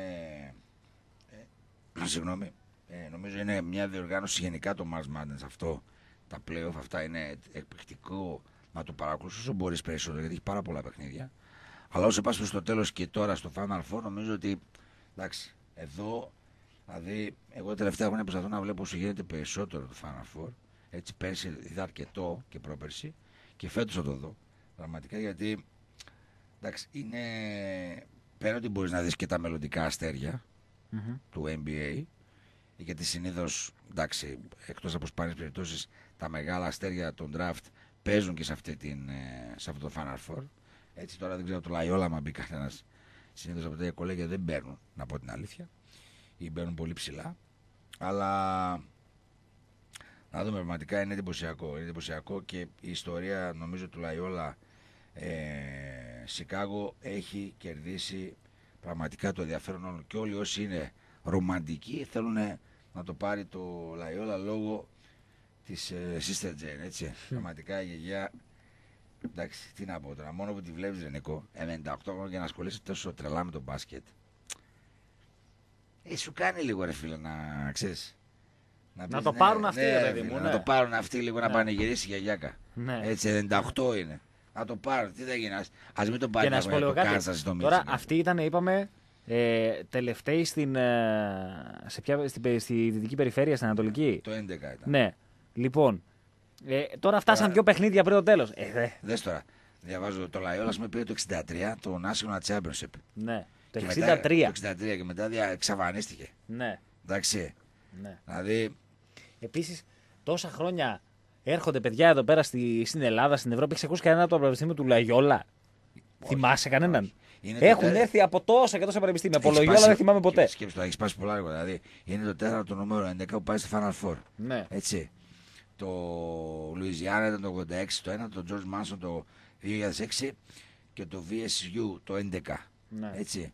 Συγγνώμη. Νομίζω είναι μια διοργάνωση γενικά το March Madness αυτό. Τα playoff αυτά είναι εκπληκτικό να το παρακολουθείς όσο μπορείς περισσότερο, γιατί έχει πάρα πολλά παιχνίδια. Αλλά όσο πας στο τέλος και τώρα στο Final Four, νομίζω ότι εντάξει, εδώ, δηλαδή, εγώ τελευταία χρόνια προσπαθώ να βλέπω όσο γίνεται περισσότερο το Final Four. Έτσι, πέρσι είδα αρκετό και πρόπερσι και φέτος θα το δω. Πραγματικά, γιατί εντάξει, είναι πέρα ότι μπορείς να δεις και τα μελλοντικά αστέρια του NBA, γιατί συνήθως, εντάξει, εκτός από σπάνιες περιπτώσεις, τα μεγάλα αστέρια των draft παίζουν και σε αυτό το Final Four. Έτσι, τώρα δεν ξέρω το Loyola, μα μπει κανένας. Συνήθως από τα κολέγια δεν παίρνουν, να πω την αλήθεια, ή μπαίνουν πολύ ψηλά. Αλλά να δούμε, πραγματικά είναι εντυπωσιακό. Είναι εντυπωσιακό και η ιστορία, νομίζω, του Loyola Chicago έχει κερδίσει πραγματικά το ενδιαφέρον όλων. Και όλοι όσοι είναι ρομαντικοί θέλουν να το πάρει το Loyola λόγω της Sister Jane, έτσι. Πραγματικά η γιαγιά, εντάξει, τι να πω τώρα, μόνο που τη βλέπεις, Νικό, 98 χρόνια και να ασχολείσαι τόσο τρελά με το μπάσκετ. Σου κάνει λίγο, ρε φίλε, να ξέρεις. Να το πάρουν αυτοί, ρε παιδί μου. Να το πάρουν αυτοί λίγο, να πανηγυρίσει η γιαγιάκα. Ναι. Έτσι, 98 είναι. Να το πάρουν, τι θα γίνει, ας μην το πάρει να το Kansas στο Michigan. Τώρα αυτοί ήταν, είπαμε, τελευταίοι στη δυτική περιφέρεια, στην Ανατολική. Το 11 ήταν. Ναι. Λοιπόν, τώρα φτάσαν δύο παιχνίδια πριν το τέλος. Δες τώρα, διαβάζω το Loyola με πήρε το 63 το National Championship. Ναι, το 63. Το 63 και μετά εξαφανίστηκε. Ναι. Εντάξει. Ναι. Δηλαδή... Επίσης, τόσα χρόνια έρχονται παιδιά εδώ πέρα στην Ελλάδα, στην Ευρώπη. Έχεις ακούσει κανένα από το πανεπιστήμιο του Loyola? Θυμάσαι κανέναν? Έχουν έρθει από τόσα και τόσα πανεπιστήμια. Από Loyola δεν θυμάμαι ποτέ. Σκέψου το, έχει σπάσει πολλά έργα. Δηλαδή είναι το 4ο νούμερο 11 που πάει στο Final Four. Ναι. Έτσι. Το Louisiana ήταν το 86 το 1, το George Mason το 2006 και το VSU το 11. Ναι. Έτσι.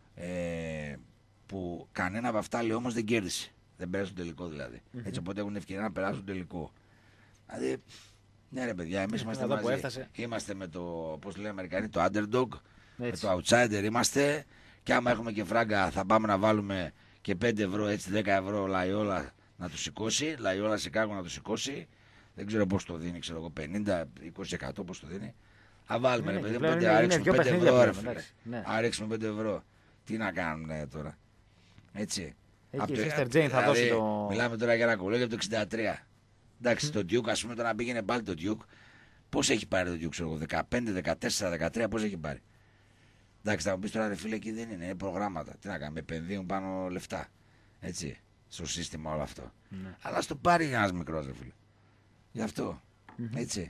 Που κανένα από αυτά, λέει, όμως δεν κέρδισε. Δεν πέρασε τον τελικό δηλαδή. Έτσι, οπότε έχουν ευκαιρία να περάσουν τον τελικό. Δηλαδή, ναι, ρε παιδιά, εμείς είμαστε μαζί. Είμαστε με το, πώς λέει οι Αμερικανοί, το underdog, έτσι, με το outsider είμαστε. Και άμα έχουμε και φράγκα, θα πάμε να βάλουμε και 5 ευρώ, έτσι 10 ευρώ Loyola να του σηκώσει. Loyola Chicago να του σηκώσει. Δεν ξέρω πώς το δίνει, ξέρω εγώ, 50-20% πώς το δίνει. Α, βάλουμε, ρε παιδί, α ρίξουμε 5 ευρώ, ρε φίλε. Α ρίξουμε 5 ευρώ. Τι να κάνουμε τώρα. Έτσι. Εκεί η Sister Jane θα δώσει το... Μιλάμε τώρα για ένα κολέγιο από το 63. Εντάξει, το Duke, ας πούμε, τώρα πήγαινε πάλι το Duke. Πώς έχει πάρει το Duke, ξέρω εγώ, 15, 14, 13, πώς έχει πάρει. Εντάξει, θα μου πεις τώρα, ρε φίλε, εκεί δεν είναι προγράμματα. Τι να κάνουμε, επενδύουν πάνω λεφτά. Έτσι, στο σύστημα όλο αυτό. Ναι. Αλλά στο πάρει ένας μικρός, ρε φίλε. Γι' αυτό. Έτσι.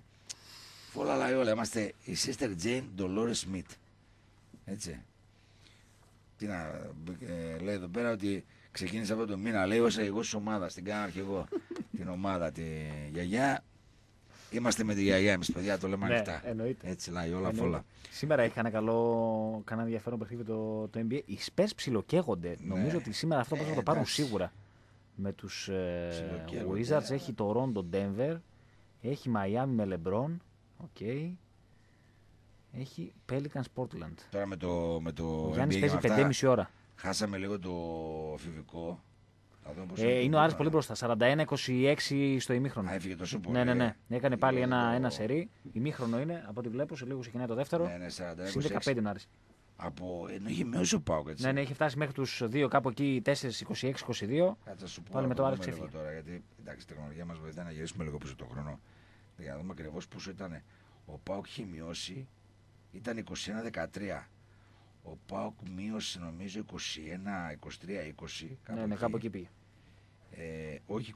Φόλα Loyola, είμαστε η Sister Jane Dolores Smith. Έτσι. Λέει εδώ πέρα ότι ξεκίνησε αυτό το μήνα. Λέει ως εγώ τη ομάδα. Την κάνω και εγώ την ομάδα τη γιαγιά. Είμαστε με τη γιαγιά εμείς, παιδιά, το λέμε ανοιχτά. Εννοείται. Έτσι λέει όλα όλα. Σήμερα έχει κανένα ενδιαφέρον παιχνίδι το NBA. Οι Spurs ψιλοκαίγονται. Ναι. Νομίζω ότι σήμερα αυτό πρέπει να το πάρουν σίγουρα. Με τους Wizards έχει το Toronto Denver. Έχει Miami με LeBron. Okay. Έχει Pelicans Portland. Τώρα με το ο Γιάννης παίζει 5,5 ώρα. Χάσαμε λίγο το φιβικό. Είναι ο Άρης πολύ μπροστά. 41-26 στο ημίχρονο. Έφυγε τόσο πολύ. Ναι. Έκανε πάλι ένα σερί. Ημίχρονο είναι, από ό,τι βλέπω. Σε λίγο ξεκινάει το δεύτερο. Ναι, 41-26. 15 ο Άρης. Ενώ είχε μειώσει ο ΠΑΟΚ, έτσι. Ναι, έχει φτάσει μέχρι τους 2, κάπου εκεί 4-26-22. Κάτσε σου πω. Πάλι με το Άρης ξέφυγε. Τώρα, γιατί εντάξει, η τεχνολογία μας βοηθάει να γυρίσουμε λίγο πίσω το χρόνο. Για να δούμε ακριβώς πόσο ήταν. Ο ΠΑΟΚ είχε μειώσει, ήταν 21-13. Ο ΠΑΟΚ μείωσε νομίζω 21-23-20. Ναι, κάπου εκεί πήγε. Όχι,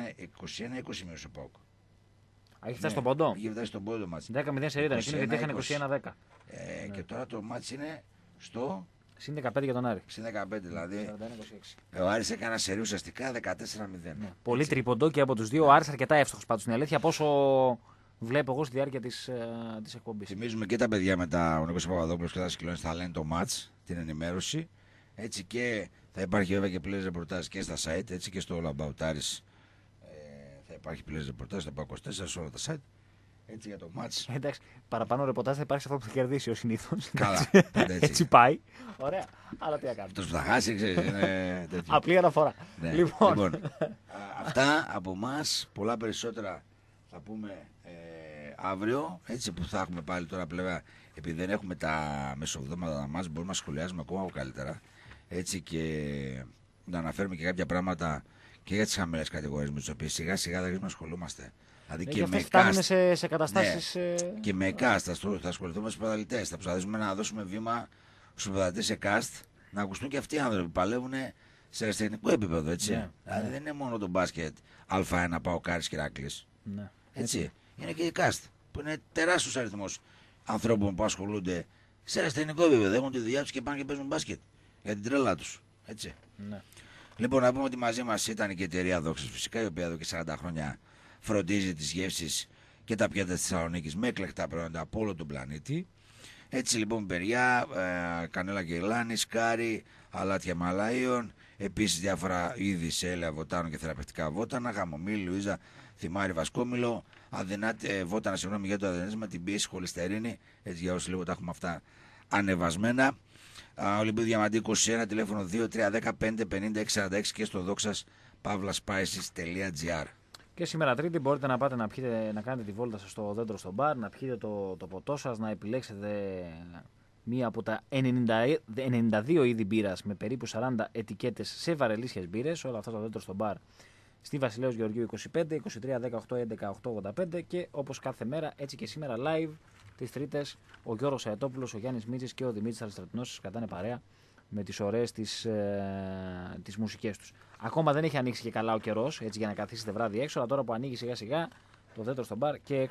21-20 μείωσε ο ΠΑΟΚ. Έχει φτάσει στον πόντο. Είχε φτάσει στον πόντο μας. 10-0 σε ήταν εκείνο γιατί είχαν 21-10. Και τώρα το μάτς είναι στο... Συν 15 για τον Άρη. Συν 15 δηλαδή. 41-26. Ο Άρης έκανε ένα σερί ουσιαστικά 14-0. Ναι. Πολύ τρίποντο και από τους δύο. Ο Άρης αρκετά εύστοχος πάντως στην αλήθεια. Πόσο βλέπω εγώ στη διάρκεια της εκπομπής. Θυμίζουμε και τα παιδιά με ο Νίκος Παπαδόπουλος και τα Σκυλώνης θα λένε το μάτς, την ενημέρωση. Έτσι και θα υπάρχει βέβαια και πλήρες ρεπορτάζ και στα site, έτσι και στο Λαμπαουτάρης θα υπάρχει πλήρες ρεπορτάζ, θα πάω 24 σε όλα τα site. Έτσι για το μάτς. Εντάξει, παραπάνω ρεπορτάζ θα υπάρχει σε αυτό που θα κερδίσει ο συνήθως. Καλά, πάντα έτσι. Έτσι πάει. Ωραία. Αλλά τι να κάνουμε. Αυτός που θα χάσει, ξέρεις, είναι τέτοιο. Απλή αναφορά. Ναι. Λοιπόν. Αυτά από εμάς, πολλά περισσότερα θα πούμε αύριο, έτσι που θα έχουμε πάλι τώρα πλέον, επειδή δεν έχουμε τα μεσοβδόματα μας, μπορούμε να σχολιάζουμε ακόμα καλύτερα, έτσι και να αναφέρουμε και κάποια πράγματα και για τις χαμηλές κατηγορίες με τις οποίες σιγά σιγά θα αρχίσουμε να ασχολούμαστε. Δηλαδή και με φτάνουμε σε καταστάσεις... Ναι, και με cast θα ασχοληθούμε στους ποδαλητές, θα προσπαθήσουμε να δώσουμε βήμα στους ποδαλητές σε cast, να ακουστούν και αυτοί οι άνθρωποι που παλεύουν σε αεραστεχνικό επίπεδο, έτσι. Ναι, δηλαδή δεν είναι μόνο το μπάσκετ Α1, Παοκάρης και Ηράκλης. Ναι. Έτσι. Είναι και η cast που είναι τεράστιος αριθμός ανθρώπων που ασχολούνται σε αεραστεχνικό επίπεδο. Έχουν τη δουλειά τους και πάνε και παίζουν μπάσκετ για την τρέλα τους. Έτσι. Ναι. Λοιπόν, να πούμε ότι μαζί μας ήταν και η εταιρεία Δόξας φυσικά, η οποία εδώ και 40 χρόνια φροντίζει τις γεύσεις και τα πιάτα της Θεσσαλονίκης με εκλεκτά προϊόντα από όλο τον πλανήτη. Έτσι λοιπόν, περιά, κανέλα και ελάνη, σκάρι, αλάτια μαλάιων, επίσης διάφορα είδη σε έλαια βοτάνων και θεραπευτικά βότανα, χαμομήλι, λουίζα, θυμάρι, βασκόμηλο, βότανα, συγγνώμη για το αδενίσμα, την πίεση, χολυστερίνη, έτσι για όσοι λίγο τα έχουμε αυτά ανεβασμένα. Ολυμπίου Διαμαντή 21, τηλέφωνο 2310-550-646 και στο δόξας pavlaspices.gr. Και σήμερα Τρίτη μπορείτε να πάτε να κάνετε τη βόλτα σας στο δέντρο στο μπαρ, να πιείτε το ποτό σας, να επιλέξετε μία από τα 92 είδη μπύρας με περίπου 40 ετικέτες σε βαρελίσιες μπύρες, όλα αυτά το δέντρο στο μπαρ στη Βασιλέως Γεωργίου 25, 23 18 11 885 και όπως κάθε μέρα έτσι και σήμερα live τις Τρίτες ο Γιώργος Αετόπουλος, ο Γιάννης Μίτσης και ο Δημήτρης Αριστρατινός σας κρατάνε παρέα με τις ωραίες τις μουσικές τους. Ακόμα δεν έχει ανοίξει και καλά ο καιρός έτσι για να καθίσετε βράδυ έξω, αλλά τώρα που ανοίγει σιγά σιγά το δέντρο στο μπαρ και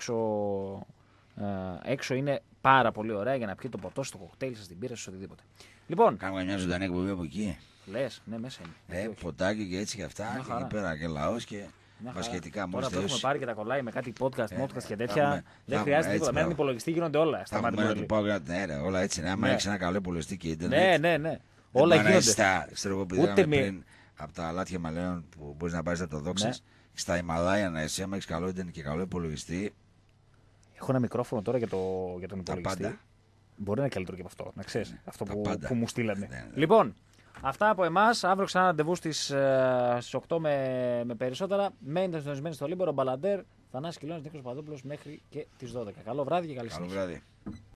έξω είναι πάρα πολύ ωραία για να πιείτε το ποτό, στο κοκτέιλ σας, την πύρα σας, οτιδήποτε. Λοιπόν, κάνουμε μια ζωντανή εκπομπή από εκεί. Λες, ναι, μέσα είναι. Ποτάκι και έτσι και αυτά. Και εκεί πέρα και λαός και βασχετικά μόλις τώρα που έχουμε πάρει και τα κολλάει με κάτι podcast και τέτοια. Δεν χρειάζεται τίποτα. Με έναν υπολογιστή γίνονται όλα. Όλα έτσι. Άμα έχει ένα καλό υπολογιστή και ίντερνετ. Ναι. Όλα γίνονται. Ξέρω εγώ πριν από τα αλάτια μαλλαίων που μπορεί να πάρει από το Δόξας. Στα Ιμαλάια να εσύ, άμα έχει καλό ίντερνετ και καλό υπολογιστή. Έχω ένα μικρόφωνο τώρα για τον υπολογιστή. Μπορεί να είναι καλύτερο και από αυτό. Να ξέρει αυτό που μου στείλανε. Λοιπόν. Αυτά από εμάς. Αύριο ξανά ραντεβού στις 8 με περισσότερα. Μένετε συντονισμένοι στο Λίμπερο. Μπαλαντέρ, Θανάσης Κιλώνης, Νίκος Παπαδόπουλος μέχρι και τις 12. Καλό βράδυ και καλή συνέχεια.